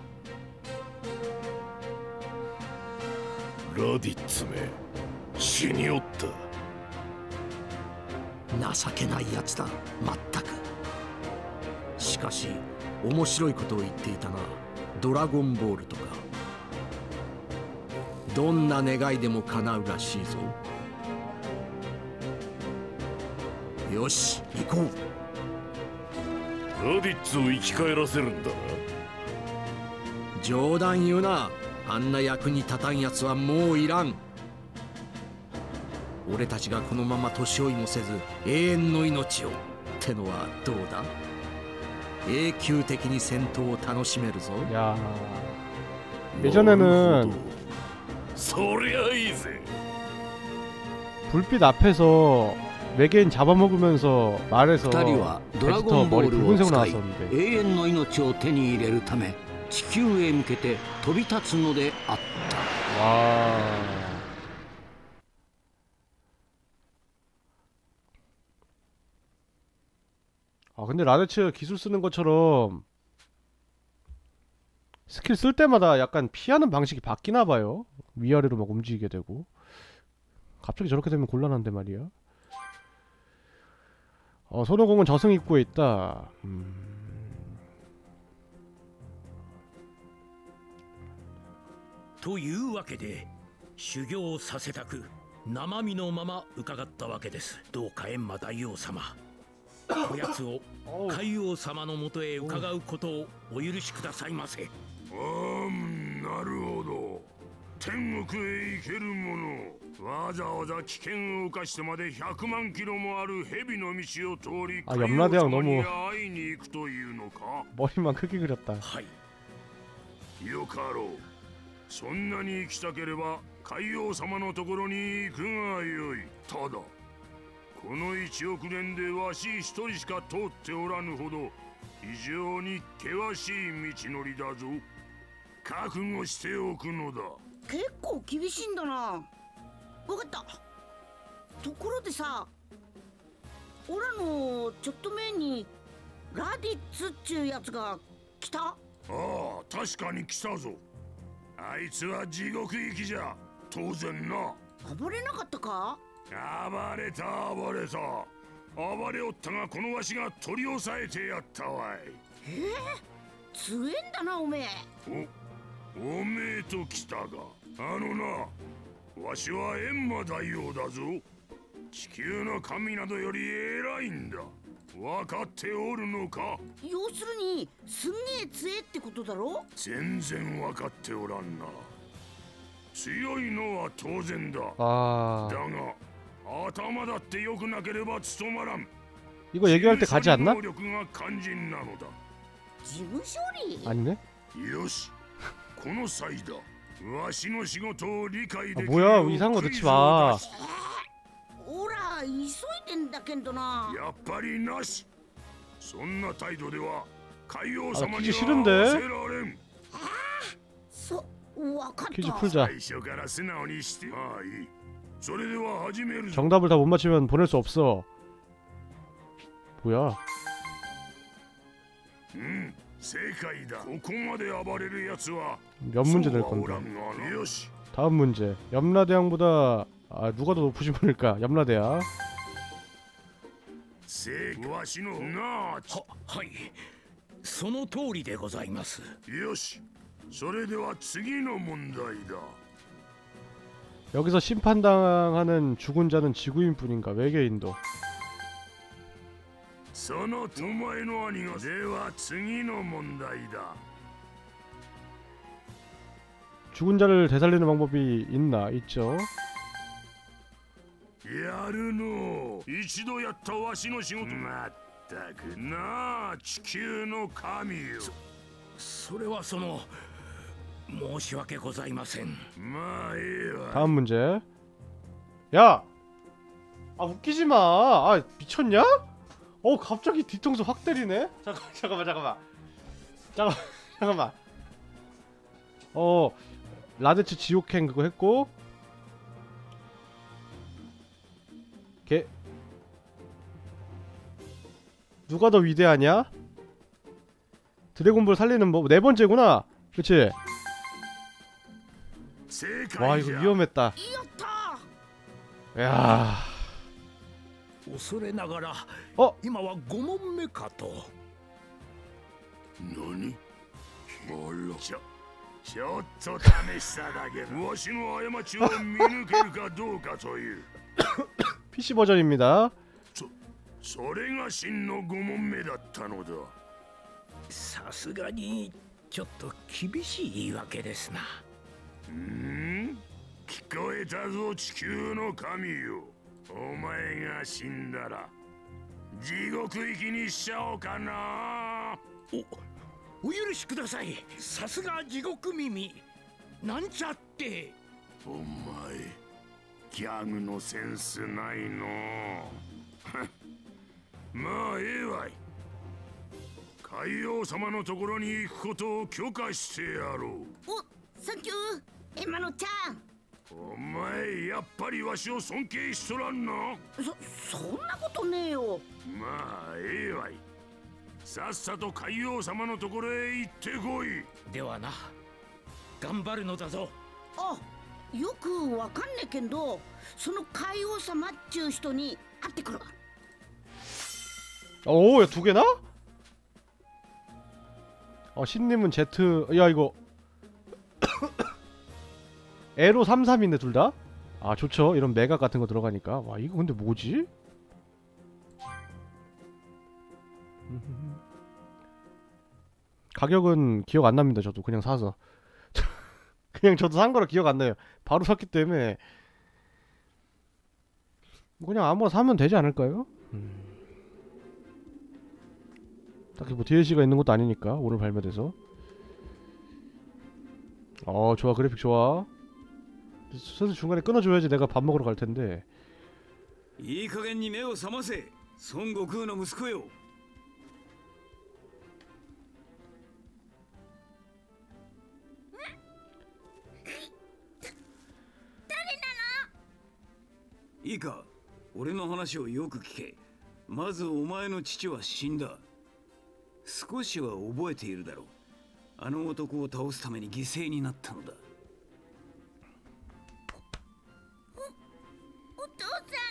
J: ラディッツめ死におった。
D: 情けないやつだ、まったく。しかし面白いことを言っていたな。ドラゴンボールとかどんな願いでも叶うらしいぞ。よし行こう。
J: ラディッツを生き返らせるんだな。
D: 冗談言うな。あんな役に立たんやつはもういらん。俺たちがこのまま年老いもせず永遠の命をってのはどうだ。永久的に戦闘を楽しめるぞ。
A: 야, 예전에는 불빛 앞에서 외계인 잡아먹으면서 말해서 베지터 머리 붉은색으로 나왔었는데
F: 永遠の命を手に入れるため地球へ向けて飛び立つのであった。
A: 와. 아 근데 라데츠 기술 쓰는 것처럼 스킬 쓸 때마다 약간 피하는 방식이 바뀌나 봐요. 위아래로 막 움직이게 되고. 갑자기 저렇게 되면 곤란한데 말이야. 어, 손오공은 저승 입구에 있다. 음.
K: というわけで修行させたく生身のまま伺ったわけです。どうか閻魔大王様、こやつを海王様のもとへ伺うことをお許しくださいませ。
J: あー、なるほど。天国へ行ける者、わざわざ危険を冒してまでひゃくまんキロもある蛇の道を通り
A: あ、
J: 海王
A: 염라대왕
J: 様に
A: 너무
J: 会いに行くというのか。
A: 머리만 크게 그렸다.
K: はい。
J: よかろう。そんなに行きたければ海王様のところに行くがよい。ただこのいちおくねんでわし一人しか通っておらぬほど非常に険しい道のりだぞ。覚悟しておくのだ。
B: 結構厳しいんだな。わかった。ところでさ、オラのちょっと前にラディッツっちゅうやつが来た？
J: ああ、確かに来たぞ。あいつは地獄行きじゃ。当然な。
B: 暴れなかったか？
J: 暴れた暴れた。暴れおったがこのわしが取り押さえてやったわい。
B: えー、強えんだなおめえ。
J: お、おめえと来たが。あのな、わしは閻魔大王だぞ。地球の神などより偉いんだ。分かっておるのか？
B: 要するにすんげえ強えってことだろ？
J: 全然分かっておらんな。強いのは当然だ。
A: あ
J: だが頭だって良くなければ務まらん。
A: 이거 얘기할 때 가지 않나?
J: 能力が肝心なのだ。
B: 事務処理？
A: 아니네?
J: よし、この際だ。わしの仕事を理解できる
A: 아, 뭐야, 이상한 거 넣지 마.
B: オラ急いでんだけどな。
J: やっぱりなし。そんな態度では海王
A: 아,
J: 様に
A: 퀴즈
J: は合わせ
A: 싫은데?
J: られん。
B: そ、わかった。
A: 퀴즈 풀자.
J: 最初から素直にして。まあいい。それでは始めるぞ。
A: 정답을 다 못 맞히면 보낼 수 없어. 뭐야?
J: うん、正解だ。ここまで暴れるやつは
A: 몇 문제 낼
J: そうはお
A: 건데?
J: らんがな。よし。
A: 다음 문제. 염라대왕보다 아, 누가 더 높으신 분일까? 염라대왕.
J: 正解。わしのなあ。
K: は、はい。その通りでございます。
J: よし。それでは次の問題だ。
A: 여기서 심판당하는 죽은 자는 지구인 뿐인가? 외계인도.
J: そのお前の兄が。では次の問題だ。
A: 죽은 자를 되살리는 방법이 있나? 있죠.
J: やるの。一度やったわしの仕事。まったくなあ、地球の神よ。
K: それはその申し訳ございません。
J: まあええわ。
A: 다음 문제. 야! 아 웃기지 마. 아 미쳤냐? 어 갑자기 뒤통수 확 때리네. 잠깐 잠깐만 잠깐만. 잠깐 잠깐만. 어 라데츠 지옥행 그거 했고. 걔 누가 더 위대하냐? 드래곤볼 살리는 법 네 번째구나. 그치? 와 이거 위험했다. 야.
K: 恐れながら、
A: 어?
K: 今はご問目かと。
J: 何？もろちょ、ちょっと試しただけだ。わしの過ちを見抜けるかどうかという。
A: 피씨 버전입니다.
J: そ、それが真のご問目だったのだ。
K: さすがにちょっと厳しい言い訳ですな。
J: ん？聞こえたぞ地球の神よ。お前が死んだら地獄行きにしちゃおうかな。
K: お、お許しください。さすが地獄耳。なんちゃって。
J: お前ギャグのセンスないの。まあええわい。海王様のところに行くことを許可してやろう。
B: お、サンキュー、エマノちゃん。
J: お前やっぱりわしを尊敬しとらんな。
B: そ、そんなことねえよ。
J: まあええわい。さっさと海王様のところへ行ってこい。
K: ではな、頑張るのだぞ。
B: あ、よくわかんねえけど、その海王様っちゅう人に会ってくるわ。
A: 오, 야, 두 개나? 어, 신님은 Z. 야, 이거 에로 삼십삼인데 둘 다? 아, 좋죠. 이런 메가 같은 거 들어가니까. 와, 이거 근데 뭐지? 가격은 기억 안 납니다. 저도 그냥 사서. 그냥 저도 산 거라 기억 안 나요. 바로 샀기 때문에 그냥 아무거나 사면 되지 않을까요? 음. 딱히 뭐 디엘씨가 있는 것도 아니니까 오늘 발매돼서. 어, 좋아. 그래픽 좋아. 슬슬 중간에 끊어줘야지 내가 밥 먹으러 갈 텐데.
I: いい加減に目を覚ませ、孫悟空の息子よ。いいか、俺の話をよく聞け。まずお前の父は死んだ。少しは覚えているだろう。あの男を倒すために犠牲になったのだ。
B: お父さんが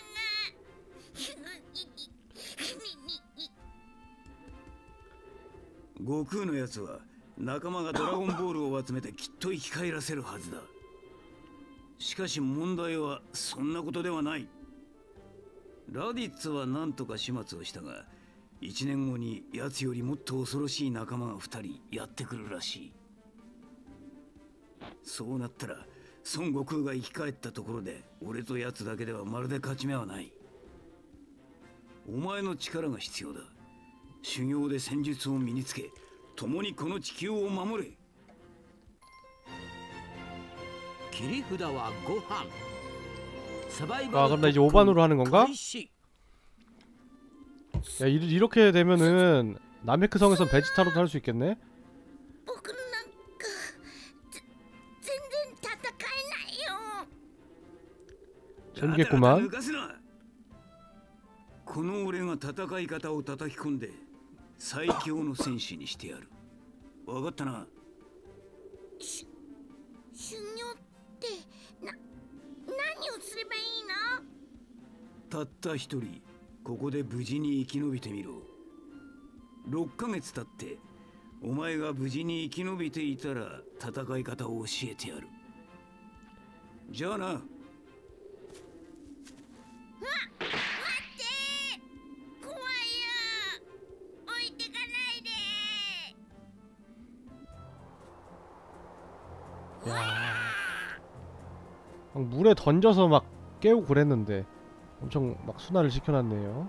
I: 悟空のやつは仲間がドラゴンボールを集めてきっと生き返らせるはずだ。しかし問題はそんなことではない。ラディッツは何とか始末をしたが、一年後に奴よりもっと恐ろしい仲間が二人やってくるらしい。そうなったら孫悟空が生き返ったところで俺と奴だけではまるで勝ち目はない。お前の力が必要だ。修行で戦術を身につけ、共にこの地球を守れ。
F: 切り札はご飯。
A: 아, 그럼 나 이제 오 반으로 하는 건가? 야, 이, 이렇게 되면은 나메크 성에선 베지타로도 할 수 있겠네? 재밌겠구만.
I: この俺が戦い方を叩き込んで最強の戦士にしてやる。わかったな。
B: 修行ってな何をすればいいの？
I: たった一人ここで無事に生き延びてみろ。ろっかげつ経ってお前が無事に生き延びていたら戦い方を教えてやる。じゃあな。
A: 야, 막 물에 던져서 막 깨우고 그랬는데 엄청 막 순환을 시켜놨네요.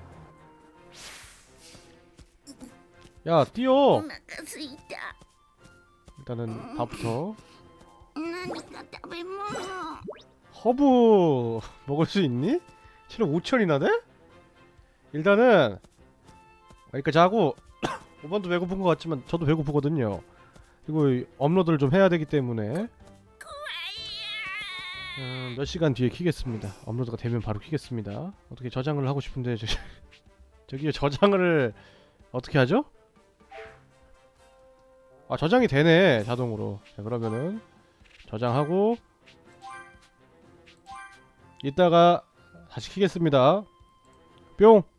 A: 야, 뛰어! 일단은 밥부터. 허브 먹을 수 있니? 체력 오천이나 돼? 일단은 여기까지 하고 오 번도 배고픈 것 같지만 저도 배고프거든요. 그리고 업로드를 좀 해야 되기 때문에 음, 몇 시간 뒤에 키겠습니다. 업로드가 되면 바로 키겠습니다. 어떻게 저장을 하고 싶은데 저, 저기 저장을 어떻게 하죠? 아, 저장이 되네, 자동으로. 자, 그러면은 저장하고 이따가 다시 키겠습니다. 뿅!